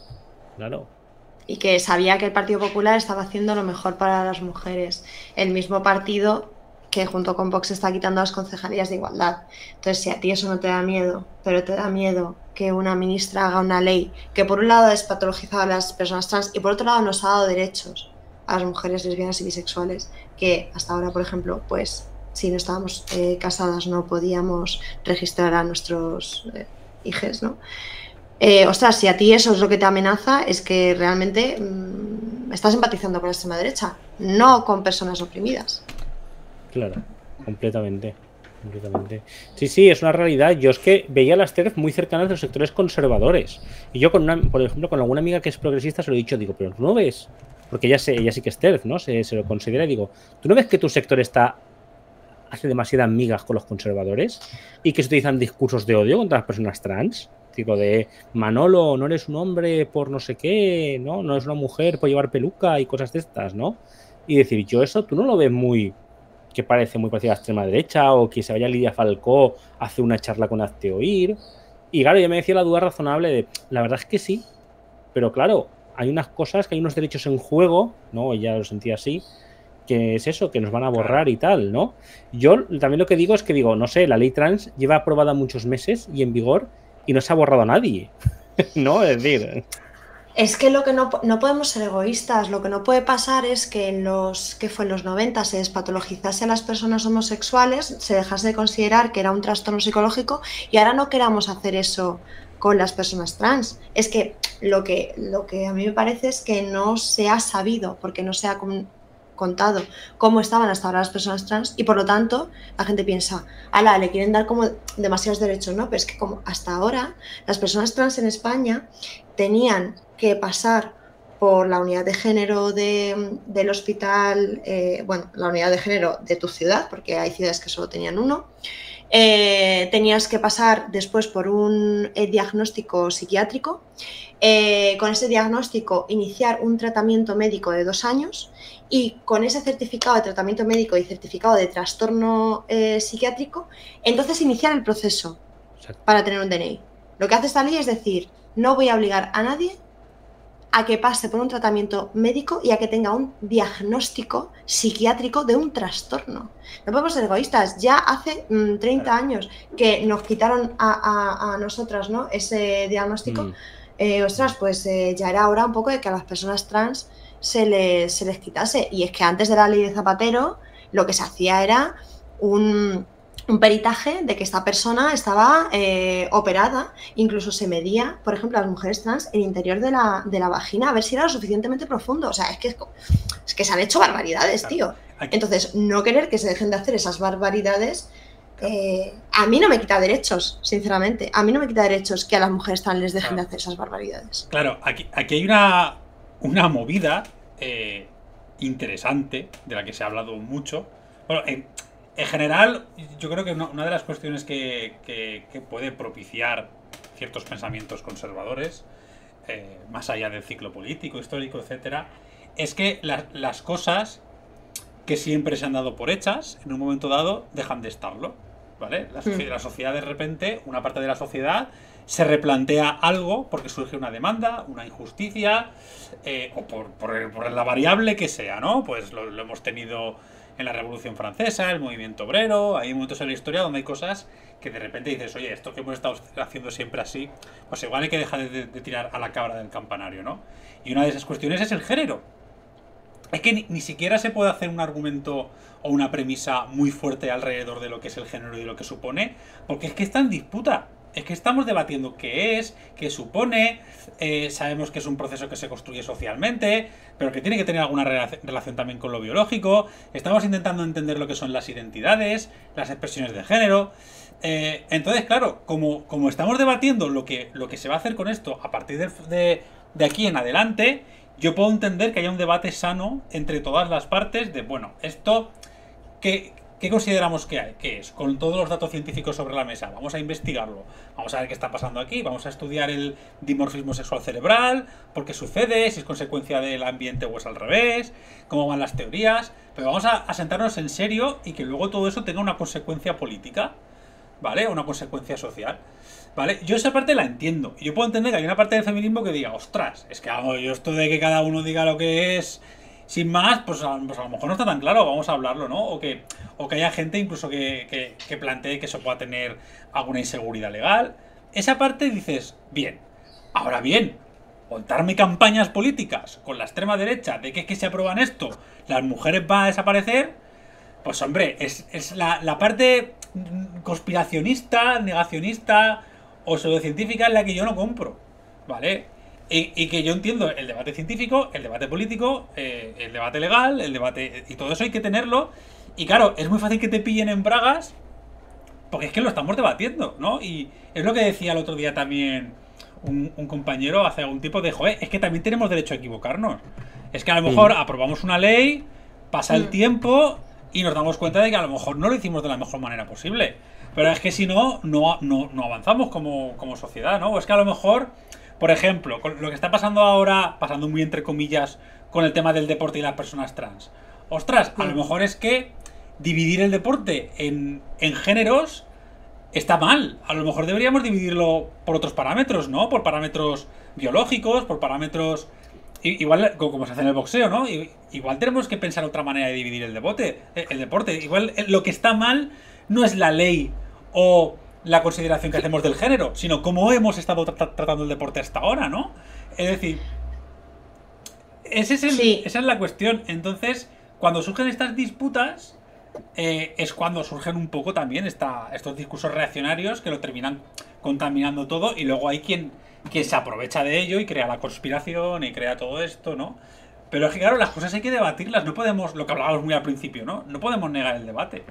G: claro.
I: Y que sabía que el Partido Popular estaba haciendo lo mejor para las mujeres. El mismo partido que junto con Vox está quitando las concejalías de igualdad. Entonces, si a ti eso no te da miedo, pero te da miedo que una ministra haga una ley que por un lado ha despatologizado a las personas trans y por otro lado nos ha dado derechos a las mujeres lesbianas y bisexuales, que hasta ahora, por ejemplo, pues si no estábamos eh, casadas no podíamos registrar a nuestros eh, hijos, ¿no? Eh, ostras, si a ti eso es lo que te amenaza, es que realmente mmm, estás empatizando con la extrema derecha, no con personas oprimidas.
G: Claro, completamente, completamente. Sí, sí, es una realidad. Yo es que veía las TERF muy cercanas de los sectores conservadores. Y yo, con una, por ejemplo, con alguna amiga que es progresista, se lo he dicho, digo, pero tú no ves, porque ella, se, ella sí que es TERF, ¿no? Se, se lo considera y digo, ¿tú no ves que tu sector está hace demasiadas migas con los conservadores y que se utilizan discursos de odio contra las personas trans? Digo, de Manolo, no eres un hombre por no sé qué, ¿no? No eres una mujer por llevar peluca y cosas de estas, ¿no? Y decir, yo eso, tú no lo ves muy... que parece muy parecida a la extrema derecha, o que se vaya Lidia Falcó a hacer una charla con Hazte Oír. Y claro, yo me decía la duda razonable de, la verdad es que sí, pero claro, hay unas cosas, que hay unos derechos en juego, ¿no? Ella lo sentía así, que es eso, que nos van a borrar y tal, ¿no? Yo también lo que digo es que digo, no sé, la ley trans lleva aprobada muchos meses y en vigor y no se ha borrado a nadie, ¿no? Es decir...
I: Es que lo que no, no podemos ser egoístas, lo que no puede pasar es que en los que fue en los noventa se despatologizase a las personas homosexuales, se dejase de considerar que era un trastorno psicológico y ahora no queramos hacer eso con las personas trans. Es que lo que, lo que a mí me parece es que no se ha sabido, porque no se ha con, contado cómo estaban hasta ahora las personas trans y por lo tanto la gente piensa, ala, le quieren dar como demasiados derechos, ¿no? Pero es que como hasta ahora las personas trans en España tenían que pasar por la unidad de género de, del hospital, eh, bueno, la unidad de género de tu ciudad, porque hay ciudades que solo tenían uno, eh, tenías que pasar después por un eh, diagnóstico psiquiátrico, eh, con ese diagnóstico iniciar un tratamiento médico de dos años y con ese certificado de tratamiento médico y certificado de trastorno eh, psiquiátrico, entonces iniciar el proceso para tener un D N I. Lo que hace esta ley es decir, no voy a obligar a nadie a que pase por un tratamiento médico y a que tenga un diagnóstico psiquiátrico de un trastorno. No podemos ser egoístas. Ya hace mmm, treinta años que nos quitaron a, a, a nosotras, ¿no? Ese diagnóstico. Mm. Eh, ostras, pues eh, ya era hora un poco de que a las personas trans se les, se les quitase. Y es que antes de la ley de Zapatero lo que se hacía era un... un peritaje de que esta persona estaba eh, operada, incluso se medía, por ejemplo, a las mujeres trans, el interior de la, de la vagina, a ver si era lo suficientemente profundo. O sea, es que, es que se han hecho barbaridades, tío. Entonces, no querer que se dejen de hacer esas barbaridades, eh, a mí no me quita derechos, sinceramente. A mí no me quita derechos que a las mujeres trans les dejen claro. de hacer esas barbaridades.
H: Claro, aquí, aquí hay una, una movida eh, interesante, de la que se ha hablado mucho. Bueno, en... En general, yo creo que una de las cuestiones que, que, que puede propiciar ciertos pensamientos conservadores, eh, más allá del ciclo político, histórico, etcétera, es que la, las cosas que siempre se han dado por hechas, en un momento dado, dejan de estarlo, ¿vale? La, mm. la sociedad, de repente, una parte de la sociedad se replantea algo porque surge una demanda, una injusticia, eh, o por, por, por la variable que sea, ¿no? Pues lo, lo hemos tenido en la Revolución Francesa, el movimiento obrero, hay momentos en la historia donde hay cosas que de repente dices, oye, esto que hemos estado haciendo siempre así, pues igual hay que dejar de, de tirar a la cabra del campanario, ¿no? Y una de esas cuestiones es el género. Es que ni, ni siquiera se puede hacer un argumento o una premisa muy fuerte alrededor de lo que es el género y de lo que supone, porque es que está en disputa. Es que estamos debatiendo qué es, qué supone, eh, sabemos que es un proceso que se construye socialmente, pero que tiene que tener alguna relación también con lo biológico. Estamos intentando entender lo que son las identidades, las expresiones de género. Eh, entonces, claro, como, como estamos debatiendo lo que, lo que se va a hacer con esto a partir de, de, de aquí en adelante, yo puedo entender que haya un debate sano entre todas las partes de, bueno, esto que... ¿Qué consideramos que hay? ¿Qué es? Con todos los datos científicos sobre la mesa, vamos a investigarlo, vamos a ver qué está pasando aquí, vamos a estudiar el dimorfismo sexual cerebral, por qué sucede, si es consecuencia del ambiente o es al revés, cómo van las teorías, pero vamos a, a sentarnos en serio y que luego todo eso tenga una consecuencia política, ¿vale? Una consecuencia social, ¿vale? Yo esa parte la entiendo, y yo puedo entender que hay una parte del feminismo que diga, ostras, es que hago yo esto de que cada uno diga lo que es... Sin más, pues a, pues a lo mejor no está tan claro, vamos a hablarlo, ¿no? O que, o que haya gente incluso que, que, que plantee que eso pueda tener alguna inseguridad legal. Esa parte dices, bien. Ahora bien, montarme campañas políticas con la extrema derecha de que es que se aprueban esto, las mujeres van a desaparecer, pues hombre, es, es la, la parte conspiracionista, negacionista o pseudocientífica en la que yo no compro, ¿vale? Y, y que yo entiendo el debate científico, el debate político, eh, el debate legal, el debate... Y todo eso hay que tenerlo. Y claro, es muy fácil que te pillen en bragas, porque es que lo estamos debatiendo, ¿no? Y es lo que decía el otro día también un, un compañero hace algún tipo de... Joder, es que también tenemos derecho a equivocarnos. Es que a lo mejor sí. aprobamos una ley, pasa el tiempo y nos damos cuenta de que a lo mejor no lo hicimos de la mejor manera posible. Pero es que si no, no, no, no avanzamos como, como sociedad, ¿no? O es que a lo mejor... Por ejemplo, con lo que está pasando ahora, pasando muy entre comillas, con el tema del deporte y las personas trans. Ostras, a lo mejor es que dividir el deporte en, en géneros está mal. A lo mejor deberíamos dividirlo por otros parámetros, ¿no? Por parámetros biológicos, por parámetros... Igual, como se hace en el boxeo, ¿no? Igual tenemos que pensar otra manera de dividir el deporte. El deporte. Igual lo que está mal no es la ley o... la consideración que hacemos del género, sino cómo hemos estado tra tratando el deporte hasta ahora, ¿no? Es decir, ese es el, sí. esa es la cuestión. Entonces, cuando surgen estas disputas, eh, es cuando surgen un poco también esta, estos discursos reaccionarios que lo terminan contaminando todo, y luego hay quien, quien se aprovecha de ello y crea la conspiración y crea todo esto, ¿no? Pero es que, claro, las cosas hay que debatirlas, no podemos, lo que hablábamos muy al principio, ¿no? No podemos negar el debate.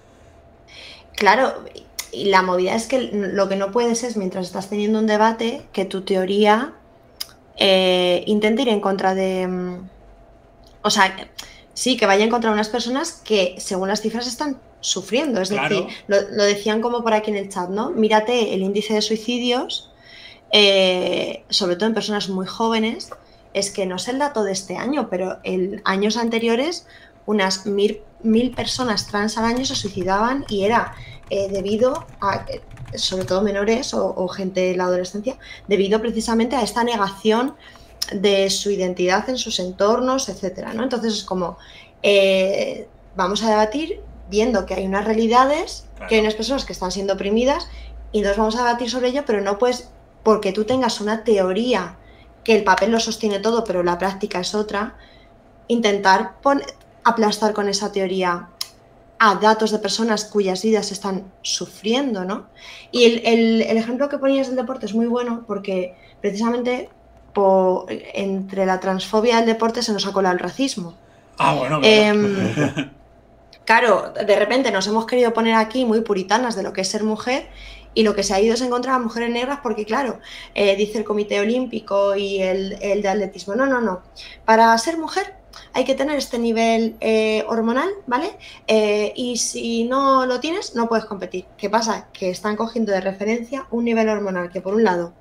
I: Claro. Y la movida es que lo que no puedes es, mientras estás teniendo un debate, que tu teoría eh, intente ir en contra de... O sea, sí, que vaya en contra de unas personas que, según las cifras, están sufriendo. Es claro. decir, lo, lo decían como por aquí en el chat, ¿no? Mírate el índice de suicidios, eh, sobre todo en personas muy jóvenes. Es que no sé el dato de este año, pero en años anteriores unas mil, mil personas trans al año se suicidaban y era... Eh, debido a, sobre todo menores o, o gente de la adolescencia, debido precisamente a esta negación de su identidad en sus entornos, etcétera, ¿no? Entonces es como, eh, vamos a debatir viendo que hay unas realidades, claro. que hay unas personas que están siendo oprimidas, y entonces vamos a debatir sobre ello, pero no puedes, porque tú tengas una teoría que el papel lo sostiene todo, pero la práctica es otra, intentar poner, aplastar con esa teoría a datos de personas cuyas vidas están sufriendo, ¿no? Y el, el, el ejemplo que ponías del deporte es muy bueno porque precisamente por, entre la transfobia y el deporte se nos ha colado el racismo.
H: Ah, bueno, claro.
I: Eh, claro, de repente nos hemos querido poner aquí muy puritanas de lo que es ser mujer y lo que se ha ido es encontrar a mujeres negras porque, claro, eh, dice el Comité Olímpico y el, el de atletismo, no, no, no, para ser mujer hay que tener este nivel eh, hormonal, ¿vale? Eh, y si no lo tienes, no puedes competir. ¿Qué pasa? Que están cogiendo de referencia un nivel hormonal que, por un lado,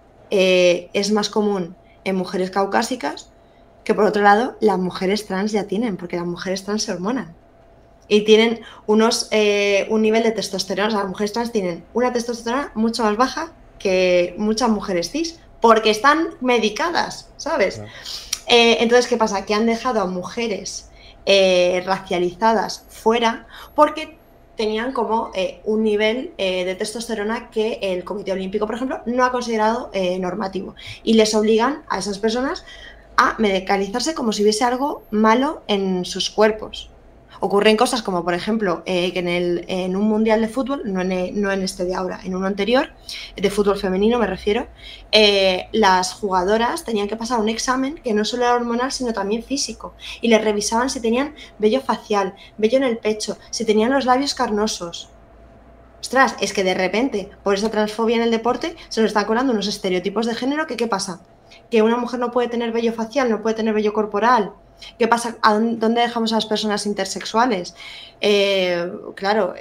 I: eh, es más común en mujeres caucásicas, que por otro lado, las mujeres trans ya tienen, porque las mujeres trans se hormonan. Y tienen unos, eh, un nivel de testosterona, o sea, las mujeres trans tienen una testosterona mucho más baja que muchas mujeres cis, porque están medicadas, ¿sabes? Claro. Eh, entonces, ¿qué pasa? Que han dejado a mujeres eh, racializadas fuera porque tenían como eh, un nivel eh, de testosterona que el Comité Olímpico, por ejemplo, no ha considerado eh, normativo. Y les obligan a esas personas a medicalizarse como si hubiese algo malo en sus cuerpos. Ocurren cosas como, por ejemplo, eh, que en, el, en un mundial de fútbol, no en, no en este de ahora, en uno anterior, de fútbol femenino me refiero, eh, las jugadoras tenían que pasar un examen que no solo era hormonal, sino también físico. Y les revisaban si tenían vello facial, vello en el pecho, si tenían los labios carnosos. Ostras, es que de repente, por esa transfobia en el deporte, se nos están colando unos estereotipos de género que, ¿qué pasa? Que una mujer no puede tener vello facial, no puede tener vello corporal. ¿Qué pasa? ¿A dónde dejamos a las personas intersexuales? Eh, claro,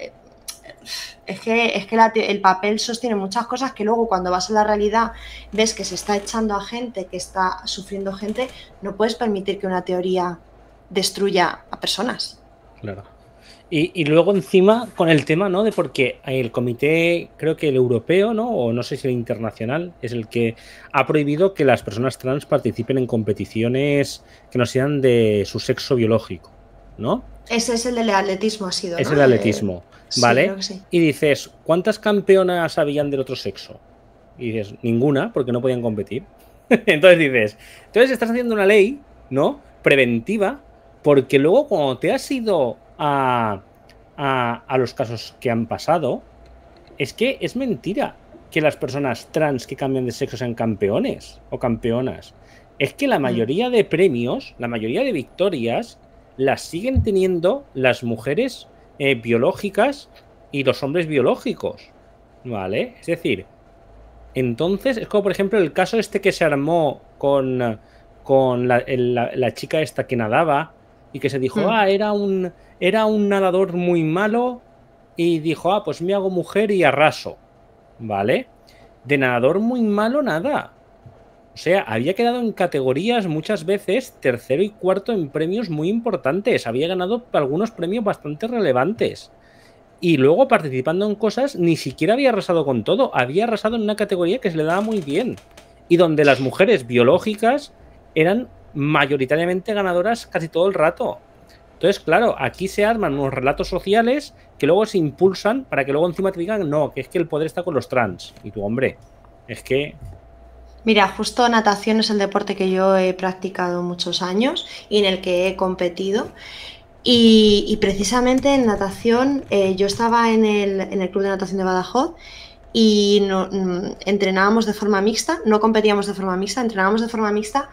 I: es que, es que la, el papel sostiene muchas cosas que luego cuando vas a la realidad ves que se está echando a gente, que está sufriendo gente, no puedes permitir que una teoría destruya a personas.
G: Claro. Y, y luego encima con el tema, ¿no? De porque el comité, creo que el europeo, ¿no? O no sé si el internacional, es el que ha prohibido que las personas trans participen en competiciones que no sean de su sexo biológico, ¿no?
I: Ese es el del atletismo, ha sido, ¿no?
G: Es el atletismo,
I: eh,
G: ¿vale?
I: Sí, creo que sí.
G: Y dices, ¿cuántas campeonas habían del otro sexo? Y dices, ninguna, porque no podían competir. Entonces dices, entonces estás haciendo una ley, ¿no? Preventiva, porque luego cuando te has ido A, a, a los casos que han pasado, es que es mentira que las personas trans que cambian de sexo sean campeones o campeonas. Es que la mayoría de premios, la mayoría de victorias, las siguen teniendo las mujeres eh, biológicas y los hombres biológicos, ¿vale? Es decir, entonces es como por ejemplo el caso este que se armó con, con la, la, la chica esta que nadaba y que se dijo, mm. ah, era un, era un nadador muy malo y dijo, ah, pues me hago mujer y arraso, ¿vale? De nadador muy malo nada. O sea, había quedado en categorías muchas veces tercero y cuarto en premios muy importantes. Había ganado algunos premios bastante relevantes. Y luego participando en cosas, ni siquiera había arrasado con todo. Había arrasado en una categoría que se le daba muy bien. Y donde las mujeres biológicas eran mayoritariamente ganadoras casi todo el rato. Entonces, claro, aquí se arman unos relatos sociales que luego se impulsan para que luego encima te digan, no, que es que el poder está con los trans. Y tú, hombre, es que...
I: Mira, justo natación es el deporte que yo he practicado muchos años y en el que he competido. Y, y precisamente en natación, eh, yo estaba en el, en el Club de Natación de Badajoz y no, mm, entrenábamos de forma mixta, no competíamos de forma mixta, entrenábamos de forma mixta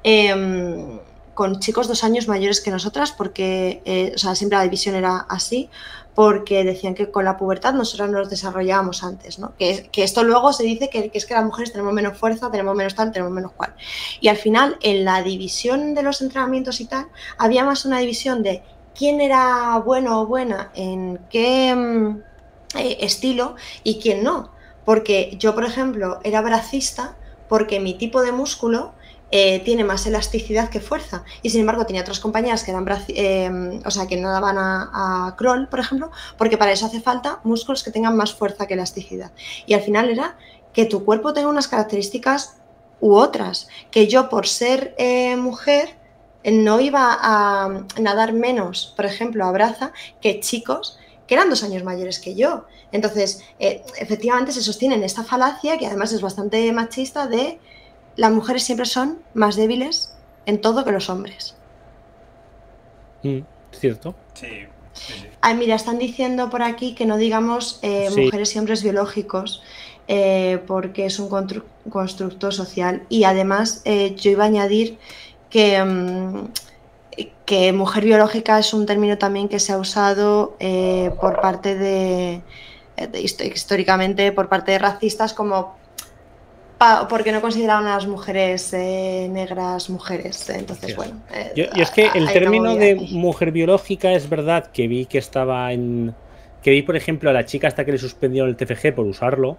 I: eh, con chicos dos años mayores que nosotras, porque eh, o sea, siempre la división era así, porque decían que con la pubertad nosotros nos desarrollábamos antes, ¿no? Que, que esto luego se dice que, que es que las mujeres tenemos menos fuerza, tenemos menos tal, tenemos menos cual. Y al final, en la división de los entrenamientos y tal, había más una división de quién era bueno o buena en qué eh, estilo y quién no. Porque yo, por ejemplo, era bracista porque mi tipo de músculo Eh, tiene más elasticidad que fuerza y sin embargo tenía otras compañeras que eran eh, o sea que nadaban a, a crawl, por ejemplo, porque para eso hace falta músculos que tengan más fuerza que elasticidad y al final era que tu cuerpo tenga unas características u otras, que yo por ser eh, mujer no iba a nadar menos, por ejemplo, a braza que chicos que eran dos años mayores que yo. Entonces eh, efectivamente se sostiene en esta falacia que además es bastante machista de las mujeres siempre son más débiles en todo que los hombres.
G: Mm, ¿cierto?
H: Sí, sí, sí.
I: Ah, mira, están diciendo por aquí que no digamos eh,
G: Sí.
I: mujeres y hombres biológicos, eh, porque es un constru- constructo social. Y además, eh, yo iba a añadir que, mm, que mujer biológica es un término también que se ha usado eh, por parte de, de histo- históricamente, por parte de racistas, como pa- porque no consideraban a las mujeres eh, negras mujeres. Entonces,
G: Gracias.
I: bueno. eh,
G: Yo, yo es que el
I: hay una
G: término
I: movida
G: de
I: aquí.
G: mujer biológica es verdad que vi que estaba en... Que vi, por ejemplo, a la chica hasta que le suspendieron el T F G por usarlo,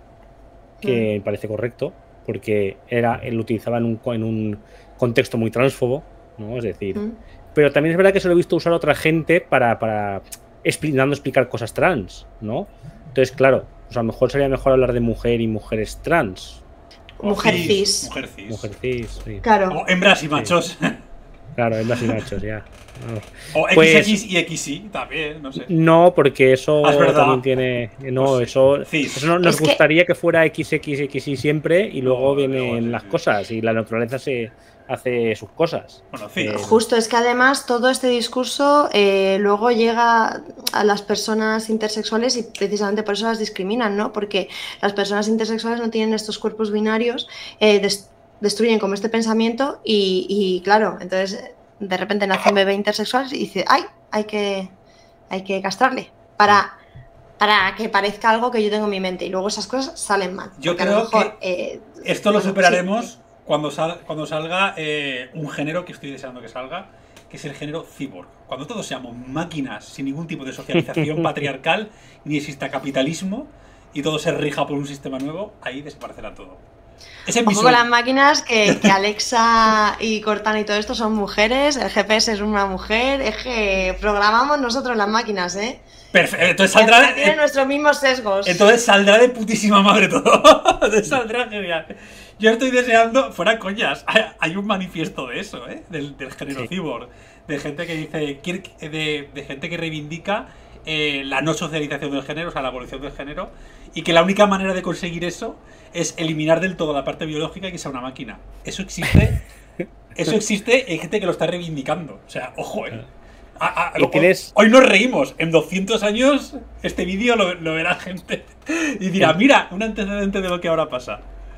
G: que me parece correcto, porque era, él lo utilizaba en un, co- en un contexto muy transfobo, ¿no? Es decir...
I: Mm.
G: Pero también es verdad que se lo he visto usar a otra gente para, para expli- dando a explicar cosas trans, ¿no? Entonces, claro, pues a lo mejor sería mejor hablar de mujer y mujeres trans.
H: O
I: Mujer cis.
H: Mujer cis.
G: Mujer cis, sí.
I: Claro.
H: O hembras y machos.
G: Claro, hembras y machos, ya. Vamos.
H: O
G: Pues-
H: X X y X Y también, no sé.
G: No, porque eso
H: Ah, es verdad.
G: también tiene. No,
H: Pues sí.
G: eso,
H: Cis.
G: eso no- nos
I: Es que-
G: gustaría que fuera X X y X Y siempre y luego
H: No,
G: vienen
H: luego sí,
G: las
H: sí.
G: cosas y la naturaleza se hace sus cosas.
H: Bueno, cis.
G: Eh,
I: Justo, es que además todo este discurso eh, luego llega a las personas intersexuales y precisamente por eso las discriminan, ¿no? Porque las personas intersexuales no tienen estos cuerpos binarios, eh, des- destruyen como este pensamiento y, y, claro, entonces de repente nace un bebé intersexual y dice, ay, hay que, hay que castrarle para, para que parezca algo que yo tengo en mi mente y luego esas cosas salen mal.
H: Yo
I: porque a lo
H: creo
I: mejor,
H: que
I: eh,
H: Esto lo
I: bueno,
H: superaremos
I: sí.
H: cuando, sal- cuando salga eh, un género que estoy deseando que salga, que es el género cyborg. Cuando todos seamos máquinas sin ningún tipo de socialización patriarcal, ni exista capitalismo y todo se rija por un sistema nuevo, ahí desaparecerá todo. Ese es mi
I: Ojo con
H: sueño.
I: las máquinas, que, que Alexa y Cortana y todo esto son mujeres, el G P S es una mujer, es que programamos nosotros las máquinas, ¿eh?
H: Perfecto, entonces
I: Y
H: saldrá,
I: además tienen nuestros mismos sesgos.
H: entonces saldrá de putísima madre todo. Entonces saldrá genial. Yo estoy deseando, fuera coñas, hay, hay un manifiesto de eso, ¿eh? Del, del género
G: Sí.
H: cyborg. De gente que dice, quiere- de, de gente que reivindica eh, la no socialización del género, o sea, la abolición del género, y que la única manera de conseguir eso es eliminar del todo la parte biológica y que sea una máquina. Eso existe, eso existe y hay gente que lo está reivindicando. O sea, ojo, ¿eh? A- a-
G: Y tienes-
H: Hoy nos reímos, en doscientos años este vídeo lo, lo verá gente y dirá, mira, un antecedente de lo que ahora pasa.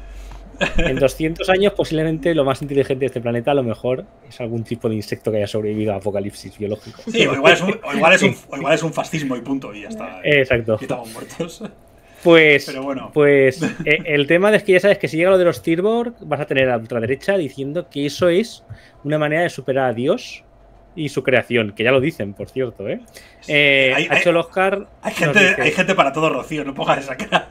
G: En doscientos años, posiblemente lo más inteligente de este planeta, a lo mejor, es algún tipo de insecto que haya sobrevivido a apocalipsis biológico.
H: Sí, o igual es un, o igual es un, o igual es un fascismo y punto, y ya está.
G: Exacto.
H: Y estamos muertos.
G: Pues,
H: Pero bueno.
G: pues eh, el tema es que ya sabes que si llega lo de los cyborg, vas a tener a la ultraderecha diciendo que eso es una manera de superar a Dios y su creación, que ya lo dicen, por cierto, ¿eh? Eh,
H: Hay-
G: ha hecho el Oscar.
H: Hay
G: nos
H: gente,
G: dice-
H: hay gente para todo, Rocío, no pongas esa cara.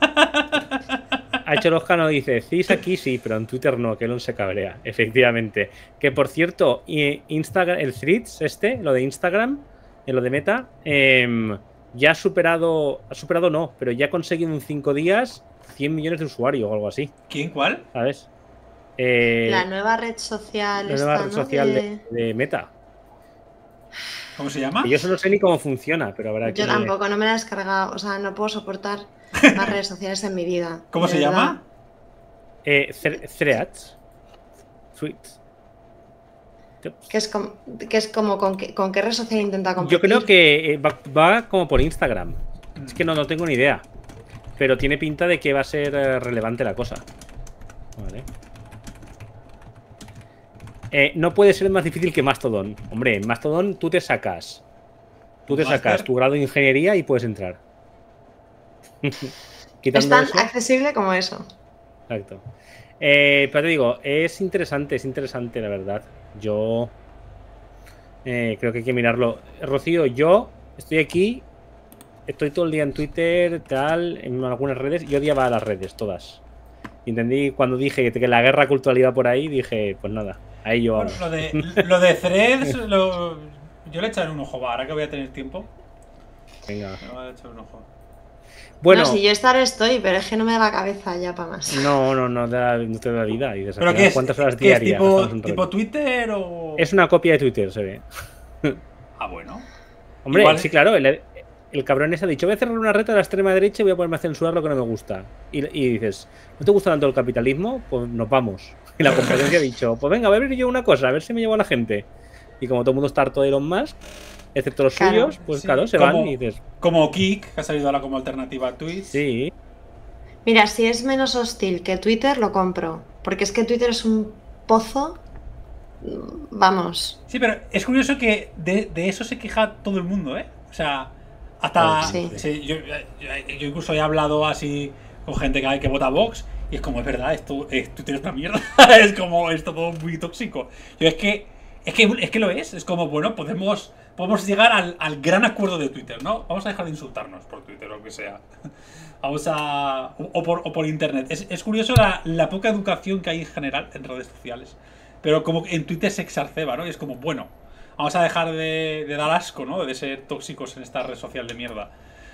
G: Ha hecho el Oscar, nos dice, cis aquí sí, pero en Twitter no, que Elon se cabrea, efectivamente. Que por cierto, i- Instagram, el Threads este, lo de Instagram, en lo de Meta, em, ya ha superado, ha superado no, pero ya ha conseguido en cinco días cien millones de usuarios o algo así,
H: ¿Quién? ¿Cuál?
G: ¿sabes? Eh,
I: La nueva red social
G: la
I: esta,
G: nueva red
I: ¿no?
G: social
I: De-
G: de, de Meta.
H: ¿Cómo se llama?
G: Que yo solo sé ni cómo funciona, pero habrá que...
I: Yo tampoco, no me la he descargado, o sea, no puedo soportar más redes sociales en mi vida.
H: ¿Cómo
I: de
H: se
I: verdad.
H: llama?
G: Eh, Thre- Threads. Threads.
I: Que es como, que es como con, qué, con qué red social intenta competir.
G: Yo creo que eh, va, va como por Instagram. Es que no, no tengo ni idea. Pero tiene pinta de que va a ser eh, relevante la cosa. Vale. Eh, no puede ser más difícil que Mastodon. Hombre, en Mastodon tú te sacas. Tú te
H: ¿Máster?
G: sacas tu grado de ingeniería y puedes entrar.
I: Es
G: Quitando
I: tan
G: eso.
I: accesible como eso.
G: Exacto. Eh, pero te digo, es interesante, es interesante, la verdad. Yo eh, creo que hay que mirarlo. Rocío, yo estoy aquí, estoy todo el día en Twitter, tal, en algunas redes. Yo odiaba las redes, todas. Y entendí cuando dije que la guerra cultural iba por ahí, dije, pues nada, ahí yo
H: Bueno,
G: vamos.
H: lo de, lo de Threads, lo- yo le echaré un ojo, va, ahora que voy a tener tiempo.
G: Venga.
H: Le voy a echar un ojo.
G: Bueno,
I: No, si yo estar estoy, pero es que no me da la cabeza ya para más.
G: no, no, no, da- no te da vida. Y dices,
H: ¿Pero
G: al
H: qué
G: final,
H: es?
G: ¿cuántas horas
H: ¿Qué es
G: diarias?
H: tipo,
G: estamos en red?
H: tipo Twitter o...?
G: Es una copia de Twitter, se ve.
H: Ah, bueno.
G: Hombre,
H: Igual-
G: sí, claro, el, el cabrón ese ha dicho, voy a cerrar una red a la extrema derecha y voy a ponerme a censurar lo que no me gusta. Y, y dices, ¿no te gusta tanto el capitalismo? Pues nos vamos. Y la competencia ha dicho, pues venga, voy a ver yo una cosa, a ver si me llevo a la gente. Y como todo el mundo está harto de Elon Musk, excepto los
I: Claro,
G: suyos, pues
H: sí.
G: claro, se
H: Como-
G: van y dices,
H: Como Kik, que ha salido ahora como alternativa a Twitch.
G: sí,
I: Mira, si es menos hostil que Twitter, lo compro. Porque es que Twitter es un pozo. Vamos.
H: Sí, pero es curioso que de, de eso se queja todo el mundo, ¿eh? O sea, hasta...
I: Sí.
H: sí, yo, yo incluso he hablado así con gente que, que vota Vox y es como, es verdad, esto, es, Twitter es una mierda. Es como, es todo muy tóxico. Yo es que, es que, es que lo es. Es como, bueno, podemos, podemos llegar al, al gran acuerdo de Twitter, ¿no? Vamos a dejar de insultarnos por Twitter o lo que sea. Vamos a... O por, o por internet. Es, es curioso la, la poca educación que hay en general en redes sociales. Pero como en Twitter se exacerba, ¿no? Y es como, bueno, vamos a dejar de, de dar asco, ¿no? De ser tóxicos en esta red social de mierda.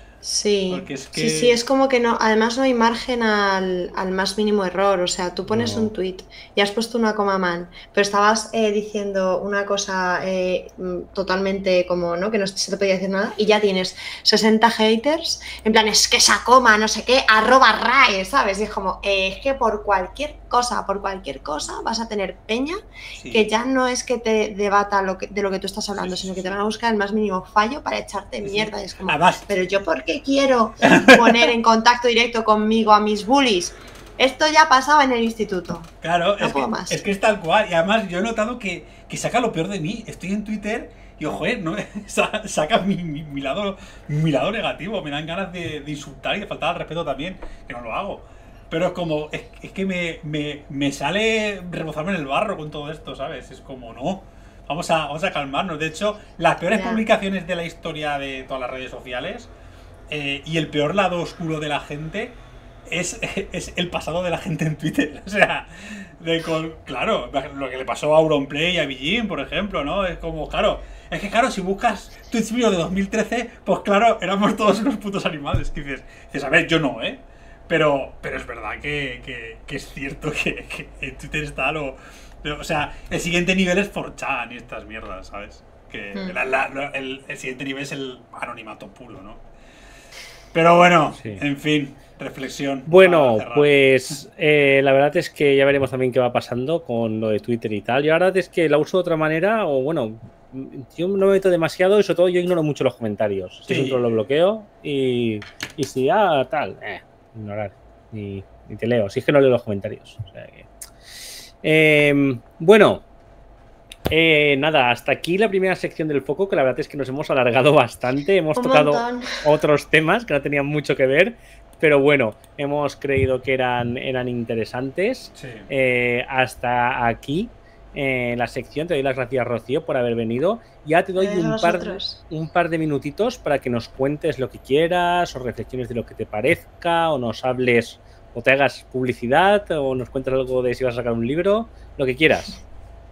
I: Sí,
H: Porque es que-
I: sí, sí, es como que no, además no hay margen al, al más mínimo error, o sea, tú pones
G: No.
I: un tuit y has puesto una coma mal, pero estabas eh, diciendo una cosa eh, mm, totalmente como, ¿no? Que no se te podía decir nada y ya tienes sesenta haters, en plan, es que esa coma, no sé qué, arroba rae, ¿sabes? Y es como, eh, es que por cualquier cosa, por cualquier cosa vas a tener peña
H: Sí.
I: que ya no es que te debata lo que, de lo que tú estás hablando,
H: Sí, sí,
I: sino que
H: sí.
I: te van a buscar el más mínimo fallo para echarte
H: Sí, sí.
I: mierda. Y es como,
H: Además,
I: pero yo, ¿por qué quiero poner en contacto directo conmigo a mis bullies? Esto ya pasaba en el instituto.
H: claro,
I: No
H: es,
I: puedo
H: que,
I: más.
H: es que es tal cual. Y además yo he notado que, que saca lo peor de mí. Estoy en Twitter y, ojo, eh, ¿no? Sa- saca mi, mi, mi lado, mi lado negativo. Me dan ganas de, de insultar y de faltar al respeto también, que no lo hago. Pero es como, es, es que me, me, me sale rebozarme en el barro con todo esto, ¿sabes? Es como, no, vamos a, vamos a calmarnos. De hecho, las peores
I: Ya.
H: publicaciones de la historia de todas las redes sociales eh, y el peor lado oscuro de la gente es, es el pasado de la gente en Twitter. O sea, de con, claro, lo que le pasó a Auronplay y a Bijin, por ejemplo, ¿no? Es como, claro, es que claro, si buscas tweets míos de dos mil trece, pues claro, éramos todos unos putos animales. Que dices, dices, a ver, yo no, ¿eh? Pero, pero es verdad que, que, que es cierto que, que en Twitter está lo... O sea, el siguiente nivel es cuatro chan y estas mierdas, ¿sabes? Que
I: Mm.
H: la- la- la- el, el siguiente nivel es el anonimato puro, ¿no? Pero bueno,
G: Sí.
H: en fin, reflexión.
G: Bueno,
H: para cerrar.
G: pues eh, la verdad es que ya veremos también qué va pasando con lo de Twitter y tal. Yo la verdad es que la uso de otra manera, o bueno, yo no me meto demasiado y sobre todo yo ignoro mucho los comentarios. Si
H: Sí.
G: es un troll lo bloqueo y, y si, ah, tal, eh, ignorar. Ni, ni te leo, si es que no leo los comentarios. O sea que... Eh, bueno, eh, nada, hasta aquí la primera sección del foco, que la verdad es que nos hemos alargado bastante. Hemos
I: Un
G: tocado
I: montón.
G: otros temas que no tenían mucho que ver, pero bueno, hemos creído que eran, eran interesantes.
H: Sí.
G: Eh, hasta aquí eh, la sección. Te doy las gracias, Rocío, por haber venido. Ya te doy
I: Gracias a
G: un par,
I: vosotros.
G: un par de minutitos para que nos cuentes lo que quieras, o reflexiones de lo que te parezca, o nos hables, o te hagas publicidad, o nos cuentes algo de si vas a sacar un libro, lo que quieras.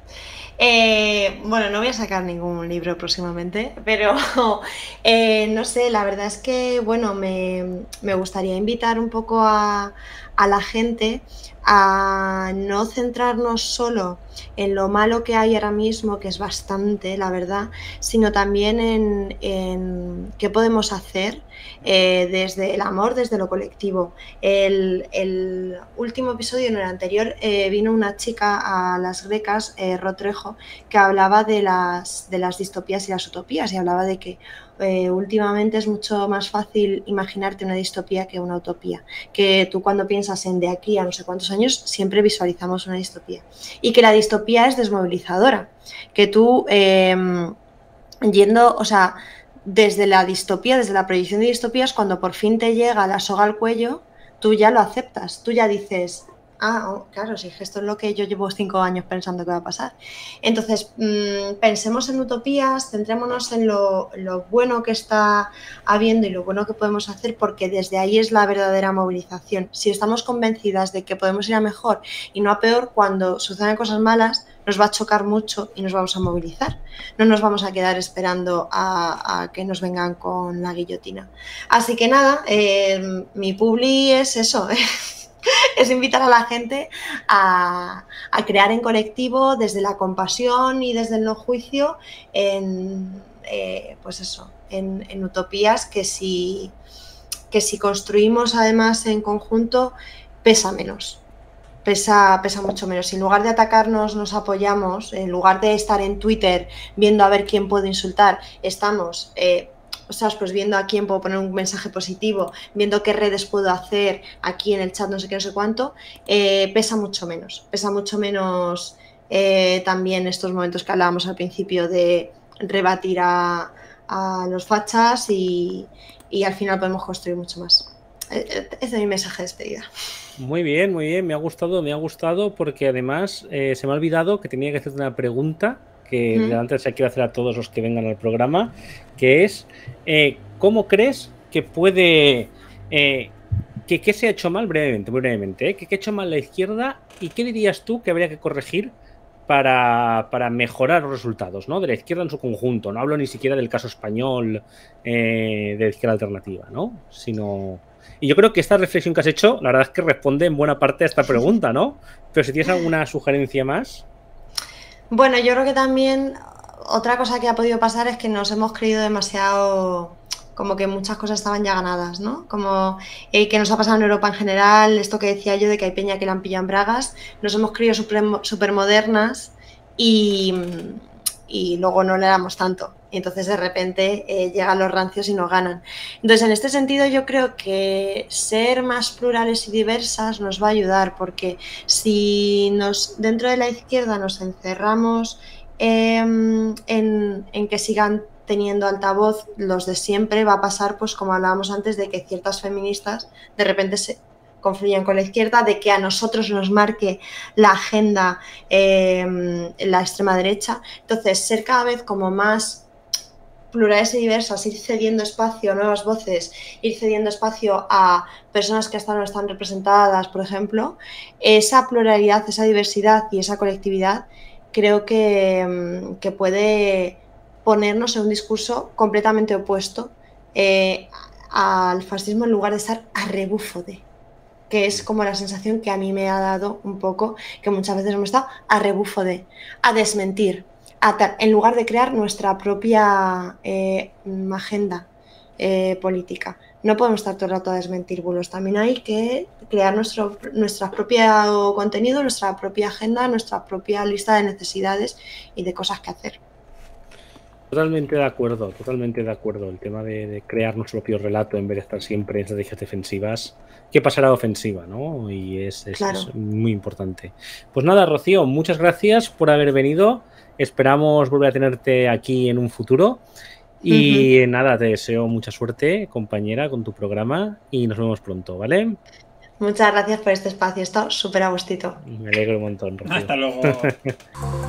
I: Eh, bueno, no voy a sacar ningún libro próximamente, pero eh, no sé, la verdad es que, bueno, me, me gustaría invitar un poco a, a la gente a no centrarnos solo en lo malo que hay ahora mismo, que es bastante, la verdad, sino también en, en qué podemos hacer eh, desde el amor, desde lo colectivo. El, el último episodio, en el anterior, eh, vino una chica a las Grecas, eh, Rotrejo, que hablaba de las, de las distopías y las utopías, y hablaba de que eh, últimamente es mucho más fácil imaginarte una distopía que una utopía, que tú cuando piensas en de aquí a no sé cuántos años siempre visualizamos una distopía, y que la distopía es desmovilizadora, que tú eh, yendo, o sea, desde la distopía, desde la proyección de distopías, cuando por fin te llega la soga al cuello, tú ya lo aceptas, tú ya dices, ah, oh, claro, sí, esto es lo que yo llevo cinco años pensando que va a pasar. Entonces, mmm, pensemos en utopías, centrémonos en lo, lo bueno que está habiendo y lo bueno que podemos hacer, porque desde ahí es la verdadera movilización. Si estamos convencidas de que podemos ir a mejor y no a peor, cuando sucedan cosas malas, nos va a chocar mucho y nos vamos a movilizar. No nos vamos a quedar esperando a, a que nos vengan con la guillotina. Así que nada, eh, mi publi es eso, es invitar a la gente a, a crear en colectivo desde la compasión y desde el no juicio en, eh, pues eso, en, en utopías que si, que si construimos además en conjunto pesa menos. pesa, pesa mucho menos. Si en lugar de atacarnos nos apoyamos, en lugar de estar en Twitter viendo a ver quién puede insultar, estamos... Eh, O sea, pues viendo a quién puedo poner un mensaje positivo, viendo qué redes puedo hacer aquí en el chat, no sé qué, no sé cuánto, eh, pesa mucho menos. Pesa mucho menos eh, también estos momentos que hablábamos al principio de rebatir a, a los fachas y, y al final podemos construir mucho más. Ese es mi mensaje de despedida.
G: Muy bien, muy bien. Me ha gustado, me ha gustado porque además eh, se me ha olvidado que tenía que hacerte una pregunta que mm. antes se quiero hacer a todos los que vengan al programa, que es eh, ¿cómo crees que puede eh, que, que se ha hecho mal brevemente, muy brevemente, eh, que, que ha hecho mal la izquierda y qué dirías tú que habría que corregir para, para mejorar los resultados, ¿no? De la izquierda en su conjunto? No hablo ni siquiera del caso español eh, de la izquierda alternativa, ¿no? Sino... Y yo creo que esta reflexión que has hecho, la verdad es que responde en buena parte a esta pregunta, ¿no? Pero si tienes alguna sugerencia más...
I: Bueno, yo creo que también otra cosa que ha podido pasar es que nos hemos creído demasiado, como que muchas cosas estaban ya ganadas, ¿no? Como eh, que nos ha pasado en Europa en general, esto que decía yo de que hay peña que la han pillado en bragas, nos hemos creído súper modernas y, y luego no le damos tanto. Y entonces de repente eh, llegan los rancios y nos ganan. Entonces en este sentido yo creo que ser más plurales y diversas nos va a ayudar, porque si nos dentro de la izquierda nos encerramos eh, en, en que sigan teniendo altavoz los de siempre, va a pasar pues como hablábamos antes de que ciertas feministas de repente se confluyen con la izquierda, de que a nosotros nos marque la agenda eh, la extrema derecha. Entonces ser cada vez como más plurales y diversas, ir cediendo espacio a nuevas voces, ir cediendo espacio a personas que hasta no están representadas, por ejemplo, esa pluralidad, esa diversidad y esa colectividad creo que, que puede ponernos en un discurso completamente opuesto eh, al fascismo, en lugar de estar a rebufo de, que es como la sensación que a mí me ha dado un poco, que muchas veces hemos estado a rebufo de, a desmentir, en lugar de crear nuestra propia eh, agenda eh, política. No podemos estar todo el rato a desmentir bulos, también hay que crear nuestro nuestra propio contenido, nuestra propia agenda, nuestra propia lista de necesidades y de cosas que hacer.
G: Totalmente de acuerdo, totalmente de acuerdo. El tema de, de crear nuestro propio relato en vez de estar siempre en estrategias defensivas, que pasará a ofensiva, ¿no? Y es, es, claro. es muy importante. Pues nada, Rocío, muchas gracias por haber venido. Esperamos volver a tenerte aquí en un futuro. Y uh-huh. nada, te deseo mucha suerte, compañera, con tu programa y nos vemos pronto, ¿vale?
I: Muchas gracias por este espacio, está súper a gustito.
G: Me alegro un montón, Rocío.
H: Hasta luego.